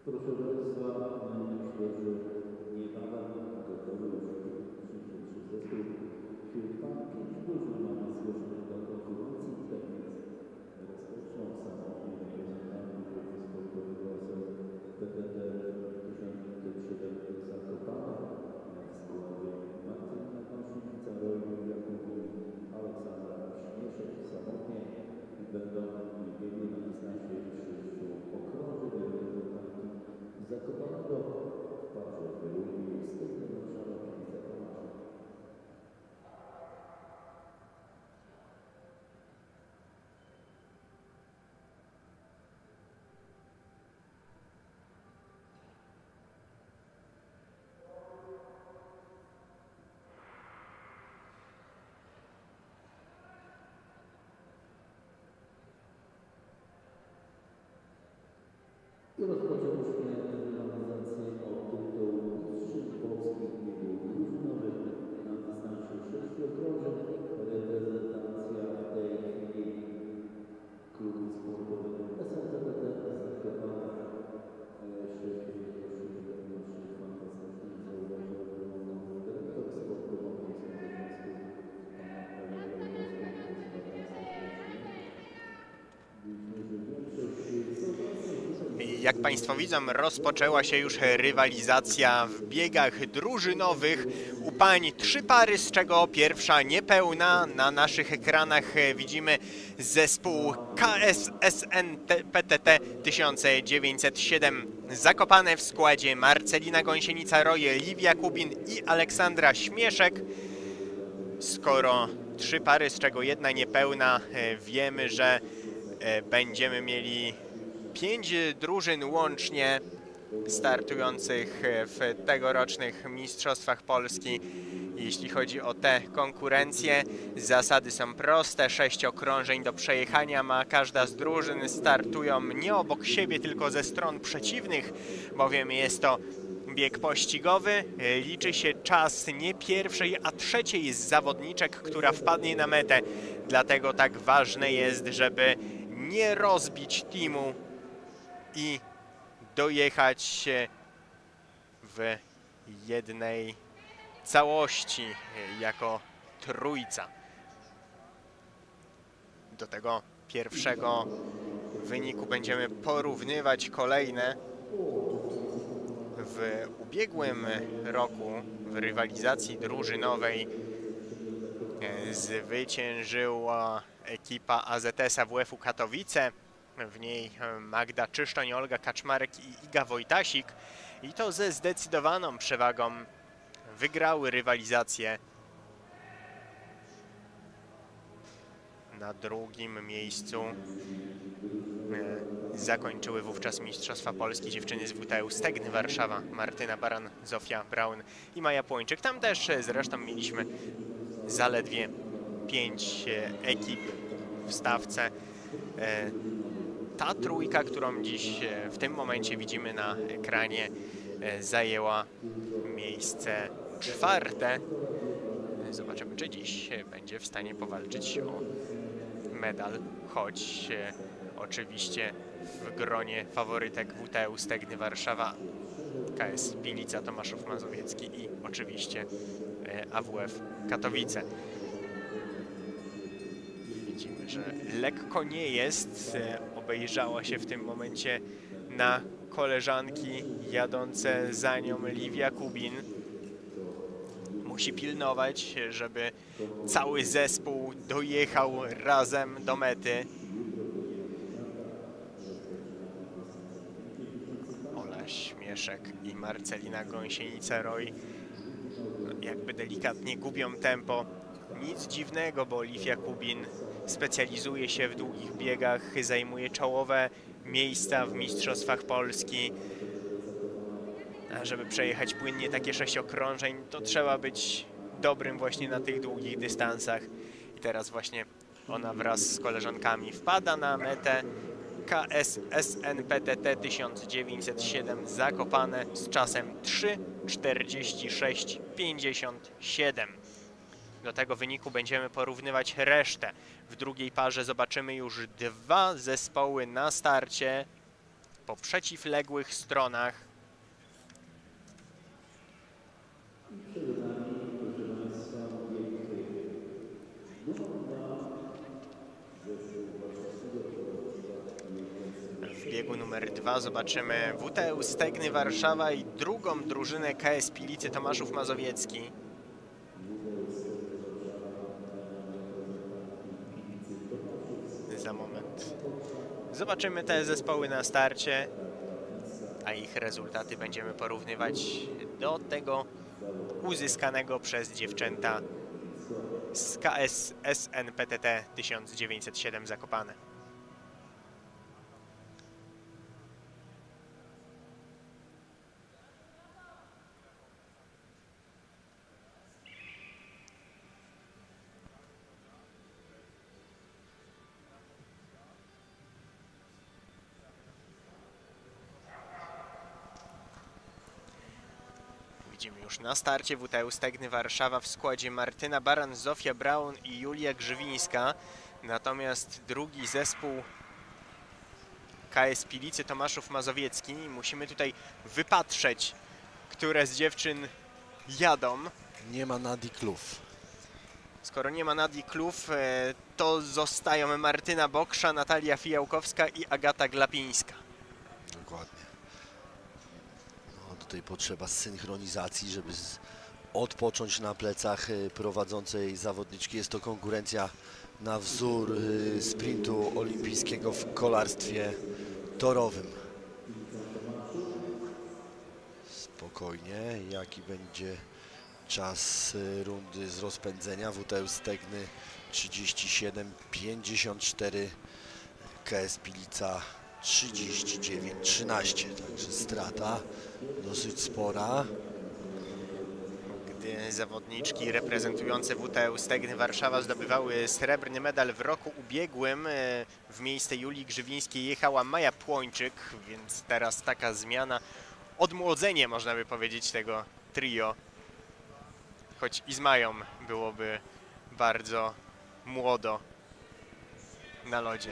Proszę Państwa, myślę, że niebawem gotowy już dzisiejszy zespół. Wśród Pan pięć drużyn mamy zgłoszonych do konkurencji technic. Rozpoczną samotni reprezentanci ruchu sportowego P T T tysiąc pięćset siedem Zakopane w składzie Martyna Gąsienica, Roju Jakubin, Aleksandra Śmieszek samotnie będą biegli na dystansie sześciu okrążeń reprezentantów Zakopanego w parze Wyróżni Stygny Warszawa i Zakopanego. I rozpoczęliśmy rywalizację o tytuł mistrzów polskich biegów drużynowych na dystansie sześciu okrążeń. Reprezentacja w tej chwili klubu sportowego S N P T T Zakopane. Świetnie naszych fantastycznych zauważył dyrektor sportowy Polskiego Jak Państwo widzą, rozpoczęła się już rywalizacja w biegach drużynowych. U pań trzy pary, z czego pierwsza niepełna. Na naszych ekranach widzimy zespół K S S N P T T tysiąc dziewięćset siedem Zakopane w składzie Marcelina Gąsienica-Roje, Liwia Kubin i Aleksandra Śmieszek. Skoro trzy pary, z czego jedna niepełna, wiemy, że będziemy mieli pięć drużyn łącznie startujących w tegorocznych Mistrzostwach Polski. Jeśli chodzi o te konkurencje, zasady są proste. Sześć okrążeń do przejechania ma każda z drużyn. Startują nie obok siebie, tylko ze stron przeciwnych, bowiem jest to bieg pościgowy. Liczy się czas nie pierwszej, a trzeciej z zawodniczek, która wpadnie na metę. Dlatego tak ważne jest, żeby nie rozbić teamu i dojechać w jednej całości jako trójca. Do tego pierwszego wyniku będziemy porównywać kolejne. W ubiegłym roku w rywalizacji drużynowej zwyciężyła ekipa A Z S A W F-u Katowice. W niej Magda Czysztoń, Olga Kaczmarek i Iga Wojtasik. I to ze zdecydowaną przewagą wygrały rywalizację. Na drugim miejscu zakończyły wówczas Mistrzostwa Polski dziewczyny z W T U Stegny Warszawa, Martyna Baran, Zofia Braun i Maja Płończyk. Tam też zresztą mieliśmy zaledwie pięć ekip w stawce. Ta trójka, którą dziś w tym momencie widzimy na ekranie, zajęła miejsce czwarte. Zobaczymy, czy dziś będzie w stanie powalczyć o medal, choć oczywiście w gronie faworytek W T U Stegny Warszawa, K S Pilica, Tomaszów Mazowiecki i oczywiście A W F Katowice. Widzimy, że lekko nie jest. Obejrzała się w tym momencie na koleżanki jadące za nią. Liwia Kubin musi pilnować, żeby cały zespół dojechał razem do mety. Ola Śmieszek i Marcelina Gąsienica-Roy jakby delikatnie gubią tempo. Nic dziwnego, bo Liwia Kubin specjalizuje się w długich biegach, zajmuje czołowe miejsca w Mistrzostwach Polski. A żeby przejechać płynnie takie sześć okrążeń, to trzeba być dobrym właśnie na tych długich dystansach. I teraz właśnie ona wraz z koleżankami wpada na metę. K S S N P T T tysiąc dziewięćset siedem Zakopane z czasem trzy czterdzieści sześć pięćdziesiąt siedem. Do tego wyniku będziemy porównywać resztę. W drugiej parze zobaczymy już dwa zespoły na starcie. po przeciwległych stronach. W biegu numer dwa zobaczymy W T U Stegny Warszawa i drugą drużynę K S Pilicy Tomaszów Mazowiecki. Za moment zobaczymy te zespoły na starcie, a ich rezultaty będziemy porównywać do tego uzyskanego przez dziewczęta z K S S N P T T tysiąc dziewięćset siedem Zakopane. Widzimy już na starcie W T U Stegny Warszawa w składzie Martyna Baran, Zofia Braun i Julia Grzywińska. Natomiast drugi zespół K S Pilicy Tomaszów Mazowiecki, musimy tutaj wypatrzeć, które z dziewczyn jadą. Nie ma Nadii Kluf. Skoro nie ma Nadii Kluf, to zostają Martyna Boksza, Natalia Fijałkowska i Agata Glapińska. Dokładnie. No, tutaj potrzeba synchronizacji, żeby z, odpocząć na plecach prowadzącej zawodniczki. Jest to konkurencja na wzór sprintu olimpijskiego w kolarstwie torowym. Spokojnie, jaki będzie czas rundy z rozpędzenia? W T U Stegny trzydzieści siedem pięćdziesiąt cztery, K S Pilica trzydzieści dziewięć trzynaście, także strata dosyć spora. Gdy zawodniczki reprezentujące W T U Stegny Warszawa zdobywały srebrny medal w roku ubiegłym, w miejsce Julii Grzywińskiej jechała Maja Płończyk, więc teraz taka zmiana, odmłodzenie można by powiedzieć tego trio, choć i z Mają byłoby bardzo młodo na lodzie.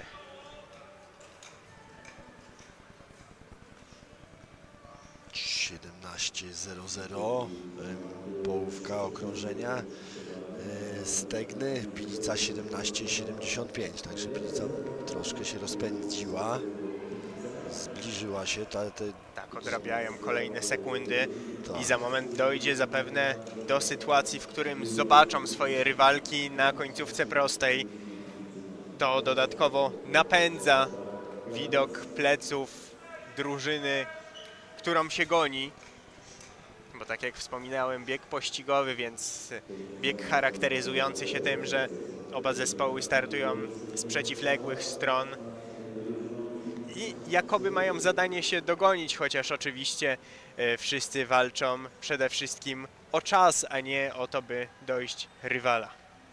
siedemnaście zero zero, połówka okrążenia Stegny, Pilica siedemnaście siedemdziesiąt pięć, także Pilica troszkę się rozpędziła, zbliżyła się. Ta, te... Tak, odrabiają kolejne sekundy tak. I za moment dojdzie zapewne do sytuacji, w którym zobaczą swoje rywalki na końcówce prostej. To dodatkowo napędza widok pleców drużyny, którą się goni, bo tak jak wspominałem, bieg pościgowy, więc bieg charakteryzujący się tym, że oba zespoły startują z przeciwległych stron i jakoby mają zadanie się dogonić, chociaż oczywiście e, wszyscy walczą przede wszystkim o czas, a nie o to, by dojść rywala.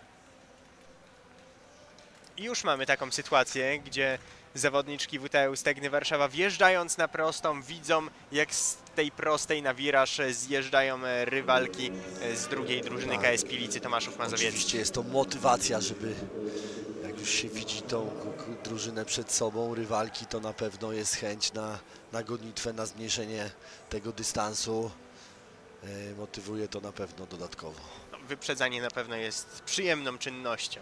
I już mamy taką sytuację, gdzie zawodniczki W T U Stegny Warszawa, wjeżdżając na prostą, widzą, jak z tej prostej na wiraż zjeżdżają rywalki z drugiej drużyny K S Pilicy Tomaszów Mazowiecki. Oczywiście jest to motywacja, żeby jak już się widzi tą drużynę przed sobą, rywalki, to na pewno jest chęć na, na gonitwę, na zmniejszenie tego dystansu. E, motywuje to na pewno dodatkowo. No, wyprzedzanie na pewno jest przyjemną czynnością.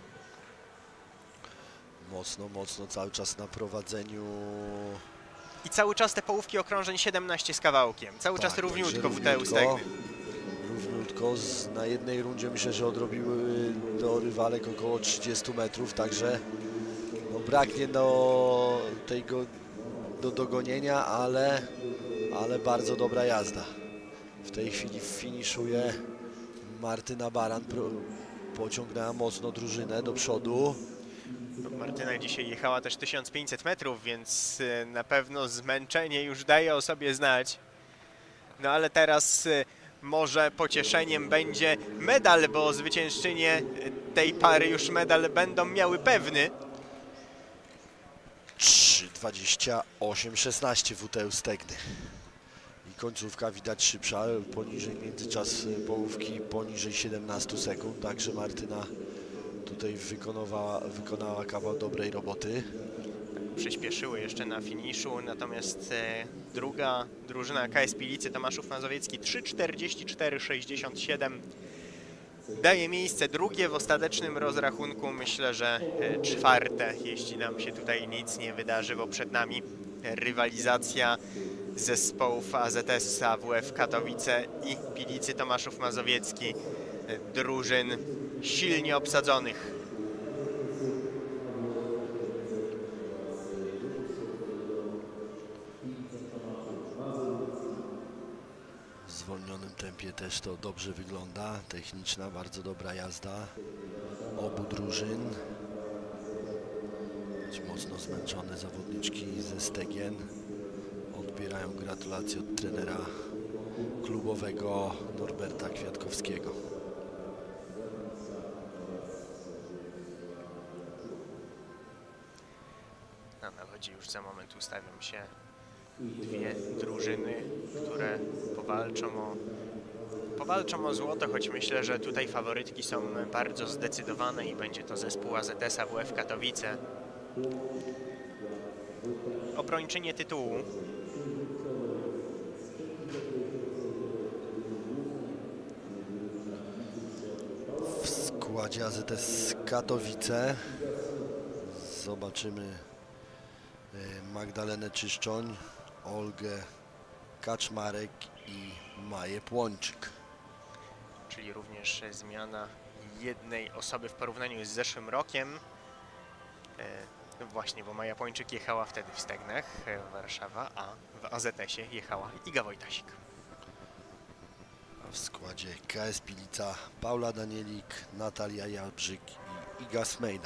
Mocno, mocno cały czas na prowadzeniu. I cały czas te połówki okrążeń siedemnaście z kawałkiem. Cały tak, czas równiutko W T U Stegny. Równiutko. Z, na jednej rundzie myślę, że odrobiły do rywalek około trzydziestu metrów, także no, braknie do tego do dogonienia, ale, ale bardzo dobra jazda. W tej chwili finiszuje Martyna Baran. Pociągnęła mocno drużynę do przodu. Martyna dzisiaj jechała też tysiąc pięćset metrów, więc na pewno zmęczenie już daje o sobie znać. No ale teraz może pocieszeniem będzie medal, bo zwyciężczynie tej pary już medal będą miały pewny. trzy dwadzieścia osiem szesnaście W T U Stegny. I końcówka widać szybsza, poniżej międzyczas połówki poniżej siedemnastu sekund, także Martyna tutaj wykonała, wykonała kawał dobrej roboty. przyspieszyły jeszcze na finiszu, natomiast e, druga drużyna K S Pilicy Tomaszów Mazowiecki trzy czterdzieści cztery sześćdziesiąt siedem daje miejsce drugie w ostatecznym rozrachunku. Myślę, że e, czwarte, jeśli nam się tutaj nic nie wydarzy, bo przed nami rywalizacja zespołów A Z S A W F Katowice i Pilicy Tomaszów Mazowiecki, e, drużyn silnie obsadzonych. W zwolnionym tempie też to dobrze wygląda. Techniczna, bardzo dobra jazda obu drużyn. Mocno zmęczone zawodniczki ze Stegien odbierają gratulacje od trenera klubowego Norberta Kwiatkowskiego. Na nawodzie już za moment ustawią się dwie drużyny, które powalczą o, powalczą o złoto, choć myślę, że tutaj faworytki są bardzo zdecydowane i będzie to zespół A Z S A W F Katowice. Obrończynie tytułu w składzie A Z S Katowice zobaczymy Magdalenę Czyszczoń, Olgę Kaczmarek i Maję Płończyk. Czyli również zmiana jednej osoby w porównaniu z zeszłym rokiem. E, właśnie, bo Maja Płończyk jechała wtedy w Stegnach, e, Warszawa, a w A Z S-ie jechała Iga Wojtasik. A w składzie K S Pilica Paula Danielik, Natalia Jalbrzyk i Iga Smejda.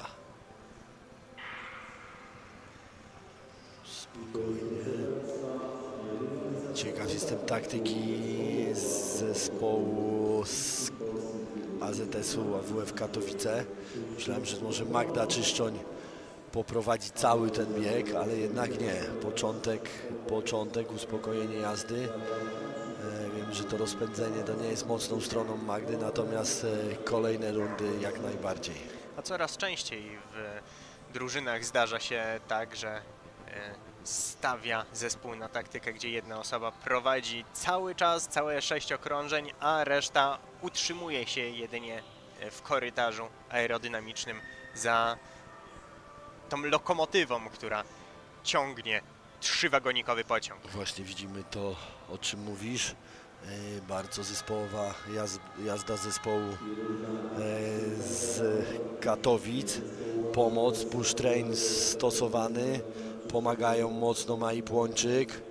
Spokojnie. Ciekaw jestem taktyki zespołu z A Z S-u A W F Katowice. Myślałem, że może Magda Czyszczoń poprowadzi cały ten bieg, ale jednak nie. Początek, początek, uspokojenie jazdy. Wiem, że to rozpędzenie to nie jest mocną stroną Magdy, natomiast kolejne rundy jak najbardziej. A coraz częściej w drużynach zdarza się tak, że stawia zespół na taktykę, gdzie jedna osoba prowadzi cały czas, całe sześć okrążeń, a reszta utrzymuje się jedynie w korytarzu aerodynamicznym za tą lokomotywą, która ciągnie trzywagonikowy pociąg. Właśnie widzimy to, o czym mówisz. E, bardzo zespołowa jazd, jazda zespołu e, z Katowic. Pomoc, push train stosowany. Pomagają mocno Mai Płończyk e,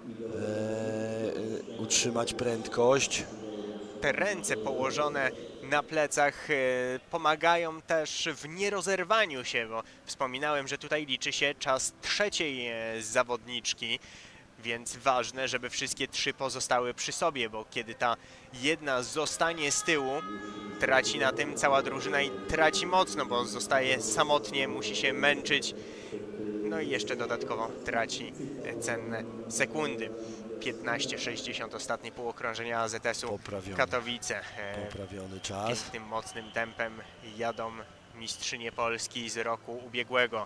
utrzymać prędkość. Te ręce położone na plecach e, pomagają też w nierozerwaniu się, bo wspominałem, że tutaj liczy się czas trzeciej e, zawodniczki, więc ważne, żeby wszystkie trzy pozostały przy sobie, bo kiedy ta jedna zostanie z tyłu, traci na tym cała drużyna i traci mocno, bo zostaje samotnie, musi się męczyć. No i jeszcze dodatkowo traci cenne sekundy. piętnaście sześćdziesiąt ostatnie półokrążenia A Z S-u Katowice. Poprawiony czas. Tym mocnym tempem jadą mistrzynie Polski z roku ubiegłego.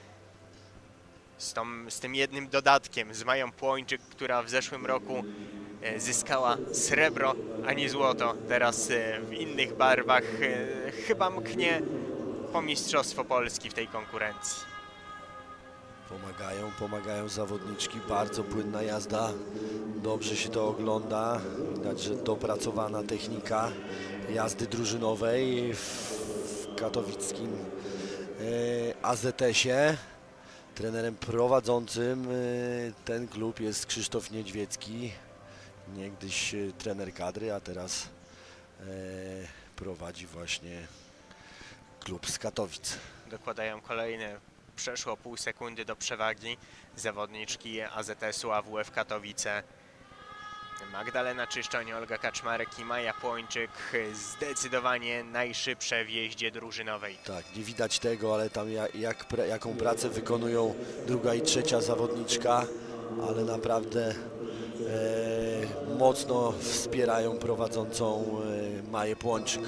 Z, tą, z tym jednym dodatkiem, z Mają Płończyk, która w zeszłym roku zyskała srebro, a nie złoto. Teraz w innych barwach chyba mknie po mistrzostwo Polski w tej konkurencji. Pomagają, pomagają zawodniczki, bardzo płynna jazda, dobrze się to ogląda, widać, że dopracowana technika jazdy drużynowej w katowickim A Z S-ie. Trenerem prowadzącym ten klub jest Krzysztof Niedźwiecki, niegdyś trener kadry, a teraz prowadzi właśnie klub z Katowic. Dokładają kolejne przeszło pół sekundy do przewagi zawodniczki A Z S-u A W F Katowice. Magdalena Czyszczoń, Olga Kaczmarek i Maja Płończyk zdecydowanie najszybsze w jeździe drużynowej. Tak, nie widać tego, ale tam jak, jak, jaką pracę wykonują druga i trzecia zawodniczka, ale naprawdę e, mocno wspierają prowadzącą e, Maję Płończyk.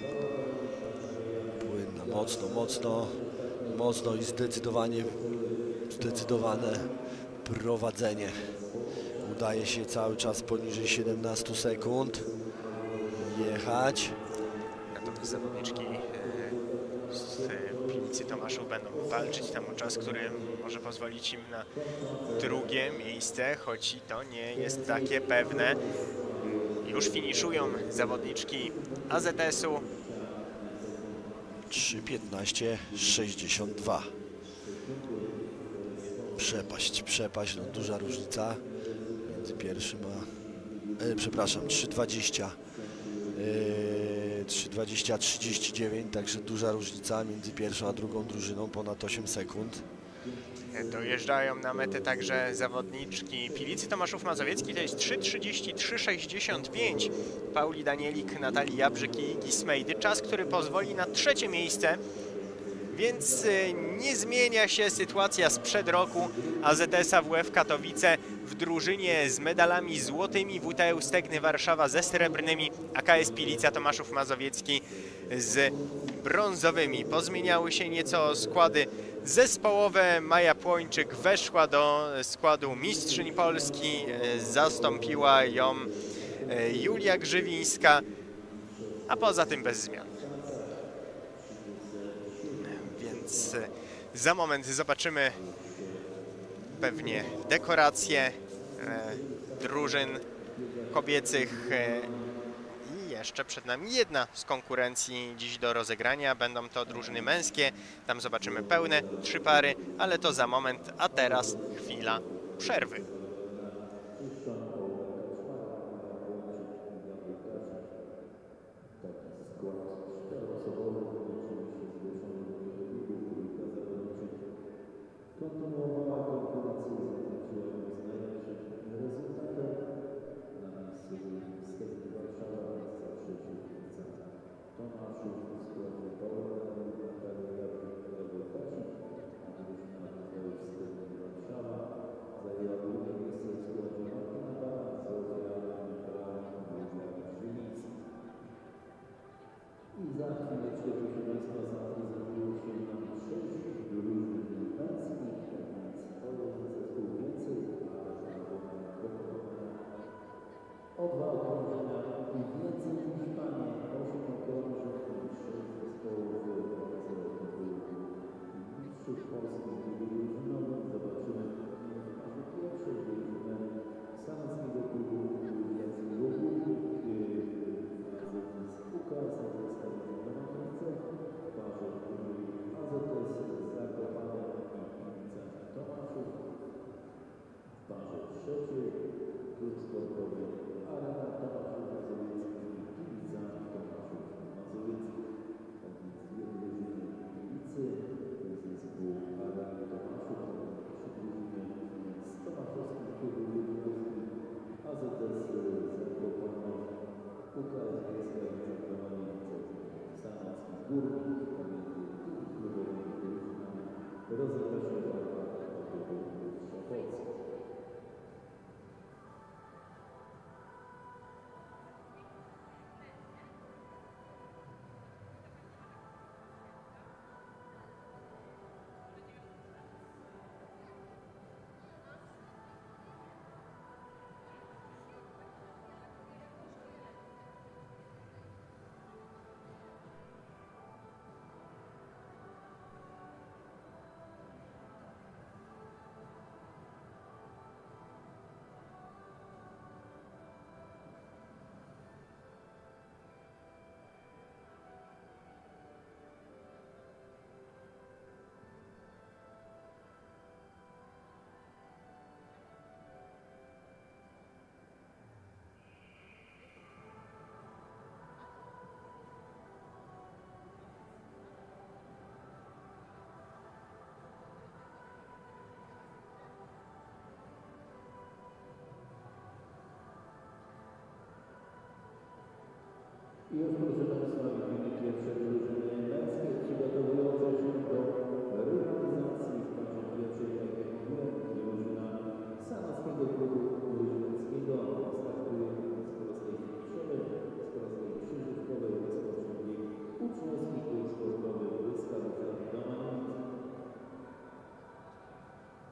Płynna, mocno, mocno, mocno i zdecydowanie zdecydowane prowadzenie. Udaje się cały czas poniżej siedemnastu sekund jechać. Natomiast zawodniczki z Pilicy Tomaszów będą walczyć tam o czas, który może pozwolić im na drugie miejsce, choć i to nie jest takie pewne. Już finiszują zawodniczki A Z S-u. trzy piętnaście sześćdziesiąt dwa. Przepaść, przepaść, no duża różnica między pierwszym a... E, przepraszam, trzy dwadzieścia. E, trzy dwadzieścia trzydzieści dziewięć, także duża różnica między pierwszą a drugą drużyną, ponad osiem sekund. Dojeżdżają na metę także zawodniczki Pilicy Tomaszów Mazowiecki, to jest trzy trzydzieści trzy sześćdziesiąt pięć. Pauli Danielik, Natalii Jabrzyk i Igi Smejdy. Czas, który pozwoli na trzecie miejsce, więc nie zmienia się sytuacja sprzed roku. A Z S A W F Katowice w drużynie z medalami złotymi, W T U Stegny Warszawa ze srebrnymi, a K S Pilica Tomaszów Mazowiecki z brązowymi. Pozmieniały się nieco składy zespołowe. Maja Płończyk weszła do składu mistrzyni Polski, zastąpiła ją Julia Grzywińska, a poza tym bez zmian. Więc za moment zobaczymy pewnie dekoracje drużyn kobiecych. I jeszcze przed nami jedna z konkurencji dziś do rozegrania. Będą to drużyny męskie. Tam zobaczymy pełne trzy pary, ale to za moment, a teraz chwila przerwy. I już proszę Państwa, widzimy pierwsze drużyny męskie przygotowujące się do rywalizacji w parze pierwszej, tak jak mówiłem, drużyna Sanockiego Klubu Łyżwieckiego startuje z prostej krzyżowej, z prostej krzyżówkowej rozpocznie bieg uczniowski, klub sportowy Błyskawica Domaniec. I już proszę Państwa, widzimy pierwsze drużyny męskie przygotowujące się do rywalizacji w parze pierwszej, tak jak mówiłem, drużyna Sanockiego Klubu Łyżwieckiego startuje z prostej krzyżówkowej, rozpocznie bieg uczniowski, klub sportowy Błyskawica Domaniec.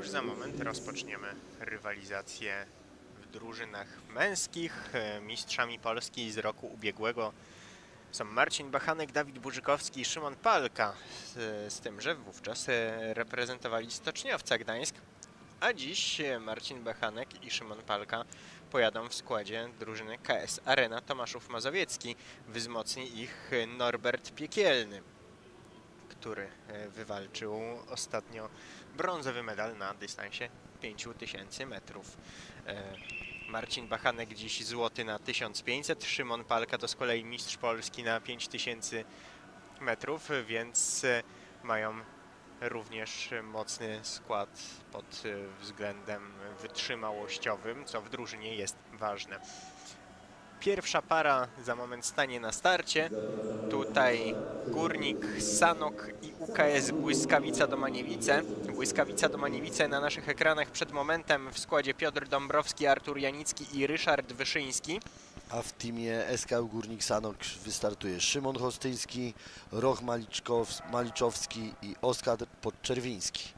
już za moment rozpoczniemy rywalizację w drużynach męskich. Mistrzami Polski z roku ubiegłego są Marcin Bachanek, Dawid Burzykowski i Szymon Palka, z, z tym, że wówczas reprezentowali Stoczniowca Gdańsk, a dziś Marcin Bachanek i Szymon Palka pojadą w składzie drużyny K S Arena Tomaszów Mazowiecki. Wzmocni ich Norbert Piekielny, który wywalczył ostatnio brązowy medal na dystansie pięć tysięcy metrów. Marcin Bachanek dziś złoty na tysiąc pięćset, Szymon Palka to z kolei mistrz Polski na pięć tysięcy metrów, więc mają również mocny skład pod względem wytrzymałościowym, co w drużynie jest ważne. Pierwsza para za moment stanie na starcie. Tutaj Górnik Sanok i U K S Błyskawica Domaniewice. Błyskawica Domaniewice na naszych ekranach przed momentem w składzie Piotr Dąbrowski, Artur Janicki i Ryszard Wyszyński. A w teamie S K Górnik Sanok wystartuje Szymon Hostyński, Roch Maliczowski i Oskar Podczerwiński.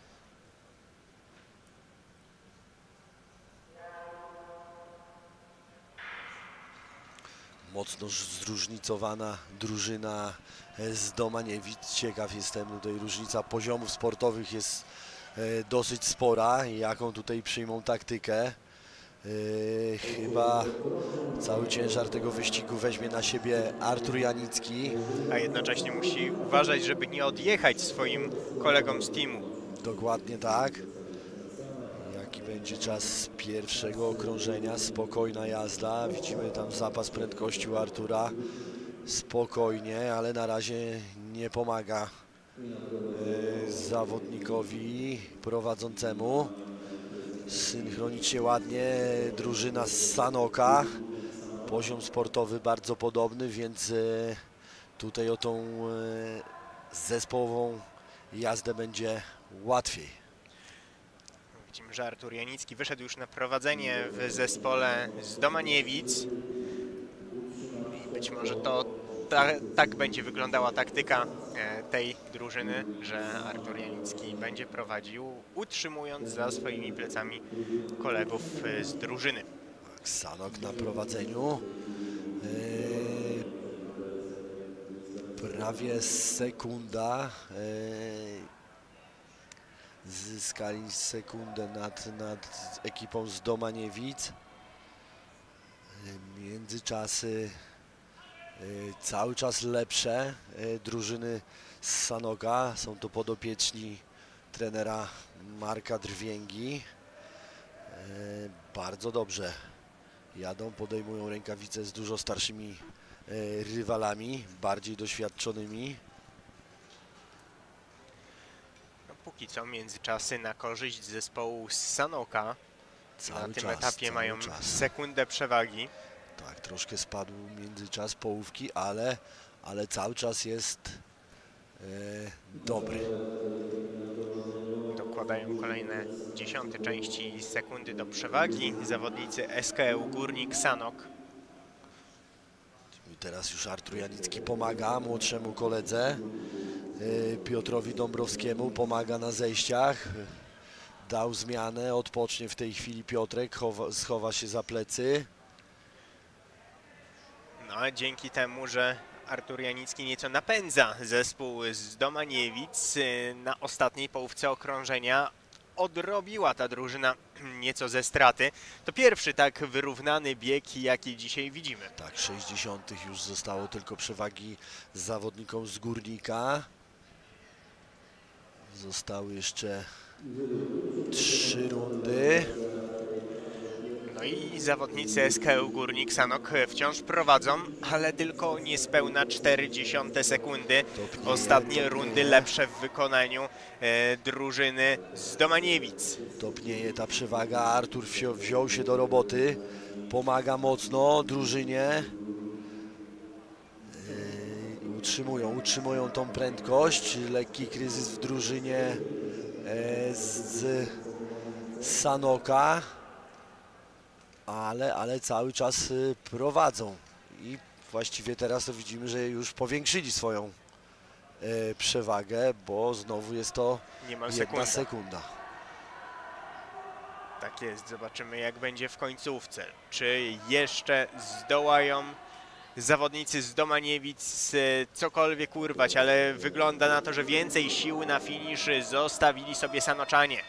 Mocno zróżnicowana drużyna z Domaniewic. Ciekaw jestem, tutaj różnica poziomów sportowych jest dosyć spora. Jaką tutaj przyjmą taktykę? Yy, chyba cały ciężar tego wyścigu weźmie na siebie Artur Janicki. A jednocześnie musi uważać, żeby nie odjechać swoim kolegom z teamu. Dokładnie tak. Jaki będzie czas pierwszego okrążenia? Spokojna jazda. Widzimy tam zapas prędkości u Artura. Spokojnie, ale na razie nie pomaga yy, zawodnikowi prowadzącemu. Synchronicznie ładnie drużyna z Sanoka. Poziom sportowy bardzo podobny, więc tutaj o tą zespołową jazdę będzie łatwiej. Widzimy, że Artur Janicki wyszedł już na prowadzenie w zespole z Domaniewic. I być może to ta, tak będzie wyglądała taktyka tej drużyny, że Artur Janicki będzie prowadził, utrzymując za swoimi plecami kolegów z drużyny. Sanok na prowadzeniu. Yy, prawie sekunda. Yy, zyskali sekundę nad, nad ekipą z Domaniewic. Yy, międzyczasy yy, cały czas lepsze yy, drużyny z Sanoka. Są to podopieczni trenera Marka Drwięgi. Yy, bardzo dobrze jadą, podejmują rękawice z dużo starszymi yy, rywalami, bardziej doświadczonymi. No, póki co międzyczasy na korzyść zespołu z Sanoka. Cały na tym czas, etapie mają czas. sekundę przewagi. Tak, troszkę spadł międzyczas połówki, ale, ale cały czas jest yy, dobry. Dokładają kolejne dziesiąte części sekundy do przewagi zawodnicy S K E Górnik Sanok. I teraz już Artur Janicki pomaga młodszemu koledze yy, Piotrowi Dąbrowskiemu, pomaga na zejściach. Dał zmianę, odpocznie w tej chwili Piotrek, chowa, schowa się za plecy. No a dzięki temu, że Artur Janicki nieco napędza zespół z Domaniewic, na ostatniej połówce okrążenia odrobiła ta drużyna nieco ze straty. To pierwszy tak wyrównany bieg, jaki dzisiaj widzimy. Tak, sześćdziesiąt już zostało tylko przewagi zawodnikom z Górnika. Zostały jeszcze trzy rundy. No i zawodnicy S K E Górnik Sanok wciąż prowadzą, ale tylko niespełna czterdzieści sekundy. Topnieje, Ostatnie topnieje. rundy lepsze w wykonaniu e, drużyny z Domaniewic. Topnieje ta przewaga, Artur wziął, wziął się do roboty, pomaga mocno drużynie. Yy, utrzymują, utrzymują tą prędkość, lekki kryzys w drużynie yy, z Sanoka. Ale, ale cały czas y, prowadzą i właściwie teraz to widzimy, że już powiększyli swoją y, przewagę, bo znowu jest to Niemal jedna sekunda. sekunda. Tak jest, zobaczymy jak będzie w końcówce. Czy jeszcze zdołają zawodnicy z Domaniewic cokolwiek urwać, ale wygląda na to, że więcej sił na finisz zostawili sobie Sanoczanie.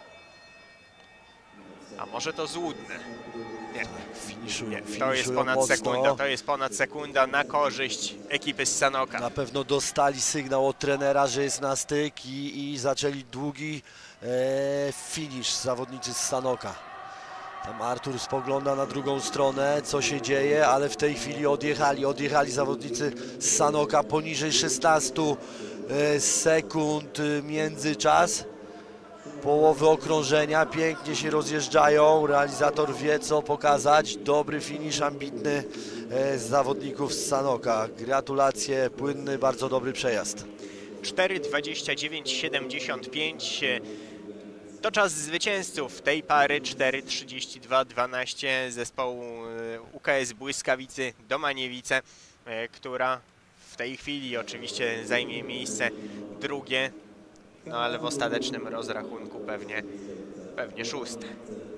A może to złudne? Nie, Finiszują, nie, to finiszują jest ponad mocno. sekunda, to jest ponad sekunda na korzyść ekipy z Sanoka. Na pewno dostali sygnał od trenera, że jest na styk i, i zaczęli długi e, finisz zawodnicy z Sanoka. Tam Artur spogląda na drugą stronę, co się dzieje, ale w tej chwili odjechali, odjechali zawodnicy z Sanoka poniżej szesnastu e, sekund międzyczas. Połowy okrążenia, pięknie się rozjeżdżają, realizator wie co pokazać, dobry finisz, ambitny e, z zawodników z Sanoka. Gratulacje, płynny, bardzo dobry przejazd. cztery dwadzieścia dziewięć siedemdziesiąt pięć to czas zwycięzców tej pary. Cztery trzydzieści dwa dwanaście zespołu U K S Błyskawicy Domaniewice, e, która w tej chwili oczywiście zajmie miejsce drugie. No ale w ostatecznym rozrachunku pewnie, pewnie szóste.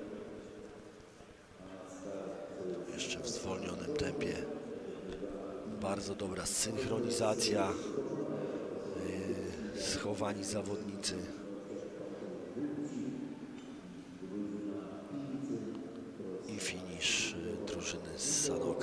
Jeszcze w zwolnionym tempie. Bardzo dobra synchronizacja. Yy, schowani zawodnicy. I finisz yy, drużyny z Sanoka.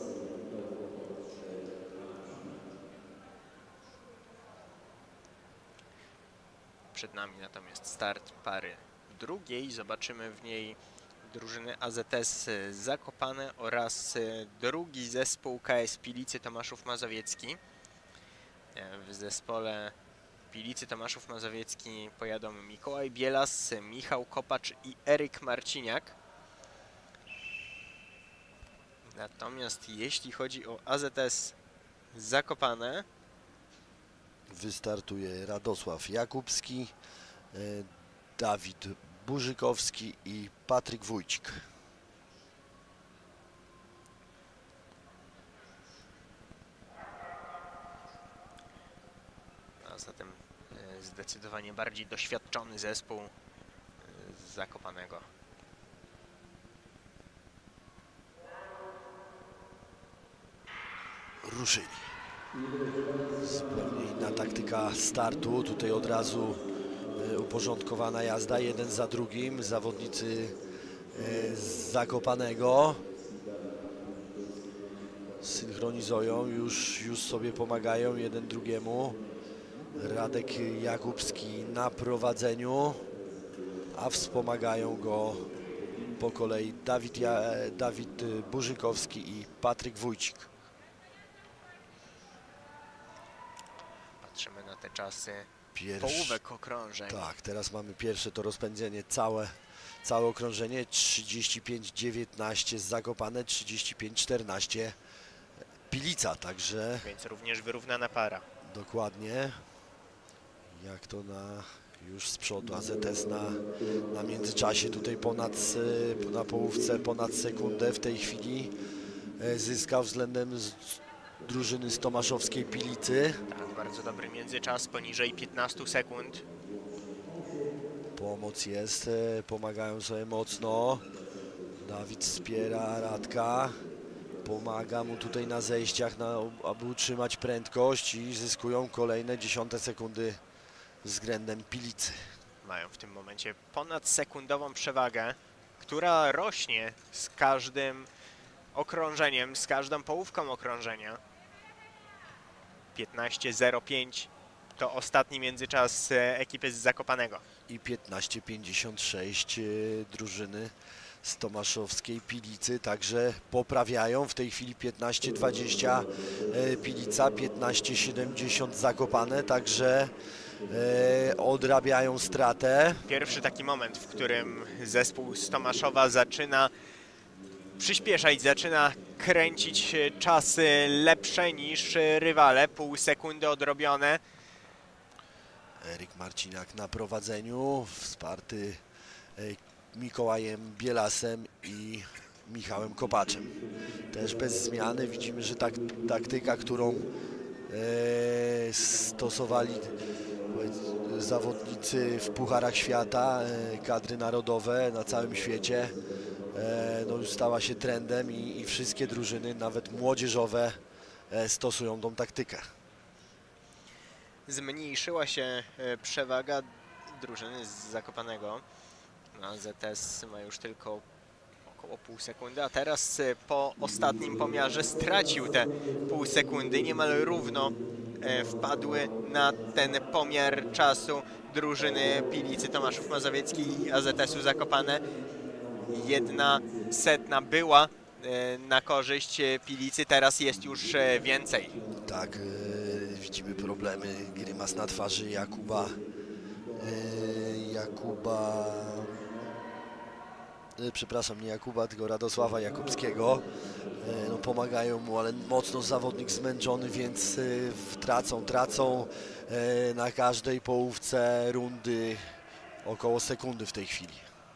Przed nami natomiast start pary drugiej. Zobaczymy w niej drużyny A Z S Zakopane oraz drugi zespół K S Pilicy Tomaszów Mazowiecki. W zespole Pilicy Tomaszów Mazowiecki pojadą Mikołaj Bielas, Michał Kopacz i Eryk Marciniak. Natomiast jeśli chodzi o A Z S Zakopane, wystartuje Radosław Jakubski, Dawid Burzykowski i Patryk Wójcik. A zatem zdecydowanie bardziej doświadczony zespół z Zakopanego. Ruszyli. Zupełnie inna taktyka startu. Tutaj od razu e, uporządkowana jazda, jeden za drugim. Zawodnicy e, z Zakopanego synchronizują, już, już sobie pomagają jeden drugiemu. Radek Jakubski na prowadzeniu, a wspomagają go po kolei Dawid, ja, Dawid Burzykowski i Patryk Wójcik. Patrzymy na te czasy Pierwszy, połówek okrążeń. Tak, teraz mamy pierwsze to rozpędzenie, całe, całe okrążenie. Trzydzieści pięć dziewiętnaście z Zakopane, trzydzieści pięć czternaście Pilica, także... Więc również wyrównana para. Dokładnie. Jak to na już z przodu A Z S na, na międzyczasie tutaj ponad, na połówce ponad sekundę w tej chwili zyskał względem z, drużyny z Tomaszowskiej Pilicy. Tak, bardzo dobry międzyczas, poniżej piętnastu sekund. Pomoc jest, pomagają sobie mocno. Dawid wspiera Radka. Pomaga mu tutaj na zejściach, na, aby utrzymać prędkość i zyskują kolejne dziesiąte sekundy względem Pilicy. Mają w tym momencie ponad sekundową przewagę, która rośnie z każdym okrążeniem, z każdą połówką okrążenia. piętnaście zero pięć to ostatni międzyczas ekipy z Zakopanego. I piętnaście pięćdziesiąt sześć drużyny z Tomaszowskiej Pilicy, także poprawiają. W tej chwili piętnaście dwadzieścia Pilica, piętnaście siedemdziesiąt Zakopane, także e, odrabiają stratę. Pierwszy taki moment, w którym zespół z Tomaszowa zaczyna przyspieszać, zaczyna kręcić czasy lepsze niż rywale, pół sekundy odrobione. Eryk Marciniak na prowadzeniu, wsparty Mikołajem Bielasem i Michałem Kopaczem. Też bez zmiany. Widzimy, że tak, taktyka, którą e, stosowali zawodnicy w pucharach świata, e, kadry narodowe na całym świecie. E, no już stała się trendem i, i wszystkie drużyny, nawet młodzieżowe, e, stosują tą taktykę. Zmniejszyła się e, przewaga drużyny z Zakopanego. A Z S ma już tylko około pół sekundy, a teraz e, po ostatnim pomiarze stracił te pół sekundy. Niemal równo e, wpadły na ten pomiar czasu drużyny Pilicy Tomaszów Mazowiecki i A Z S-u Zakopane. Jedna setna była e, na korzyść Pilicy, teraz jest już e, więcej. Tak, e, widzimy problemy, grymas na twarzy Jakuba. E, Jakuba... E, przepraszam, nie Jakuba, tylko Radosława Jakubskiego. E, no, pomagają mu, ale mocno zawodnik zmęczony, więc e, tracą, tracą e, na każdej połówce rundy około sekundy w tej chwili.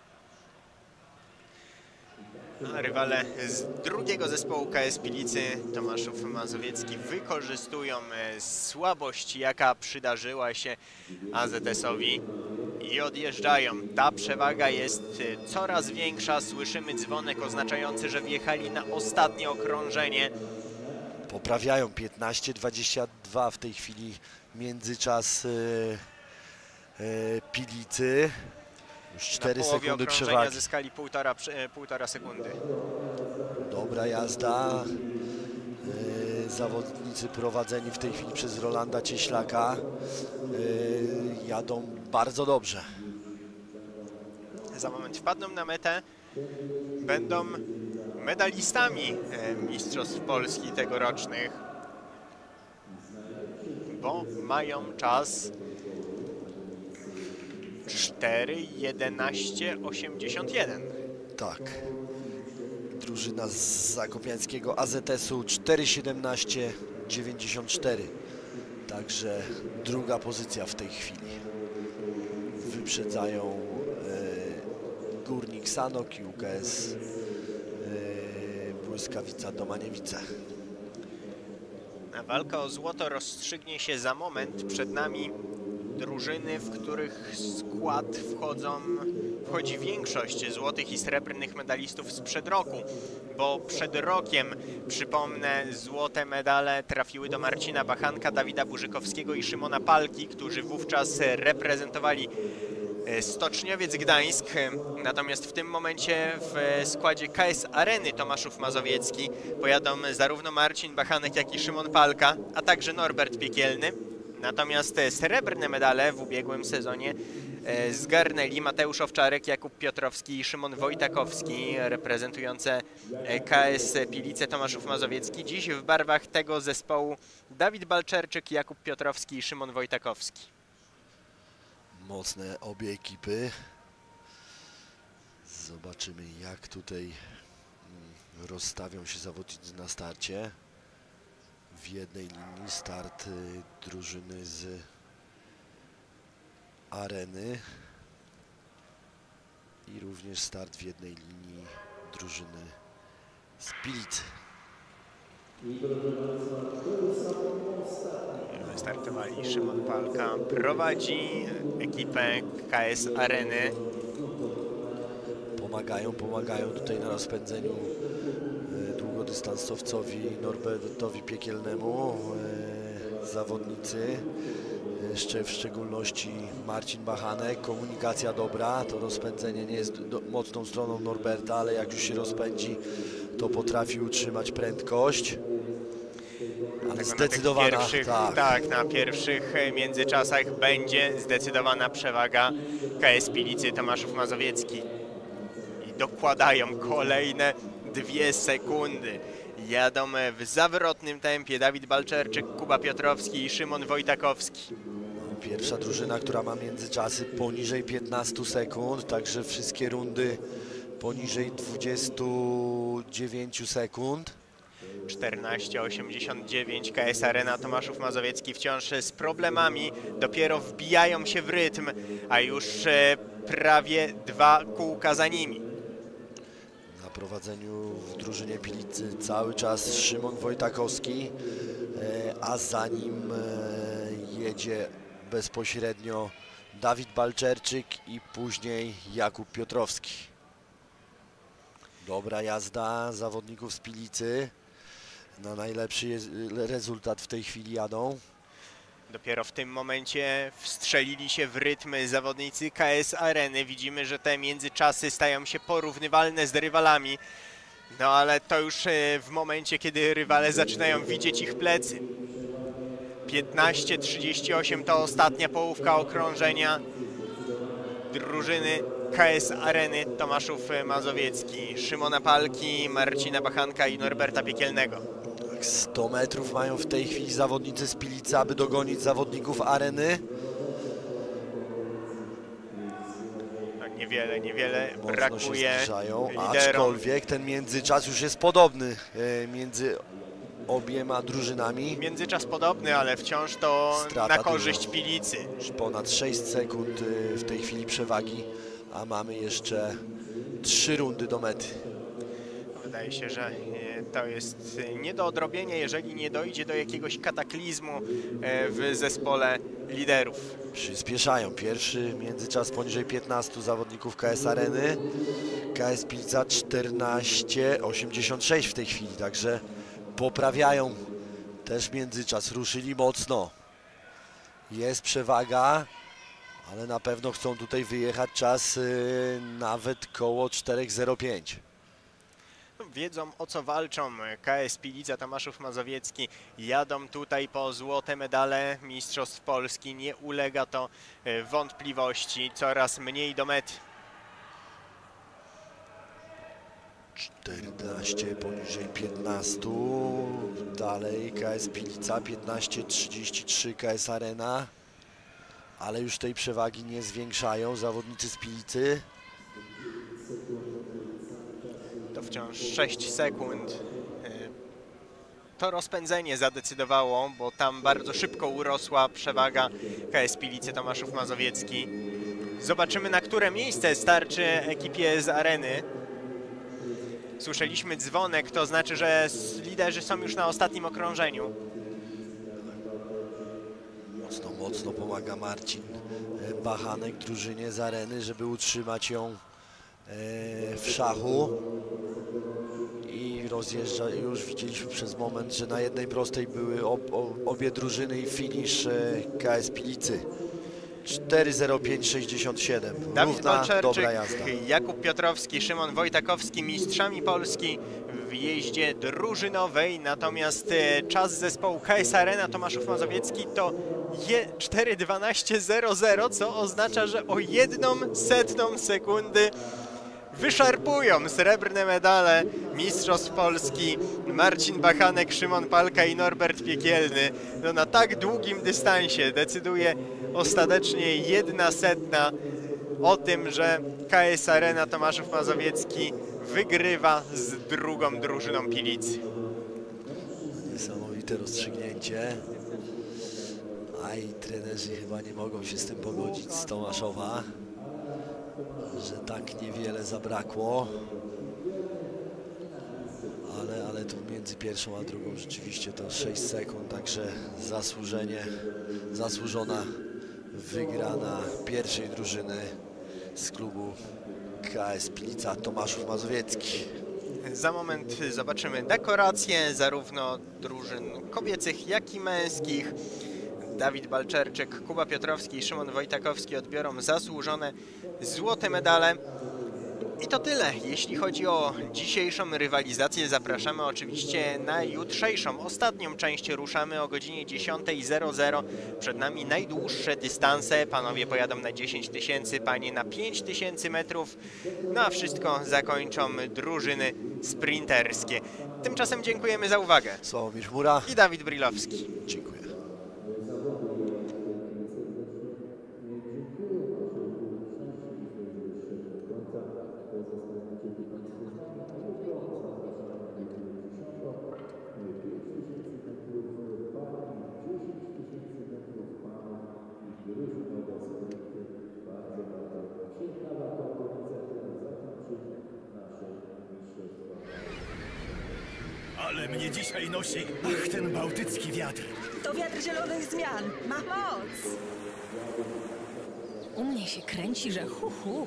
A rywale z drugiego zespołu K S Pilicy Tomaszów Mazowiecki wykorzystują słabość, jaka przydarzyła się A Z S-owi i odjeżdżają. Ta przewaga jest coraz większa. Słyszymy dzwonek oznaczający, że wjechali na ostatnie okrążenie. Poprawiają piętnaście dwadzieścia dwa w tej chwili międzyczas yy, yy, Pilicy. Już cztery sekundy przewagi. Zyskali półtora, półtora sekundy. Dobra jazda. Yy, zawodnicy prowadzeni w tej chwili przez Rolanda Cieślaka yy, jadą bardzo dobrze. Za moment wpadną na metę. Będą medalistami Mistrzostw Polski tegorocznych, bo mają czas cztery jedenaście osiemdziesiąt jeden. Tak. Drużyna z zakopiańskiego A Z S-u cztery siedemnaście dziewięćdziesiąt cztery. Także druga pozycja w tej chwili. Wyprzedzają e, Górnik Sanok i U K S e, Błyskawica Domaniewice. Walka o złoto rozstrzygnie się za moment. Przed nami drużyny, w których skład wchodzą, wchodzi większość złotych i srebrnych medalistów sprzed roku, bo przed rokiem, przypomnę, złote medale trafiły do Marcina Bachanka, Dawida Burzykowskiego i Szymona Palki, którzy wówczas reprezentowali Stoczniowiec Gdańsk. Natomiast w tym momencie w składzie K S Areny Tomaszów Mazowiecki pojadą zarówno Marcin Bachanek, jak i Szymon Palka, a także Norbert Piekielny. Natomiast srebrne medale w ubiegłym sezonie zgarnęli Mateusz Owczarek, Jakub Piotrowski i Szymon Wojtakowski, reprezentujące K S Pilice Tomaszów Mazowiecki. Dziś w barwach tego zespołu Dawid Balczerczyk, Jakub Piotrowski i Szymon Wojtakowski. Mocne obie ekipy. Zobaczymy, jak tutaj rozstawią się zawodnicy na starcie. W jednej linii start drużyny z Areny i również start w jednej linii drużyny z Pilicy. Wystartowali Szymon Palka, prowadzi ekipę K S Areny. Pomagają, pomagają tutaj na rozpędzeniu długodystansowcowi Norbertowi Piekielnemu zawodnicy, jeszcze w szczególności Marcin Bachanek. Komunikacja dobra, to rozpędzenie nie jest do, mocną stroną Norberta, ale jak już się rozpędzi, to potrafi utrzymać prędkość. Ale zdecydowana, na pierwszych, tak. tak, na pierwszych międzyczasach będzie zdecydowana przewaga K S Pilicy Tomaszów Mazowiecki. I dokładają kolejne dwie sekundy. Jadą w zawrotnym tempie Dawid Balczerczyk, Kuba Piotrowski i Szymon Wojtakowski. Pierwsza drużyna, która ma międzyczasy poniżej piętnastu sekund, także wszystkie rundy poniżej dwudziestu dziewięciu sekund. czternaście osiemdziesiąt dziewięć. K S Arena Tomaszów Mazowiecki wciąż z problemami. Dopiero wbijają się w rytm, a już prawie dwa kółka za nimi. Na prowadzeniu w drużynie Pilicy cały czas Szymon Wojtakowski, a za nim jedzie bezpośrednio Dawid Balczerczyk i później Jakub Piotrowski. Dobra jazda zawodników z Pilicy. Na najlepszy rezultat w tej chwili jadą. Dopiero w tym momencie wstrzelili się w rytm zawodnicy K S Areny. Widzimy, że te międzyczasy stają się porównywalne z rywalami. No ale to już w momencie, kiedy rywale zaczynają widzieć ich plecy. piętnaście trzydzieści osiem to ostatnia połówka okrążenia drużyny K S Areny. Tomaszów Mazowiecki, Szymona Palki, Marcina Bachanka i Norberta Piekielnego. sto metrów mają w tej chwili zawodnicy z Pilicy, aby dogonić zawodników Areny. No, niewiele, niewiele Mocno brakuje się zbliżają, liderom. aczkolwiek ten międzyczas już jest podobny między obiema drużynami. Międzyczas podobny, ale wciąż to Strata na korzyść dużo. Pilicy. Już ponad sześć sekund w tej chwili przewagi, a mamy jeszcze trzy rundy do mety. Wydaje się, że to jest nie do odrobienia, jeżeli nie dojdzie do jakiegoś kataklizmu w zespole liderów. Przyspieszają. Pierwszy międzyczas poniżej piętnastu zawodników K S Areny. K S Pilica czternaście osiemdziesiąt sześć w tej chwili, także poprawiają też międzyczas. Ruszyli mocno. Jest przewaga, ale na pewno chcą tutaj wyjechać czas yy, nawet koło cztery zero pięć. Wiedzą, o co walczą. K S Pilica, Tomaszów Mazowiecki jadą tutaj po złote medale Mistrzostw Polski. Nie ulega to wątpliwości. Coraz mniej do mety. czternaście poniżej piętnastu. Dalej K S Pilica, piętnaście trzydzieści trzy K S Arena. Ale już tej przewagi nie zwiększają zawodnicy z Pilicy. To wciąż sześć sekund. To rozpędzenie zadecydowało, bo tam bardzo szybko urosła przewaga K S Pilicy, Tomaszów Mazowiecki. Zobaczymy, na które miejsce starczy ekipie z Areny. Słyszeliśmy dzwonek, to znaczy, że liderzy są już na ostatnim okrążeniu. Mocno, mocno pomaga Marcin Bachanek drużynie z Areny, żeby utrzymać ją w szachu. I rozjeżdża, już widzieliśmy przez moment, że na jednej prostej były ob, obie drużyny i finisz K S Pilicy. cztery zero pięć sześćdziesiąt siedem. Dawid Równa, Balczerczyk, dobra jazda. Jakub Piotrowski, Szymon Wojtakowski mistrzami Polski w jeździe drużynowej, natomiast czas zespołu K S Arena Tomaszów Mazowiecki to cztery dwanaście zero zero, co oznacza, że o jedną setną sekundy wyszarpują srebrne medale Mistrzostw Polski Marcin Bachanek, Szymon Palka i Norbert Piekielny. No, na tak długim dystansie decyduje ostatecznie jedna setna o tym, że K S Arena Tomaszów Mazowiecki wygrywa z drugą drużyną Pilicy. Niesamowite rozstrzygnięcie. A i trenerzy chyba nie mogą się z tym pogodzić z Tomaszowa, że tak niewiele zabrakło. Ale, ale tu między pierwszą a drugą rzeczywiście to sześć sekund, także zasłużenie, zasłużona wygrana pierwszej drużyny z klubu K S Pilica Tomaszów Mazowiecki. Za moment zobaczymy dekoracje zarówno drużyn kobiecych, jak i męskich. Dawid Balczerczyk, Kuba Piotrowski i Szymon Wojtakowski odbiorą zasłużone złote medale. I to tyle, jeśli chodzi o dzisiejszą rywalizację. Zapraszamy oczywiście na jutrzejszą, ostatnią część. Ruszamy o godzinie dziesiątej zero zero. Przed nami najdłuższe dystanse. Panowie pojadą na dziesięć tysięcy, panie na pięć tysięcy metrów. No a wszystko zakończą drużyny sprinterskie. Tymczasem dziękujemy za uwagę. Sławomir Chmura i Dawid Brylowski. Dziękuję. Ale mnie dzisiaj nosi. Ach, ten bałtycki wiatr. To wiatr zielonych zmian. Ma moc. U mnie się kręci, że hu, hu.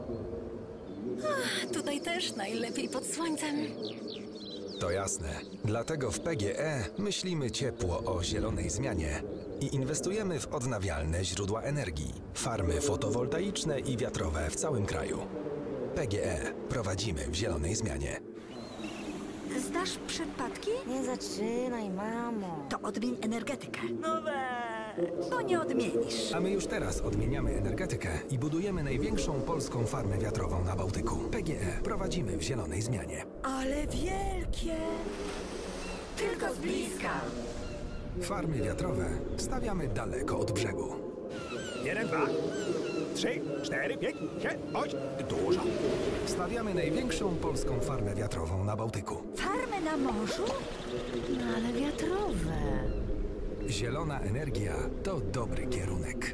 Ach, tutaj też najlepiej pod słońcem. To jasne. Dlatego w P G E myślimy ciepło o zielonej zmianie i inwestujemy w odnawialne źródła energii, farmy fotowoltaiczne i wiatrowe w całym kraju. P G E prowadzimy w zielonej zmianie. Znasz przypadki? Nie zaczynaj, mamo. To odmień energetykę. No weź. Bo nie odmienisz. A my już teraz odmieniamy energetykę i budujemy największą polską farmę wiatrową na Bałtyku. P G E prowadzimy w zielonej zmianie. Ale wielkie. Tylko z bliska. Farmy wiatrowe stawiamy daleko od brzegu. Jeden, dwa, trzy, cztery, pięć, sześć, osiem. Dużo. Stawiamy największą polską farmę wiatrową na Bałtyku. Farmy na morzu? No ale wiatrowe. Zielona energia to dobry kierunek.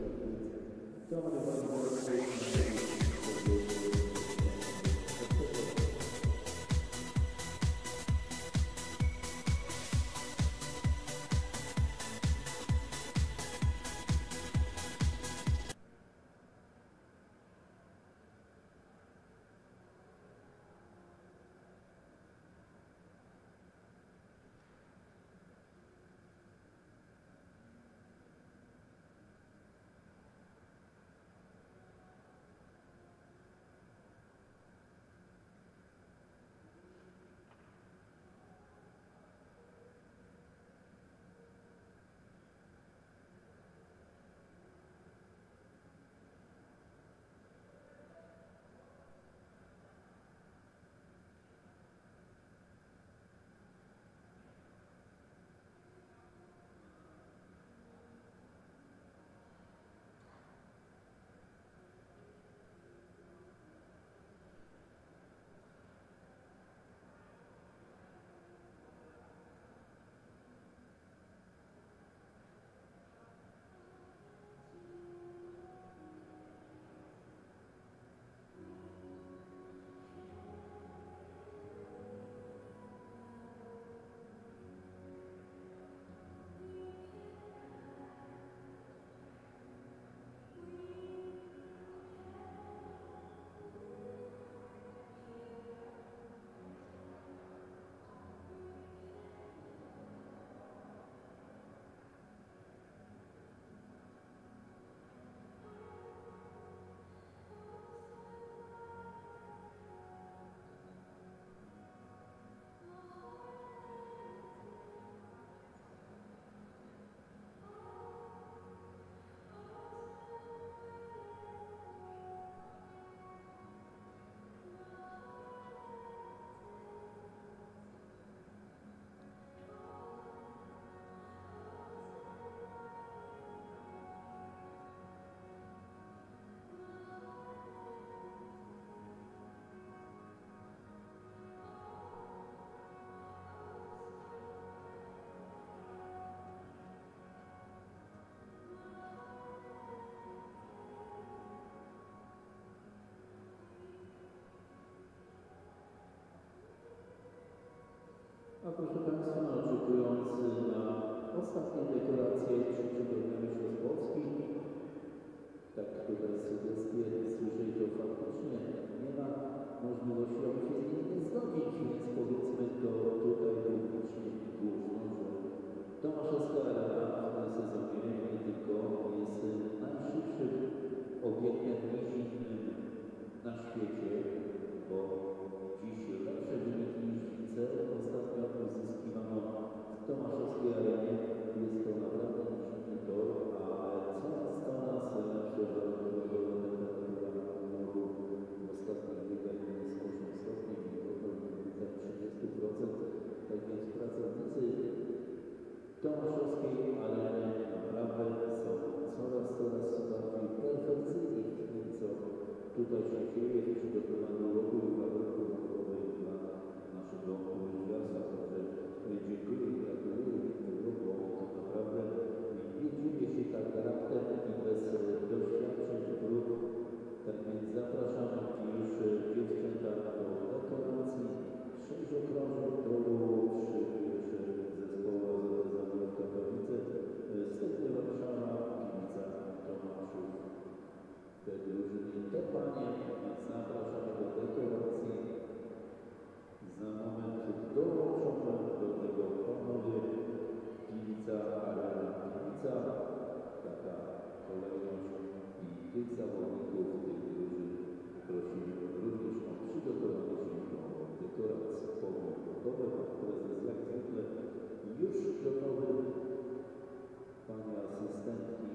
Tych zawodników, tych, którzy prosimy również o przygotowanie się do dekoracji. Powiem gotowe, pan prezes jak zwykle już gotowy. Pani asystentki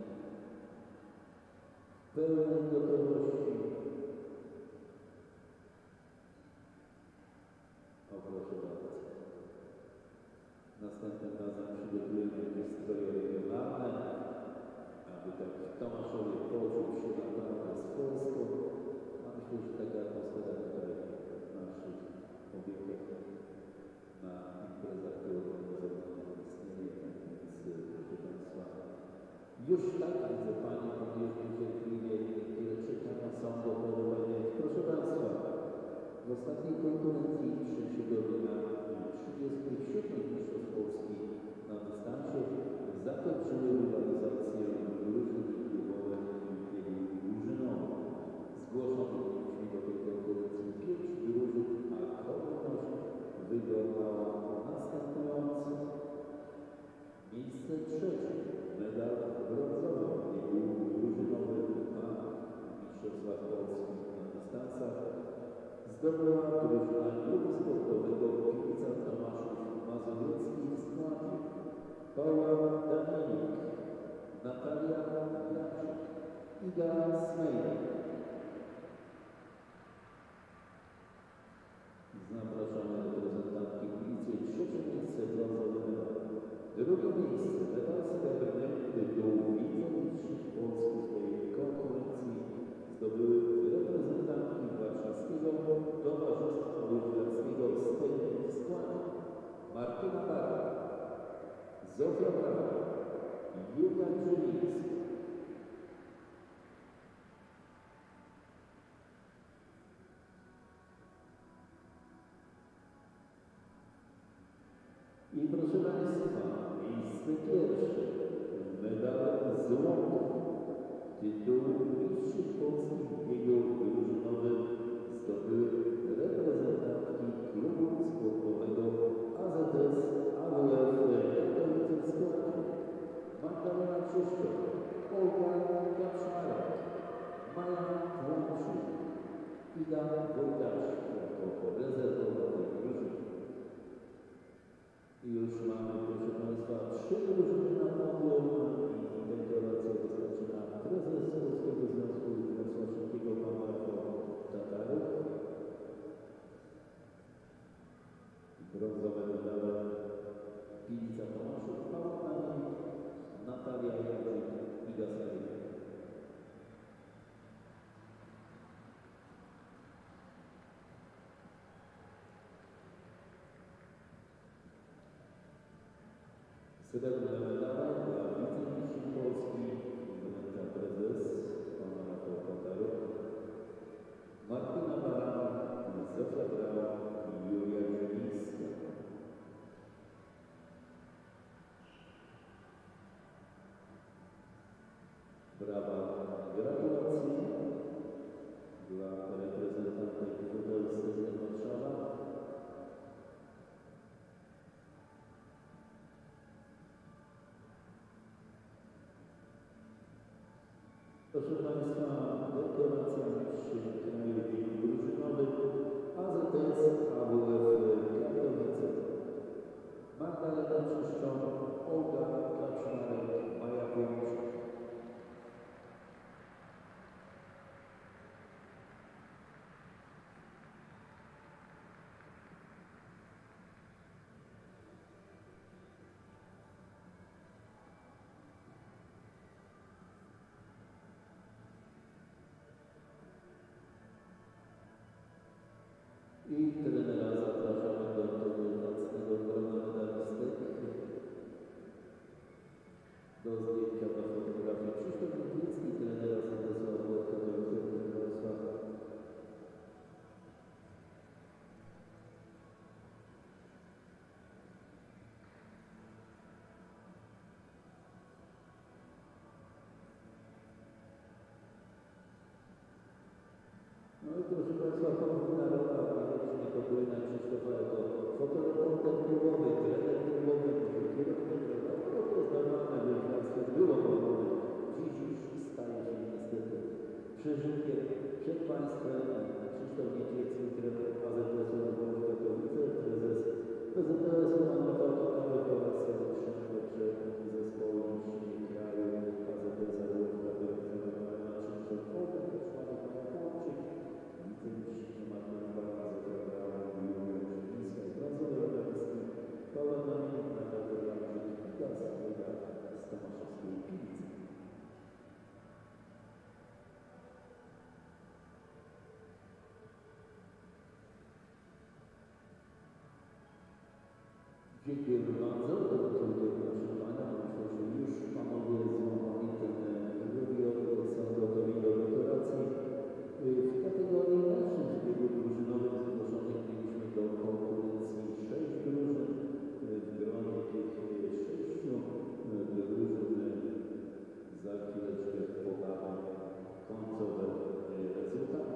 pełnej gotowości. O, proszę bardzo. Następnym razem przygotujemy jakieś stroje regionalne, aby tak w Tomaszowie poczuć się naprawdę swojsko. A myślę, że taka atmosfera tutaj w naszych obiektach na imprezach, które organizowane istnieje. Więc proszę Państwa, już tak widzę Pani, Pan już niecierpliwie, niektóre czekania są gotowe. Proszę Państwa, w ostatniej konkurencji trzeciego dnia trzydziestych siódmych Mistrzostw Polski na dystansie zakończyły rywalizację drużyn klubowych i drużynowych. Zgłoszonych mieliśmy do tej konkurencji pięć drużyn, a kolejność wyglądała następująco. Miejsce trzecie, medal brązowy w biegu drużynowym na Mistrzostwach Polski na dystansach zdobyła drużyna klubu sportowego Piwnica Tomaszów Mazowiecki w składzie Paula Damianik, Natalia Jaczyk, Iga Smejda. Zapraszamy reprezentantki Piwnicy. Trzecie miejsce brązowy medal. Drugie miejsce medal srebrny tytuł Wicemistrzów Polski w tej konkurencji zdobyły reprezentantki Warszawskiego Towarzystwa Łyżwiarskiego w składzie Martyna Bara, Zofia Brawa i Julia Grzylińska. I proszę Państwa, miejsce pierwsze, medal złoty, tytuł Mistrzów Polski w biegu drużynowym zdobyły reprezentantki klubu sportowego A Z S A W F Katowice w składzie Magdalena Krzysztof, Olga Kaczmarek, Maja Tłomczyk, Ida Wojtaszek jako rezerwowa tej drużyny. I już mamy, proszę Państwa, trzy drużyny na podium i deklarację rozpoczyna prezes Polskiego Związku Łyżwiarstwa Szybkiego pan Rafał Tataruk. Brązowe medale Piwnica Tomaszów, Paweł Damianik, Natalia Jaczyk, Iga Smejda. Srebrne medale dla wicemistrzów Polski wręcza prezes pan Rafał Tataruk, Martyna Baran, Zofia Brawa i Julia Grzylińska. Brawa, gratulacje dla reprezentantek Wróbelscy z Warszawa. Proszę Państwa, dekoracja mistrzów kraju w biegu drużynowym A Z S A W F Katowice. Magdalena Krzysztof, Olga Kaczmarek, Maja Tłomczyk. I trenera zapraszamy do tego zacnego grona medalistek. Do zdjęcia na fotografii Krzysztof Nikiński, trenera z A Z S A W F Katowice, proszę Państwa. No i proszę Państwa, podwójna rola wiecznie podwójna Krzysztofa jako fotoreporter klubowy, trener klubowy, kierownik programu. To zdawane wyżarstwo było powodem. Dziś już staje się niestety przeżyciem przed Państwem Krzysztof Nieciecki, trener A Z S-u w Katowice, prezes P Z P S-u Aneta Tokarek oraz serdecznego przed zespołem mistrzyni kraju A Z S-a w Katowice Martyna Krzysztof też mamy Pana Kłamczyk, wicemistrzyni Martyna Barka zabrała Julia Krzywińska i brązowy medalistki Paweł Dominik, Natalia Brzydka z Wojda z Tomaszewskiej Pilicy. Dziękuję bardzo. Gratuluję proszę Pana. Myślę, że już Panowie złamali ten wywiad, są gotowi do deklaracji. W kategorii naszym zbiegu drużynowym zgłoszonych mieliśmy do konkurencji sześć drużyn. W gronie tych sześciu drużyn za chwileczkę podamy końcowe rezultaty.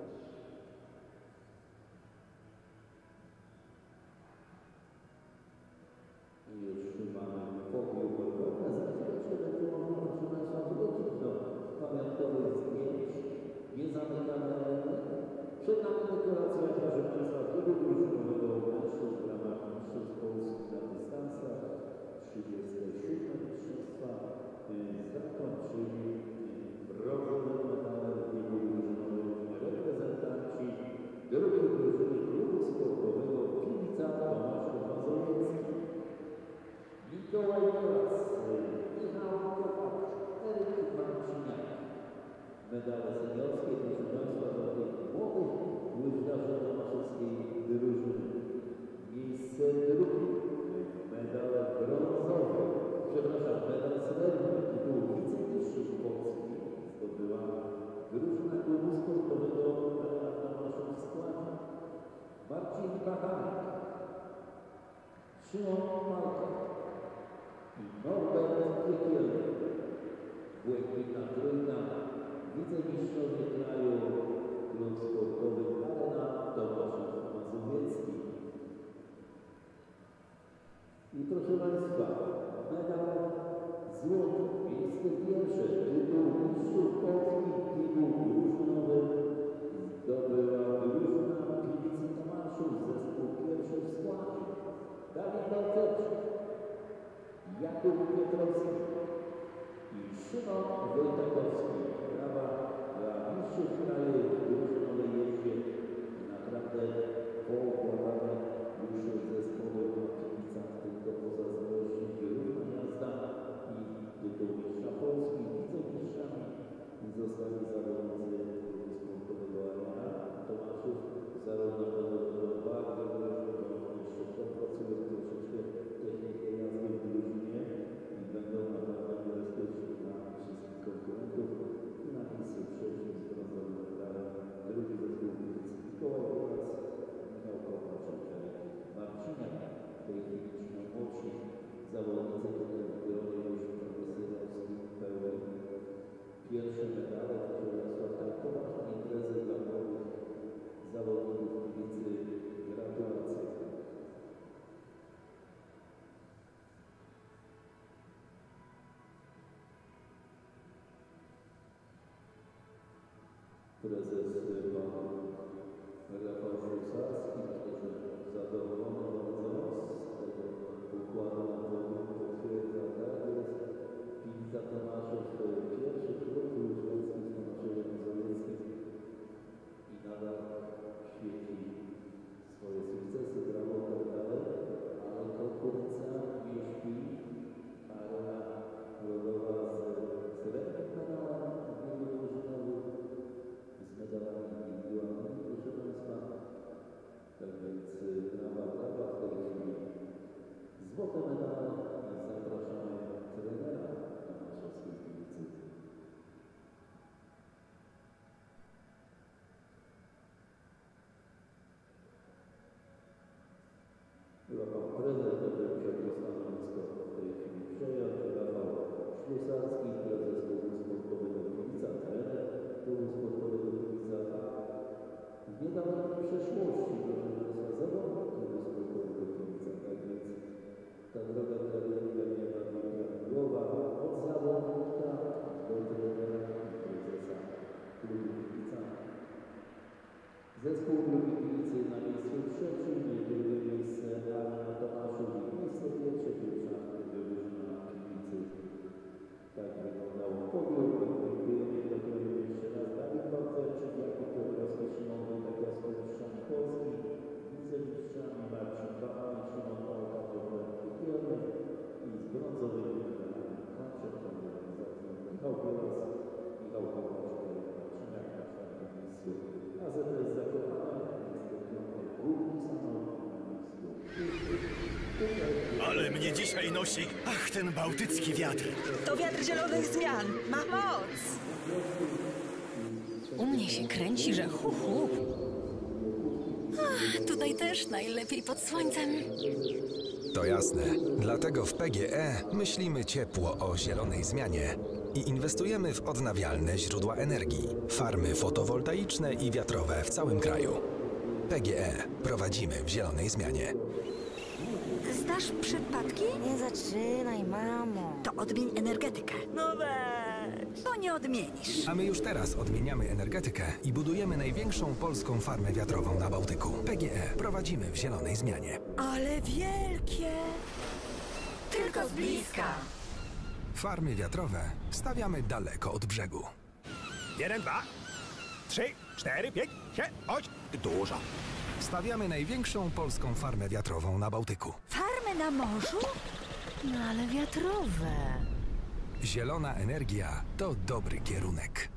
Już mamy podium Europy, za chwileczkę będzie można, proszę Państwa, wrócić do pamiątkowych zdjęć. Nie zamykamy ręki. Przed nami deklaracja, proszę Państwa, klubu drużynowego mężczyzn w ramach mistrzostw Polski na dystansach. trzydzieste siódme mistrzostwa zakończyli brązowym medalem w biegu drużynowym reprezentanci drugiej drużyny klubu sportowego Pilica Tomasz Mazowiecki. Mikołaj Kolas, Michał Kopacz, Eryk Marciniak. Medale seniorskie, proszę Państwa, dla tych młodych łyżwiarzy tomaszewskiej drużyny. Miejsce drugie, medal brązowy, przepraszam, medal srebrny, tytuł wicemistrzów Polski zdobyła drużyna klubu sportowego Arena Tomaszów w składzie. Marcin Bachanek, Szymon Malka i Norbert Piekielny. Błękitna trójka, wicemistrzowie kraju, klub sportowy Arena Tomaszów Mazowiecki. I proszę Państwa, medal złoty, miejsce pierwsze, tytuł mistrzów Polski, tytuł drużynowy zdobyła drużyna Pilicy Tomaszów, zespół pierwszy w składzie. Dawid Balcerczyk, Jakub Piotrowski i Szymon Wojtakowski. Brawa dla mistrzów kraju w drużynowej jeździe. Naprawdę poukładane już zespoły w Pilicach, tylko poza zazdrości równa jazda i tytuł mistrza Polski. Wicemistrzami zostali zawodnicy klubu sportowego Arena Tomaszów. Zarówno będą bardzo groźne, bo jeszcze popracują troszeczkę technikę jazdy w drużynie i będą naprawdę bezpieczni dla wszystkich konkurentów. I na miejscu trzecim z brązowym medalem drugi zespół Pilicy Mikołaj Kolas, Michał Kopacz i Eryk Marciniak. W tej chwili ci najmłodsi zawodnicy tutaj w gronie już profesjonalskim pełni pierwsze medale, które są tak poważne imprezy dla młodych zawodników Pilicy. Gratulacje. Prezes pan Rafał Szusarski, myślę, że zadowolony bardzo z tego układu na podium, potwierdza, tak jest. Pilica Tomaszów to jest pierwszy klub łyżwiarski z Tomaszewem Mazowieckim i nadal świeci swoje sukcesy, brawo, tak dalej, ale konkurencja nie śpi. Arena rodowa z srebrnym medalem w biegu drużynowym, z medalami indywidualnymi, proszę Państwa. Tak więc brawa. Zespół drugi Gliwice na miejscu trzecim, drugie miejsce Arena Tomaszów i miejsce pierwsze pierwsza drużyna Gliwicy. Tak wyglądało podium. Dziękujemy, gratulujemy jeszcze raz Dawid Bartolczyk, Jakub Piotrowski, Szymon Wojtek, Jasper Mistrzami Polski, wicemistrzami Marcin Bachal, Szymon Pałka, Robert Kupiony i z brązowymi medalami Marcin organizacji Michał Bielas, Michał Kowaczka i Marciniak na czwartym miejscu. A Z S Zakopane jest piąty Górnik Sanocki na miejscu. Ale mnie dzisiaj nosi. Ach, ten bałtycki wiatr. To wiatr zielonych zmian. Ma moc. U mnie się kręci, że hu, hu. Ach, tutaj też najlepiej pod słońcem. To jasne. Dlatego w P G E myślimy ciepło o zielonej zmianie i inwestujemy w odnawialne źródła energii, farmy fotowoltaiczne i wiatrowe w całym kraju. P G E prowadzimy w zielonej zmianie. Znasz przypadki? Nie zaczynaj, mamo. To odmień energetykę. No weź. To nie odmienisz. A my już teraz odmieniamy energetykę i budujemy największą polską farmę wiatrową na Bałtyku. P G E prowadzimy w zielonej zmianie. Ale wielkie. Tylko z bliska. Farmy wiatrowe stawiamy daleko od brzegu. Jeden, dwa, trzy, cztery, pięć, sześć, osiem. Dużo. Stawiamy największą polską farmę wiatrową na Bałtyku. Farmy na morzu? No ale wiatrowe. Zielona energia to dobry kierunek.